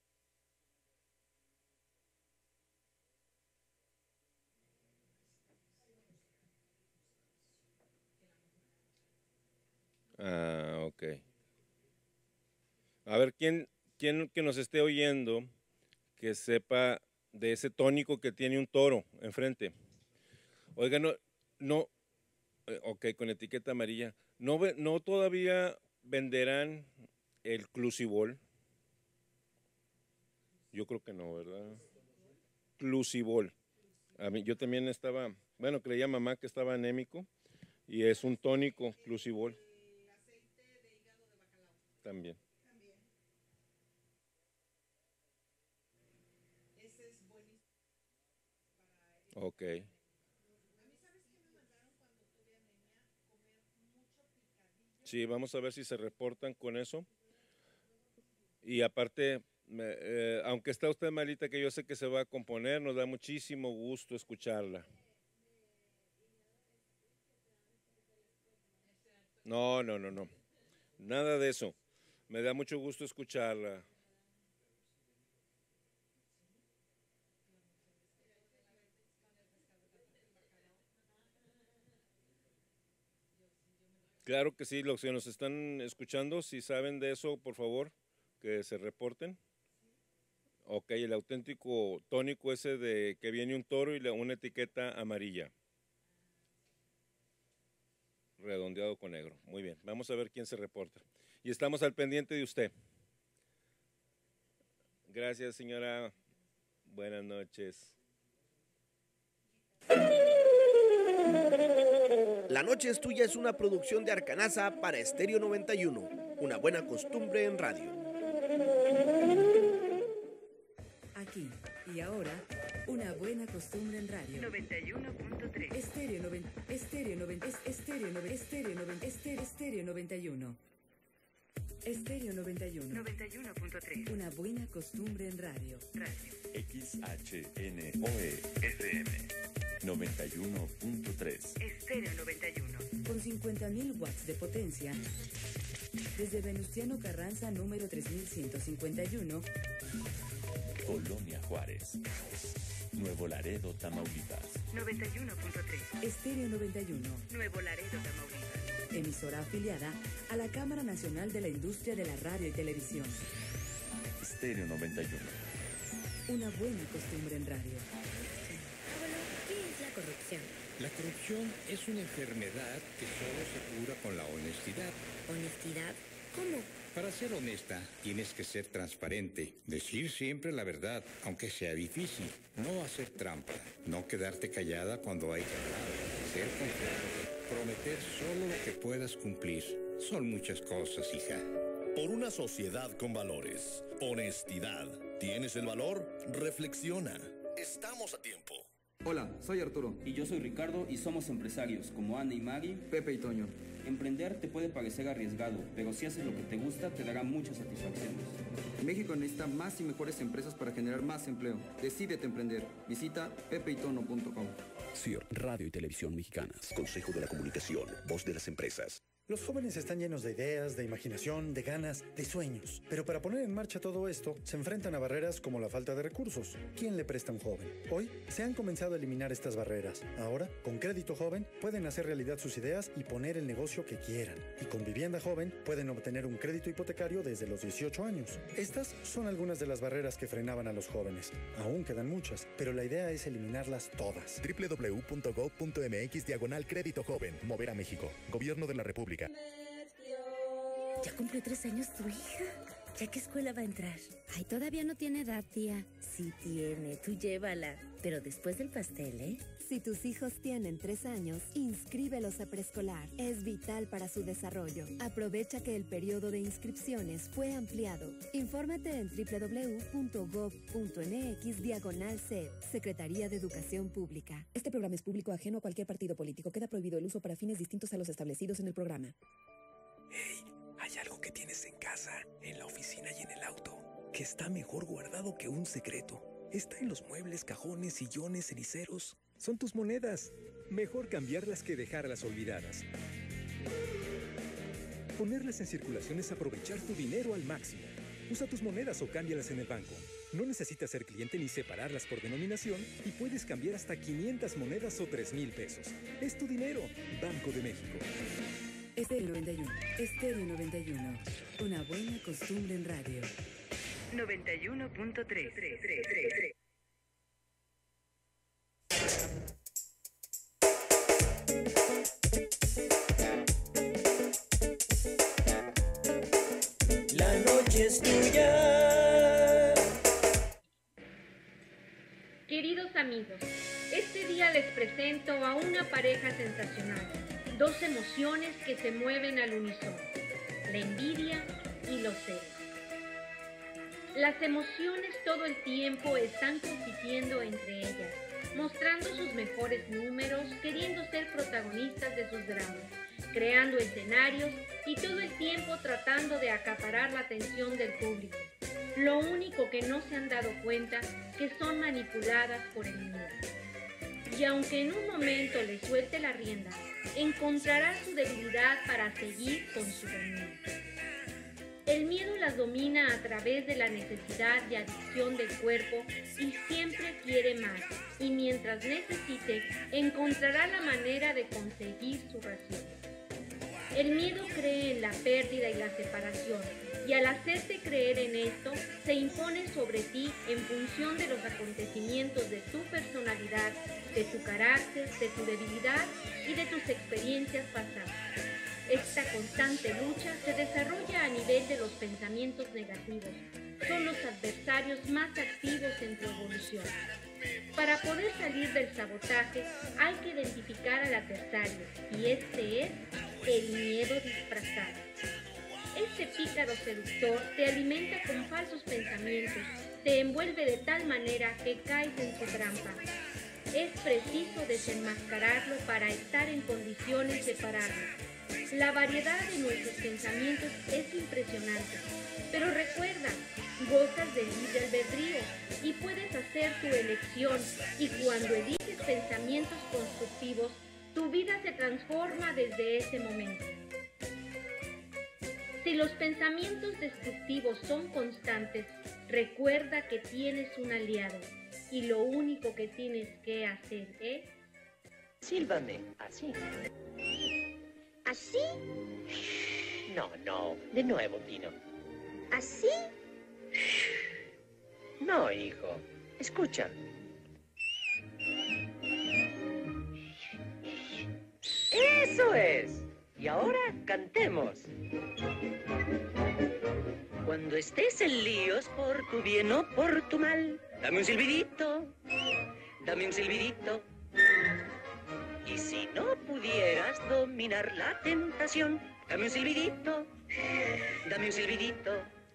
Ah, ok. A ver, ¿quién que nos esté oyendo que sepa de ese tónico que tiene un toro enfrente? Oiga, ok, con etiqueta amarilla. ¿No todavía venderán el Clusibol? Yo creo que no, ¿verdad? Clusibol. Yo también estaba, bueno, creía mamá que estaba anémico y es un tónico Clusibol. También. Ok. Sí, vamos a ver si se reportan con eso. Y aparte, aunque está usted malita, que yo sé que se va a componer, nos da muchísimo gusto escucharla. No. Nada de eso. Me da mucho gusto escucharla. Claro que sí, los que nos están escuchando, si saben de eso, por favor, que se reporten. Ok, el auténtico tónico ese de que viene un toro y una etiqueta amarilla. Redondeado con negro. Muy bien, vamos a ver quién se reporta. Y estamos al pendiente de usted. Gracias, señora. Buenas noches. La Noche es Tuya es una producción de Arcanasa para Estéreo 91, una buena costumbre en radio. Aquí y ahora, una buena costumbre en radio. 91.3. Estéreo 90. Estéreo 90. Estéreo 90. Estéreo 90. Estéreo 91. Estéreo 91. 91.3. Una buena costumbre en radio. XHNOE FM 91.3. Estéreo 91. Con 50.000 watts de potencia. Desde Venustiano Carranza, número 3151. Colonia Juárez. Nuevo Laredo, Tamaulipas. 91.3. Estéreo 91. Nuevo Laredo, Tamaulipas. Emisora afiliada a la Cámara Nacional de la Industria de la Radio y Televisión. Estéreo 91. Una buena costumbre en radio. ¿Qué es la corrupción? La corrupción es una enfermedad que solo se cura con la honestidad. ¿Honestidad? ¿Cómo? Para ser honesta, tienes que ser transparente, decir siempre la verdad, aunque sea difícil, no hacer trampa, no quedarte callada cuando hay que hablar, ser confiante, prometer solo lo que puedas cumplir. Son muchas cosas, hija. Por una sociedad con valores. Honestidad. ¿Tienes el valor? Reflexiona. Estamos a tiempo. Hola, soy Arturo. Y yo soy Ricardo y somos empresarios como Ana y Maggie, Pepe y Toño. Emprender te puede parecer arriesgado, pero si haces lo que te gusta te dará muchas satisfacciones. México necesita más y mejores empresas para generar más empleo. Decídete emprender. Visita pepeytono.com. CIR, Radio y Televisión Mexicanas. Consejo de la Comunicación, voz de las empresas. Los jóvenes están llenos de ideas, de imaginación, de ganas, de sueños. Pero para poner en marcha todo esto, se enfrentan a barreras como la falta de recursos. ¿Quién le presta a un joven? Hoy se han comenzado a eliminar estas barreras. Ahora, con Crédito Joven, pueden hacer realidad sus ideas y poner el negocio que quieran. Y con Vivienda Joven, pueden obtener un crédito hipotecario desde los 18 años. Estas son algunas de las barreras que frenaban a los jóvenes. Aún quedan muchas, pero la idea es eliminarlas todas. www.gov.mx/Crédito Joven. Mover a México. Gobierno de la República. ¿Ya cumplió 3 años tu hija? ¿Ya qué escuela va a entrar? Ay, todavía no tiene edad, tía. Sí tiene, tú llévala. Pero después del pastel, ¿eh? Si tus hijos tienen 3 años, inscríbelos a preescolar. Es vital para su desarrollo. Aprovecha que el periodo de inscripciones fue ampliado. Infórmate en www.gov.mx/CEP, Secretaría de Educación Pública. Este programa es público ajeno a cualquier partido político. Queda prohibido el uso para fines distintos a los establecidos en el programa. Hey, hay algo que tienes en casa, en la oficina y en el auto, que está mejor guardado que un secreto. Está en los muebles, cajones, sillones, ceniceros. Son tus monedas. Mejor cambiarlas que dejarlas olvidadas. Ponerlas en circulación es aprovechar tu dinero al máximo. Usa tus monedas o cámbialas en el banco. No necesitas ser cliente ni separarlas por denominación y puedes cambiar hasta 500 monedas o 3,000 pesos. Es tu dinero. Banco de México. Estéreo 91. Estéreo 91. Una buena costumbre en radio. 91.3. La noche es tuya. Queridos amigos, este día les presento a una pareja sensacional. 2 emociones que se mueven al unísono, la envidia y los celos. Las emociones todo el tiempo están compitiendo entre ellas, mostrando sus mejores números, queriendo ser protagonistas de sus dramas, creando escenarios y todo el tiempo tratando de acaparar la atención del público. Lo único que no se han dado cuenta que son manipuladas por el miedo. y aunque en un momento le suelte la rienda, encontrará su debilidad para seguir con su dominio. El miedo las domina a través de la necesidad de adicción del cuerpo y siempre quiere más, y mientras necesite, encontrará la manera de conseguir su ración. El miedo cree en la pérdida y la separación, y al hacerte creer en esto, se impone sobre ti en función de los acontecimientos de tu personalidad, de tu carácter, de tu debilidad y de tus experiencias pasadas. Esta constante lucha se desarrolla a nivel de los pensamientos negativos. Son los adversarios más activos en tu evolución. Para poder salir del sabotaje, hay que identificar al adversario, y este es el miedo disfrazado. Este pícaro seductor te alimenta con falsos pensamientos, te envuelve de tal manera que caes en su trampa. Es preciso desenmascararlo para estar en condiciones de pararlo. La variedad de nuestros pensamientos es impresionante, pero recuerda, gozas de libre albedrío y puedes hacer tu elección, y cuando eliges pensamientos constructivos, tu vida se transforma desde ese momento. Si los pensamientos destructivos son constantes, recuerda que tienes un aliado, y lo único que tienes que hacer es... Sílvame, así. ¿Así? No, de nuevo, Tino. ¿Así? No, hijo. Escucha. ¡Eso es! Y ahora cantemos. Cuando estés en líos por tu bien o por tu mal, dame un silbidito, dame un silbidito. Y si no pudieras dominar la tentación, dame un silbidito, dame un silbidito.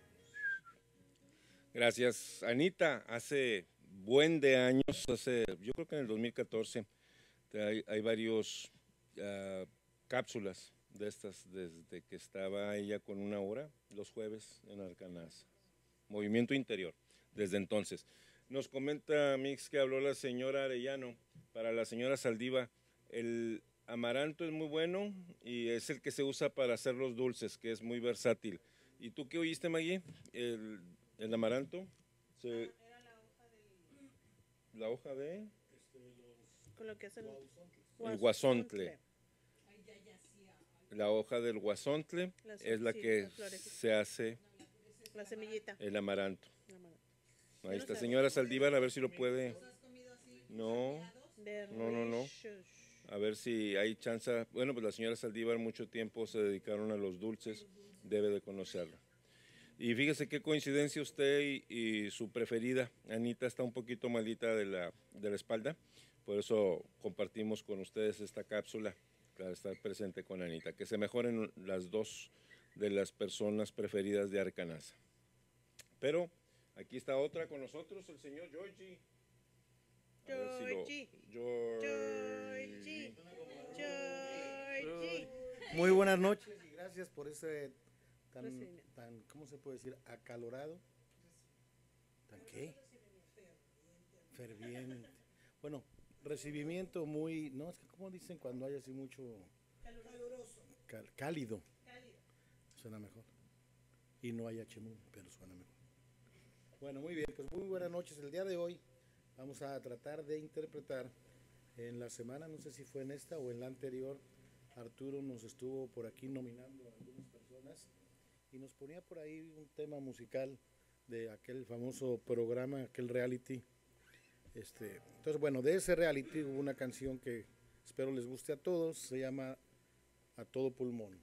Gracias, Anita. Hace buen de años, yo creo que en el 2014, hay varios cápsulas de estas desde que estaba ella con una hora los jueves en Arcanasa. Movimiento interior, desde entonces. Nos comenta Mix que habló la señora Arellano. Para la señora Saldiva, el amaranto es muy bueno y es el que se usa para hacer los dulces, que es muy versátil. ¿Y tú qué oíste, Maggie? El amaranto. Era la hoja de... Con lo que es el guasontle. La hoja del guasontle es la que se hace la semillita. El amaranto. Ahí está, señora Saldívar, a ver si lo puede. No. A ver si hay chance. Bueno, pues la señora Saldívar mucho tiempo se dedicaron a los dulces, debe de conocerla. Y fíjese qué coincidencia usted y su preferida, Anita, está un poquito malita de la espalda, por eso compartimos con ustedes esta cápsula para estar presente con Anita, que se mejoren las dos de las personas preferidas de Arcanasa. Pero aquí está otra con nosotros, el señor Georgie. Georgie. Muy buenas noches y gracias por ese tan, ¿cómo se puede decir? Acalorado. ¿Tan qué? Ferviente. Bueno, recibimiento muy, no, es que como dicen cuando hay así mucho... Caluroso. Cálido. Suena mejor. Y no hay HMU, pero suena mejor. Bueno, muy bien, pues muy buenas noches. El día de hoy vamos a tratar de interpretar en la semana, no sé si fue en esta o en la anterior, Arturo nos estuvo por aquí nominando a algunas personas y nos ponía por ahí un tema musical de aquel famoso programa, aquel reality. Entonces, bueno, de ese reality hubo una canción que espero les guste a todos, se llama A Todo Pulmón.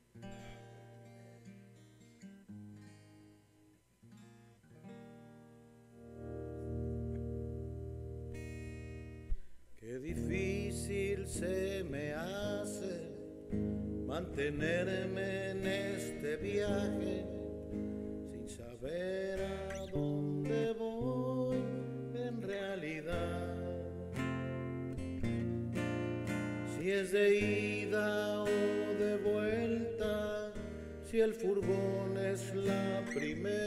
Qué difícil se me hace mantenerme en este viaje sin saber a dónde voy en realidad. Si es de ida o de vuelta, si el furgón es la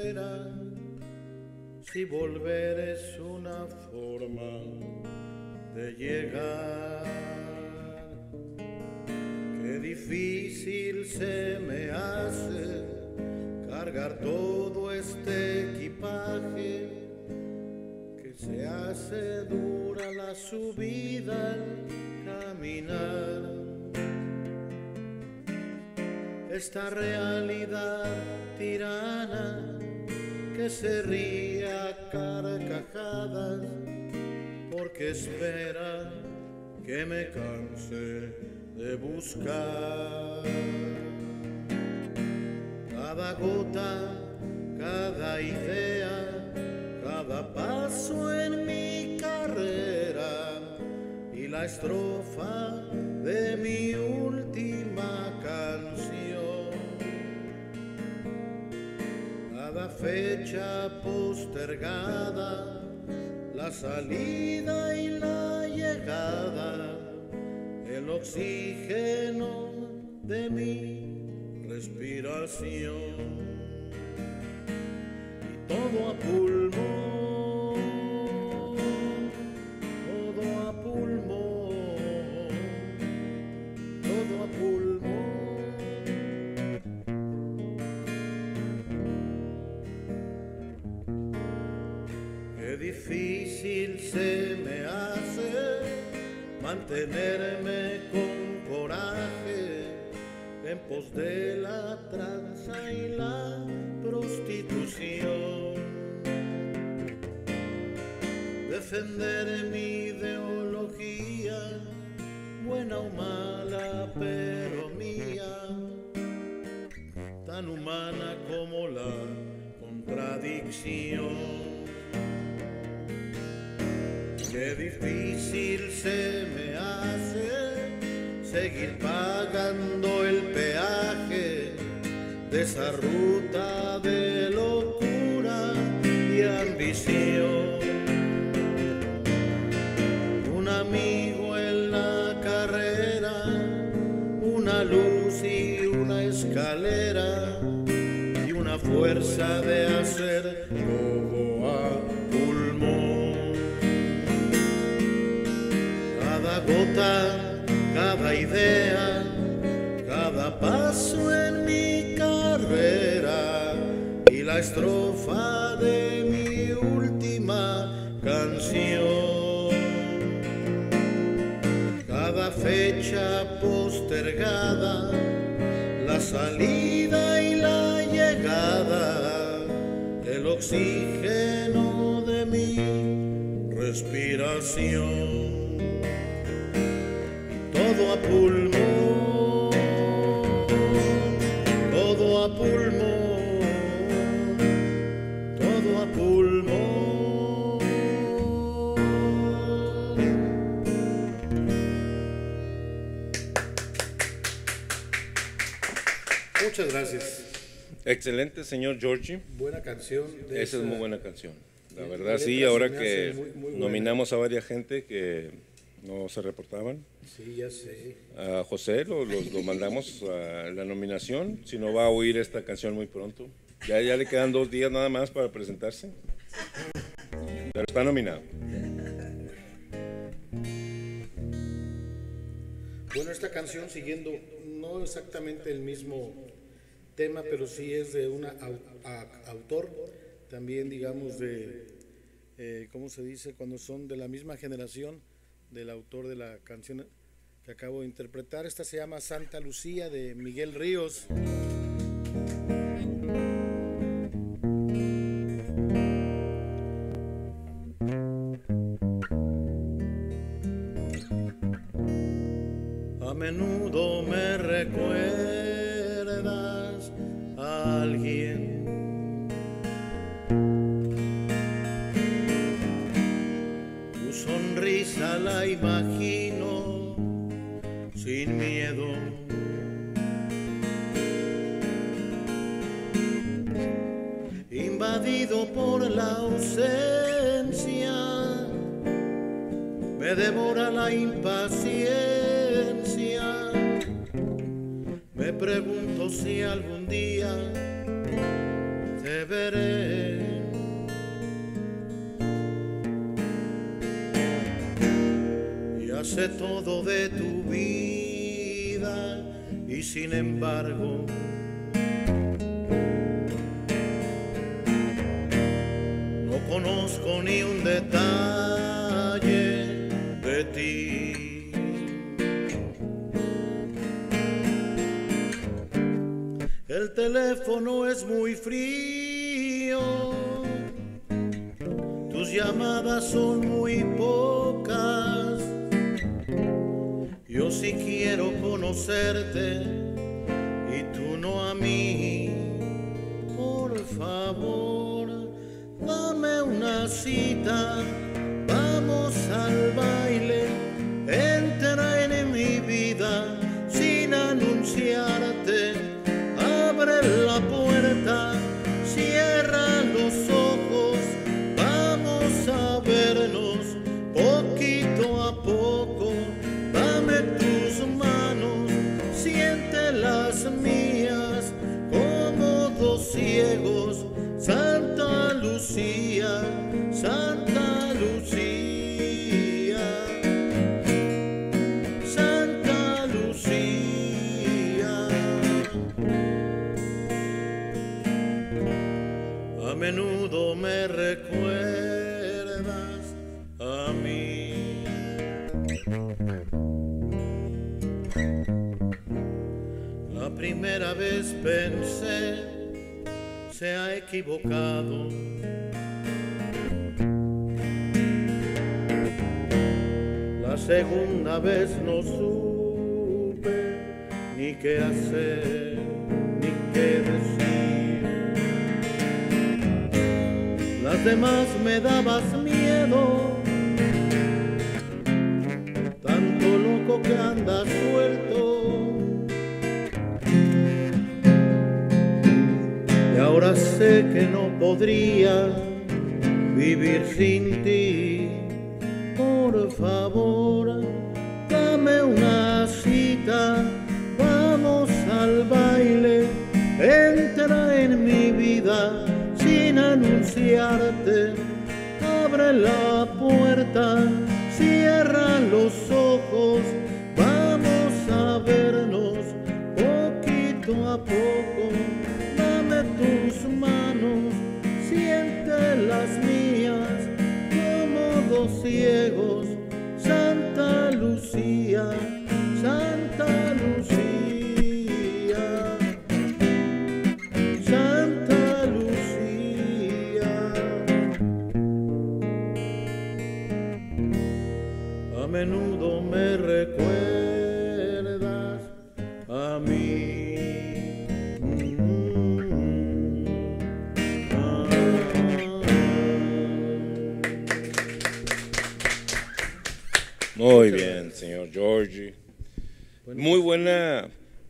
primera, si volver es una forma de llegar. Qué difícil se me hace cargar todo este equipaje, que se hace dura la subida al caminar. Esta realidad tirana que se ríe a carcajadas porque espera que me canse de buscar. Cada gota, cada idea, cada paso en mi carrera y la estrofa de mi última canción. Cada fecha postergada, la salida y la llegada, el oxígeno de mi respiración. Y todo a pulmón, todo a pulmón, todo a pulmón. Qué difícil se me hace mantenerme con coraje en pos de la tranza y la prostitución. Defender mi ideología, buena o mala, pero mía, tan humana como la contradicción. Qué difícil se me hace seguir pagando el peaje de esa ruta de locura y ambición. Un amigo en la carrera, una luz y una escalera y una fuerza de hacer todo a pulmón. Cada gota, cada idea, cada paso en mi carrera y la estrofa de mi última canción. Cada fecha postergada, la salida y la llegada, el oxígeno de mi respiración. Todo a pulmón, todo a pulmón, todo a pulmón. Muchas gracias. Excelente, señor Giorgi. Buena canción. Esa es muy buena canción. La verdad, sí, ahora que muy nominamos a varias gente que no se reportaban. Sí, ya sé. A José lo mandamos a la nominación, si no va a oír esta canción muy pronto. Ya le quedan 2 días nada más para presentarse. Pero está nominado. Bueno, esta canción, siguiendo no exactamente el mismo tema, pero sí es de un autor, también digamos de, ¿cómo se dice? Cuando son de la misma generación del autor de la canción que acabo de interpretar. Esta se llama Santa Lucía, de Miguel Ríos. A menudo me recuerdas a alguien, tu sonrisa la imagino sin miedo. Invadido por la ausencia, me devora la impaciencia. Me pregunto si algún día te veré. sé todo de tu vida y sin embargo no conozco ni un detalle de ti. El teléfono es muy frío, tus llamadas son muy pocas. Yo sí quiero conocerte y tú no a mí. Por favor, dame una cita, vamos al baile, entra en mi vida sin anunciarte. Abre la puerta, cierra los ojos, vamos a vernos poquito a poco. Dame tus manos, siente las mías, como dos ciegos. Santa Lucía, Santa Lucía, Santa Lucía. A menudo me recuerdas a mí. La primera vez pensé, se ha equivocado. La segunda vez no supe ni qué hacer, ni qué decir. Las demás me dabas miedo, tanto loco que andas suelto. Y ahora sé que no podría vivir sin ti. Por favor, dame una cita, vamos al baile, entra en mi vida sin anunciarte. Abre la puerta, cierra los ojos, vamos a vernos poquito a poco. Dame tus manos, siente las mías, como dos ciegos. Santa Lucía, Santa Lucía, Santa Lucía. A menudo me recuerdas a mí. Muy bien, señor Georgie. Muy buena,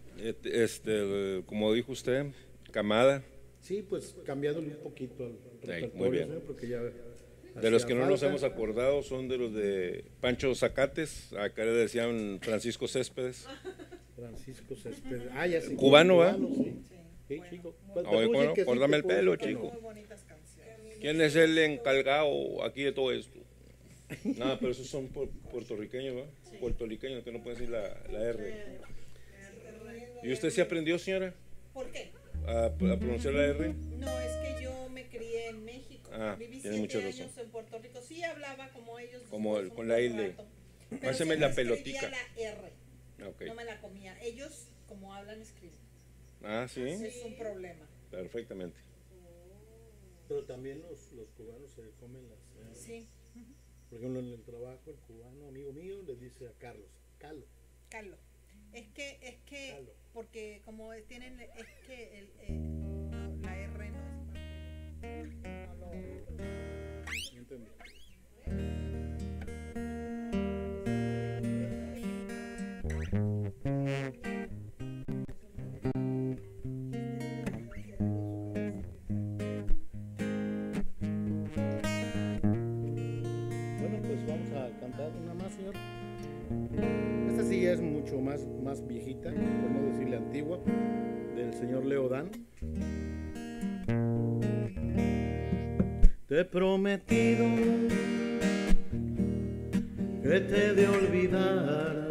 como dijo usted, camada. Sí, pues cambiándole un poquito al repertorio, muy bien. ¿no? Porque ya de los que no nos hemos acordado son de los de Pancho Zacates, acá le decían Francisco Céspedes. Francisco Céspedes. Ah, ya sé. Cubano, ¿va? Sí. Sí, chico. Bueno, córdame el pelo, chico. ¿Quién es el encargado aquí de todo esto? Nada, pero esos son puertorriqueños, ¿no? Sí. Puertorriqueños que no pueden decir la R. ¿Y usted sí aprendió, señora? ¿Por qué? ¿A pronunciar la R? No, es que yo me crié en México. Viví 7 años en Puerto Rico. Sí hablaba como ellos. Como con la L. Páseme la pelotica. La R. Okay. No me la comía. Ellos, como hablan, escriben. Ah, sí. Es un problema. Perfectamente. Pero también los cubanos se comen las R. Sí. Por ejemplo, en el trabajo, el cubano amigo mío le dice a Carlos, Calo. Es que, Calo. Porque como tienen, es que no, la R no es parte. No entendí. Esta sí es mucho más viejita, por no decirle antigua, del señor Leo Dan. Te he prometido que te he de olvidar.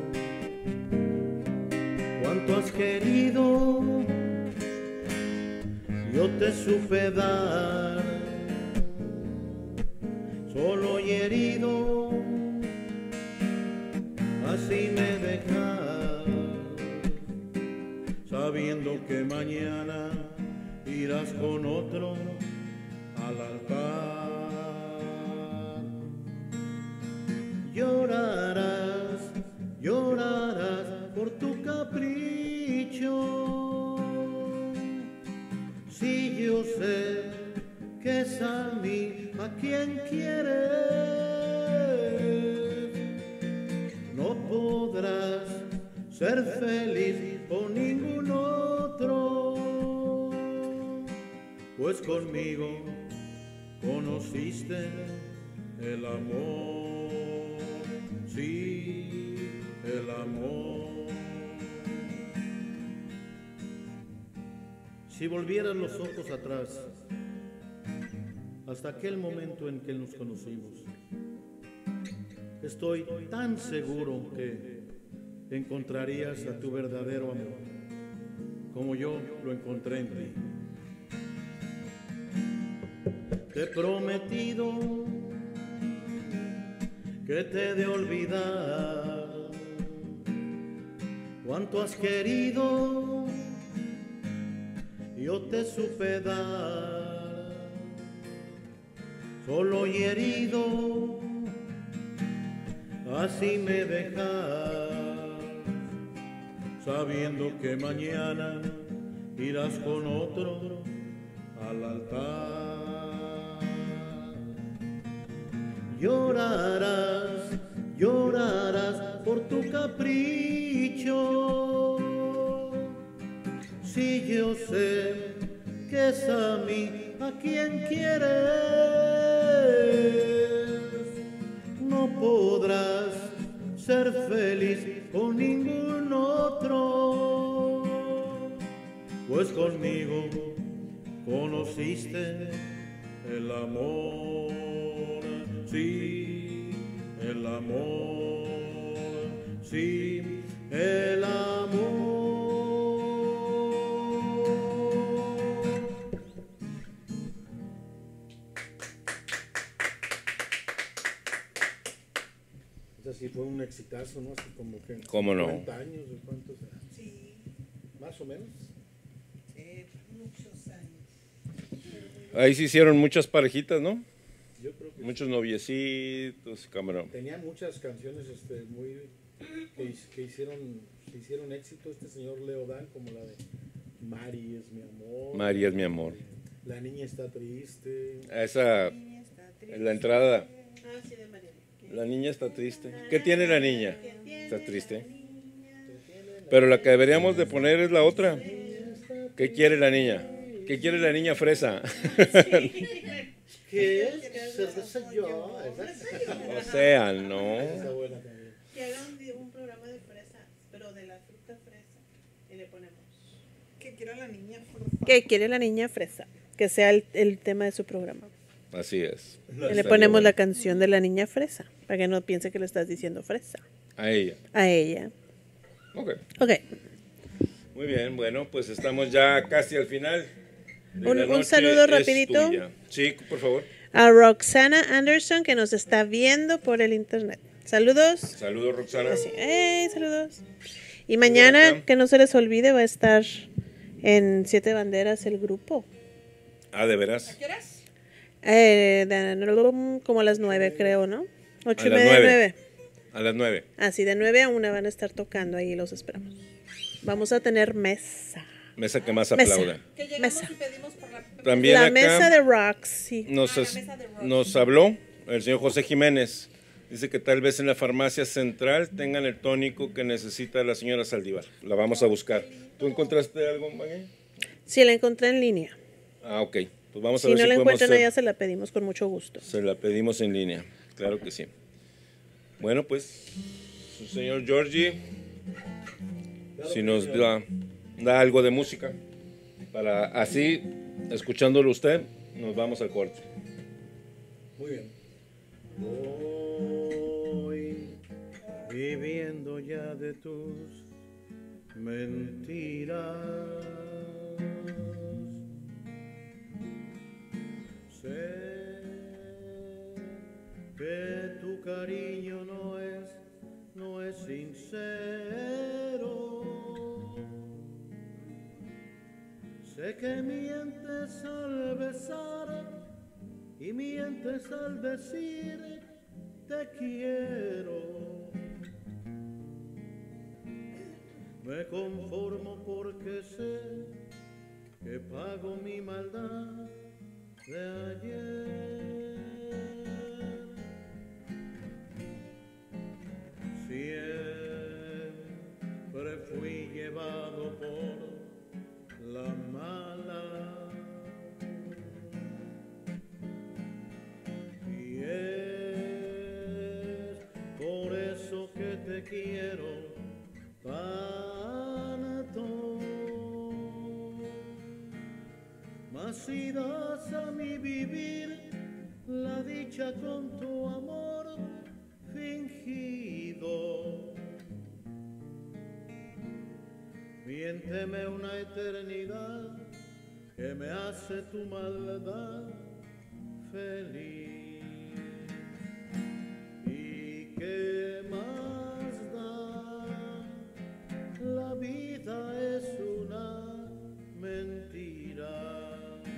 Cuánto has querido, yo te supe dar, solo y herido, así me dejas, sabiendo que mañana irás con otro al altar. Llorarás, llorarás por tu capricho, si yo sé que es a mí a quien quieres, no podrás ser feliz con ningún otro, pues conmigo conociste el amor, sí, el amor. Si volvieras los ojos atrás, hasta aquel momento en que nos conocimos, estoy tan seguro que encontrarías a tu verdadero amor, como yo lo encontré en ti. Te he prometido que te he de olvidar, cuánto has querido, yo te supe dar, solo y herido, así me dejas, sabiendo que mañana irás con otro al altar. Llorarás, llorarás por tu capricho, si yo sé que es a mí a quien quieres, no podrás ser feliz con ningún otro, pues conmigo conociste el amor, sí, el amor, sí, el amor. Sí, fue un exitazo, ¿no? Así como que... ¿Cómo no? 40 años, ¿o cuántos? Sí. ¿Más o menos? Muchos años. Ahí se hicieron muchas parejitas, ¿no? Yo creo que muchos noviecitos, camarón. Tenía muchas canciones muy que hicieron éxito. Este señor Leo Dan, como la de Mari es mi amor. Mari es mi amor. La niña está triste. Esa, en la entrada. Ah, sí, de María. La niña está triste. ¿Qué tiene la niña? Está triste. Pero la que deberíamos de poner es la otra. ¿Qué quiere la niña? ¿Qué quiere la niña fresa? ¿Qué es? ¿Cerveza yo? O sea, no. Que hagan un programa de fresas, pero de la fruta fresa. Y le ponemos. ¿Qué quiere la niña? ¿Qué quiere la niña fresa? Que sea el tema de su programa. Así es. Y le ponemos la canción de la niña fresa, para que no piense que le estás diciendo fresa. A ella. A ella. Ok. Ok. Muy bien, bueno, pues estamos ya casi al final. Un saludo rapidito. Sí, por favor. A Roxana Anderson, que nos está viendo por el internet. Saludos. Saludos, Roxana. Saludos. Y mañana, que no se les olvide, va a estar en Siete Banderas el grupo. Ah, ¿de veras? ¿A qué horas? Como a las 9, creo, ¿no? 8 y A las media, 9. 9. A las 9. Así, de 9 a 1 van a estar tocando ahí, los esperamos. Vamos a tener mesa. Mesa que más Mesa. aplauda. Que llegamos y pedimos por la... También la acá mesa de rocks, sí. Nos habló el señor José Jiménez. Dice que tal vez en la farmacia central tengan el tónico que necesita la señora Saldívar. La vamos a buscar. ¿Tú encontraste algo, Maggie? Sí, la encontré en línea. Ah, ok. Pues vamos a Si ver no si la podemos encuentran hacer- allá, se la pedimos con mucho gusto. Se la pedimos en línea. Claro que sí. Bueno, pues, señor Georgie, si nos da algo de música, para así, escuchándolo usted, nos vamos al corte. Muy bien. Hoy de tus mentiras. Sé que tu cariño no es sincero. Sé que mientes al besar y mientes al decir te quiero. Me conformo porque sé que pago mi maldad de ayer. Siempre fui llevado por la mala y es por eso que te quiero tanto. Mas si das a mi vivir la dicha con tu amor fingido, miénteme una eternidad que me hace tu maldad feliz. ¿Y qué más da? La vida es una mentira.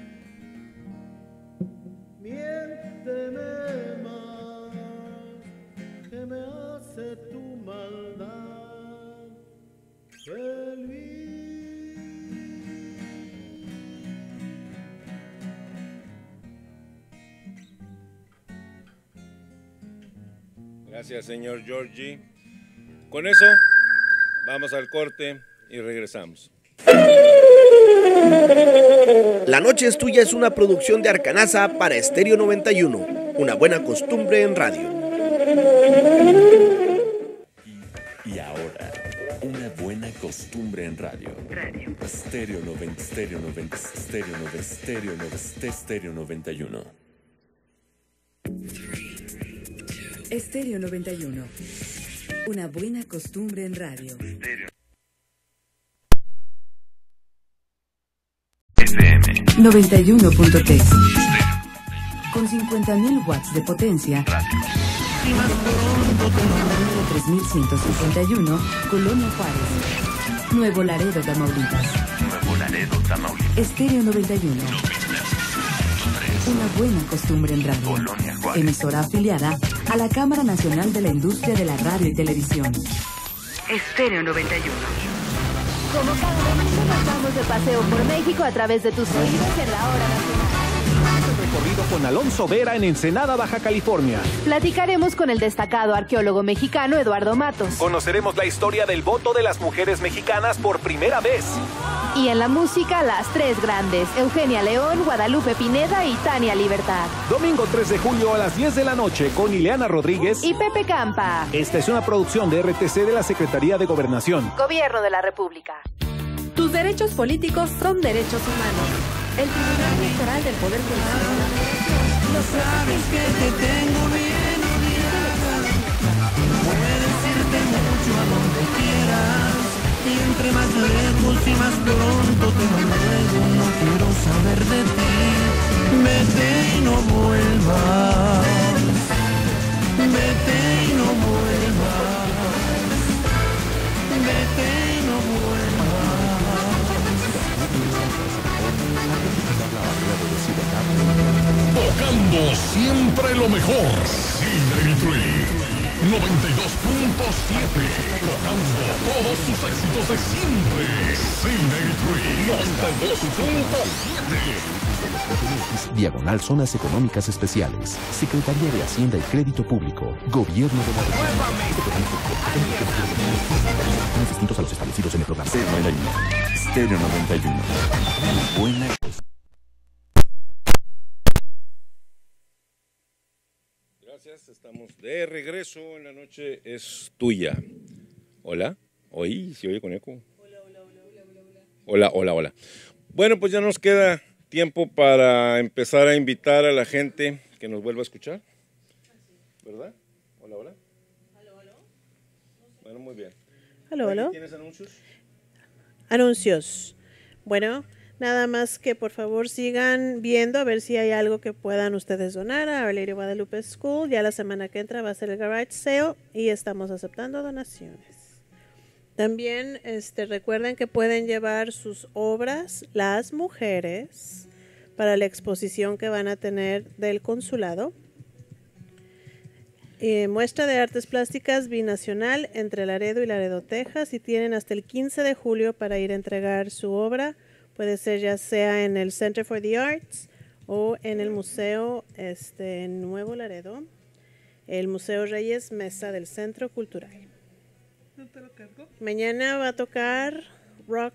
Miénteme más, que me hace tu maldad feliz. Gracias, señor Giorgi. Con eso, vamos al corte y regresamos. La Noche es Tuya es una producción de Arcanaza para Estéreo 91, una buena costumbre en radio. Y ahora, una buena costumbre en radio. Estéreo 90, Estéreo 90, Estéreo 90, Estéreo 90, Estéreo 91. Estéreo 91, una buena costumbre en radio. FM 91.3, con 50.000 watts de potencia. Y más pronto te 3151, Colonia Juárez, Nuevo Laredo, Tamaulipas. Estéreo 91, una buena costumbre en radio. Emisora afiliada a la Cámara Nacional de la Industria de la Radio y Televisión. Estéreo 91. Como cada domingo nos vamos de paseo por México a través de tus oídos en la hora nacional. Recorrido con Alonso Vera en Ensenada, Baja California. Platicaremos con el destacado arqueólogo mexicano Eduardo Matos. Conoceremos la historia del voto de las mujeres mexicanas por primera vez. Y en la música, las tres grandes: Eugenia León, Guadalupe Pineda y Tania Libertad. Domingo 3 de julio a las 10 de la noche con Ileana Rodríguez y Pepe Campa. Esta es una producción de RTC de la Secretaría de Gobernación. Gobierno de la República. Tus derechos políticos son derechos humanos. El Tribunal Electoral del Poder Judicial. No sabes que te tengo bien odiada. Puedes irte mucho a donde quieras. Y entre más lejos y más pronto te ruego, no quiero saber de ti. Vete y no vuelvas. Vete y no vuelvas. Vete y no vuelvas. Tocando siempre lo mejor. Cine Tree 92.7. Tocando todos sus éxitos de siempre. Cine Tree 92.7. Diagonal Zonas Económicas Especiales. Secretaría de Hacienda y Crédito Público. Gobierno de la República. Distintos a los establecidos en el programa. Estéreo 91. Buena. Gracias, estamos de regreso en La Noche es Tuya. Hola, oí, ¿se oye con eco? Hola. Bueno, pues ya nos queda tiempo para empezar a invitar a la gente que nos vuelva a escuchar, ¿verdad? Hola. Bueno, muy bien. Aló, aló. ¿Tienes anuncios? Anuncios. Bueno, nada más que por favor sigan viendo a ver si hay algo que puedan ustedes donar a Our Lady Guadalupe School. Ya la semana que entra va a ser el garage sale y estamos aceptando donaciones. También recuerden que pueden llevar sus obras, las mujeres, para la exposición que van a tener del consulado. Muestra de artes plásticas binacional entre Laredo y Laredo, Texas, y tienen hasta el 15 de julio para ir a entregar su obra. Puede ser ya sea en el Center for the Arts o en el museo en Nuevo Laredo, el Museo Reyes Mesa del Centro Cultural. ¿No te lo cargo? Mañana va a tocar Rock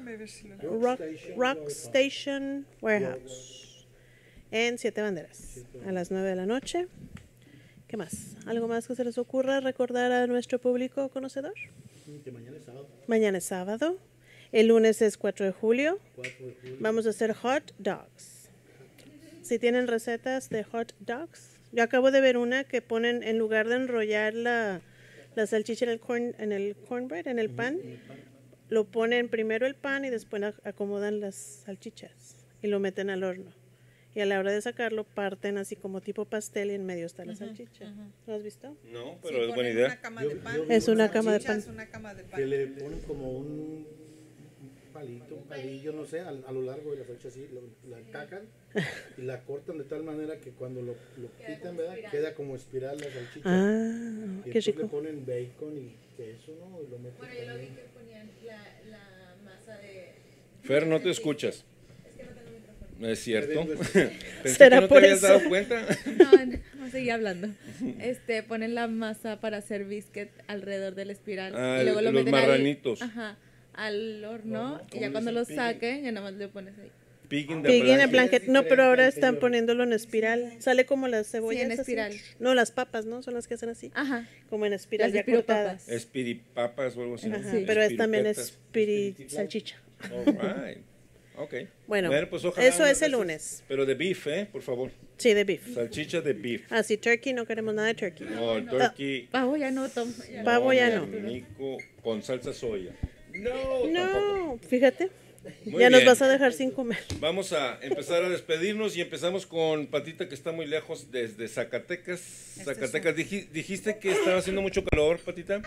Rock Station Warehouse en Siete Banderas a las 9 de la noche. ¿Qué más? ¿Algo más que se les ocurra recordar a nuestro público conocedor? Que mañana es sábado. Mañana es sábado. El lunes es 4 de julio. 4 de julio. Vamos a hacer hot dogs. Si tienen recetas de hot dogs. Yo acabo de ver una que ponen, en lugar de enrollar la salchicha en el cornbread, en el pan, lo ponen primero el pan y después acomodan las salchichas y lo meten al horno. Y a la hora de sacarlo parten así como tipo pastel y en medio está la salchicha. ¿Lo has visto? No, pero es buena idea. Una cama de pan. Es una cama de pan. Es una cama de pan. Que le ponen como un palito, un palillo, no sé, a lo largo de la salchicha así, la cacan y la cortan de tal manera que cuando lo quitan, ¿verdad? Queda como espiral la salchicha. Ah, y qué entonces rico. le ponen bacon y queso, ¿no? Y lo meten Bueno, yo lo vi también. que ponían la masa de... Fer, no te escuchas. No es cierto. Pensé ¿Será que no te por habías eso? dado cuenta. No, seguí hablando. Ponen la masa para hacer biscuit alrededor del espiral. Ah, y luego lo los meten marranitos. al horno y ¿cómo ya cuando lo dicen? saquen, ya nada más le pones ahí. Pig in Pig in a blanket. blanket. No, pero ahora están poniéndolo en espiral. Sale como las cebollas. Sí, en así. espiral. No, las papas, ¿no? Son las que hacen así. Ajá. Como en espiral, Las ya cortadas. Espiripapas o algo así. Ajá, Sí. pero es también Espiripetas. salchicha. All right. Ok. Bueno, pues ojalá eso unas es el de esas, lunes. Pero de beef, por favor. Sí, de beef. Salchicha de beef. Ah, sí, turkey, no queremos nada de turkey. No, el turkey. Pavo ya no, Tom. Pavo ya no. Nico, con salsa soya. No, tampoco. No, fíjate. Muy Ya nos bien. vas a dejar sin comer. Vamos a empezar a despedirnos y empezamos con Patita, que está muy lejos, desde Zacatecas. Zacatecas, dijiste que estaba haciendo mucho calor, Patita.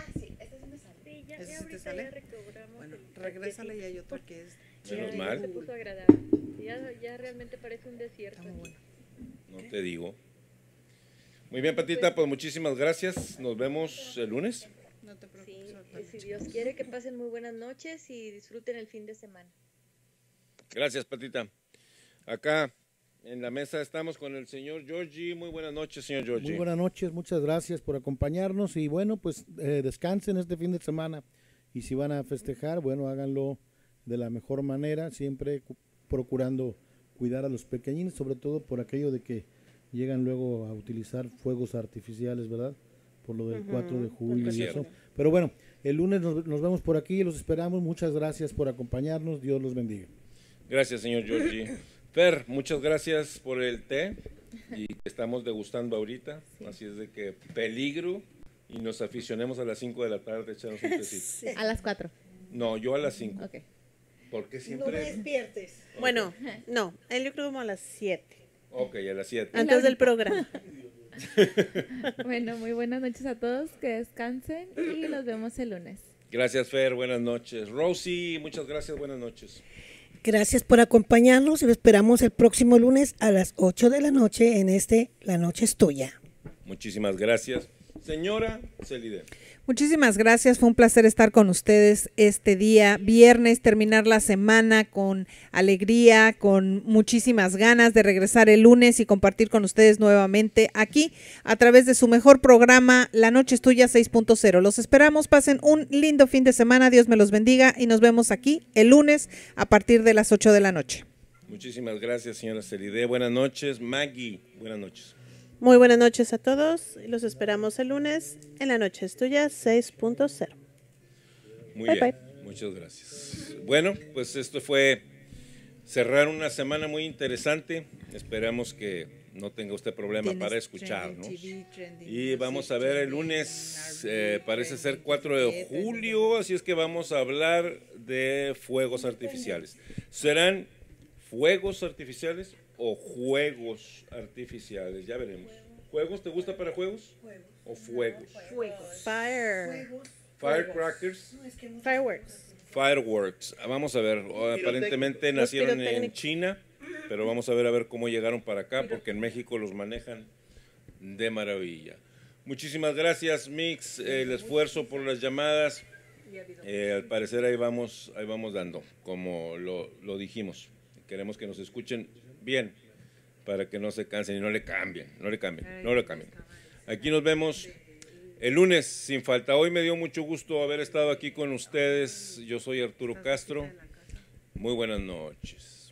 ¿Ese te sale? Bueno, regrésale y hay otro que es... Menos Ya mal. se puso agradable. Ya realmente parece un desierto. No te digo. Muy bien, Patita, pues muchísimas gracias. Nos vemos el lunes. No te preocupes. Sí, si Dios quiere que pasen muy buenas noches y disfruten el fin de semana. Gracias, Patita. Acá en la mesa estamos con el señor Georgie. Muy buenas noches, señor Georgie. Muy buenas noches, muchas gracias por acompañarnos y bueno, pues descansen este fin de semana y si van a festejar, bueno, háganlo de la mejor manera, siempre procurando cuidar a los pequeñines, sobre todo por aquello de que llegan luego a utilizar fuegos artificiales, ¿verdad? Por lo del 4 de julio y eso. Pero bueno, el lunes nos vemos por aquí, los esperamos, muchas gracias por acompañarnos, Dios los bendiga. Gracias, señor Georgie. Fer, muchas gracias por el té y que estamos degustando ahorita. Sí. Así es de que peligro y nos aficionemos a las 5 de la tarde a echarnos un tecito. Sí. A las 4. No, yo a las 5. Ok. Porque siempre... No me despiertes. Okay. Bueno, no, él yo creo como a las 7. Ok, a las 7. Antes del programa. Bueno, muy buenas noches a todos, que descansen y nos vemos el lunes. Gracias, Fer, buenas noches. Rosy, muchas gracias, buenas noches. Gracias por acompañarnos y lo esperamos el próximo lunes a las 8 de la noche en La Noche es Tuya. Muchísimas gracias. Señora Celide. Muchísimas gracias, fue un placer estar con ustedes este día viernes, terminar la semana con alegría, con muchísimas ganas de regresar el lunes y compartir con ustedes nuevamente aquí a través de su mejor programa, La Noche es Tuya 6.0. Los esperamos, pasen un lindo fin de semana, Dios me los bendiga y nos vemos aquí el lunes a partir de las 8 de la noche. Muchísimas gracias, señora Celide. Buenas noches. Maggie, buenas noches. Muy buenas noches a todos. Los esperamos el lunes en La Noche es Tuya 6.0. Muy bye, bien. bye. Muchas gracias. Bueno, pues esto fue cerrar una semana muy interesante. Esperamos que no tenga usted problema Tienes para escuchar, ¿no? trending TV, trending Y music, vamos a ver el lunes, parece ser 4 de julio, así es que vamos a hablar de fuegos artificiales. ¿Serán fuegos artificiales o juegos artificiales? Ya veremos. ¿Juegos? ¿Te gusta para juegos? ¿O fuegos? Firecrackers. Fireworks. Vamos a ver, aparentemente nacieron en China, pero vamos a ver cómo llegaron para acá, porque en México los manejan de maravilla. Muchísimas gracias, Mix, el esfuerzo por las llamadas. Al parecer ahí vamos dando, como lo dijimos. Queremos que nos escuchen bien, para que no se cansen y no le cambien. Aquí nos vemos el lunes, sin falta. Hoy me dio mucho gusto haber estado aquí con ustedes. Yo soy Arturo Castro. Muy buenas noches.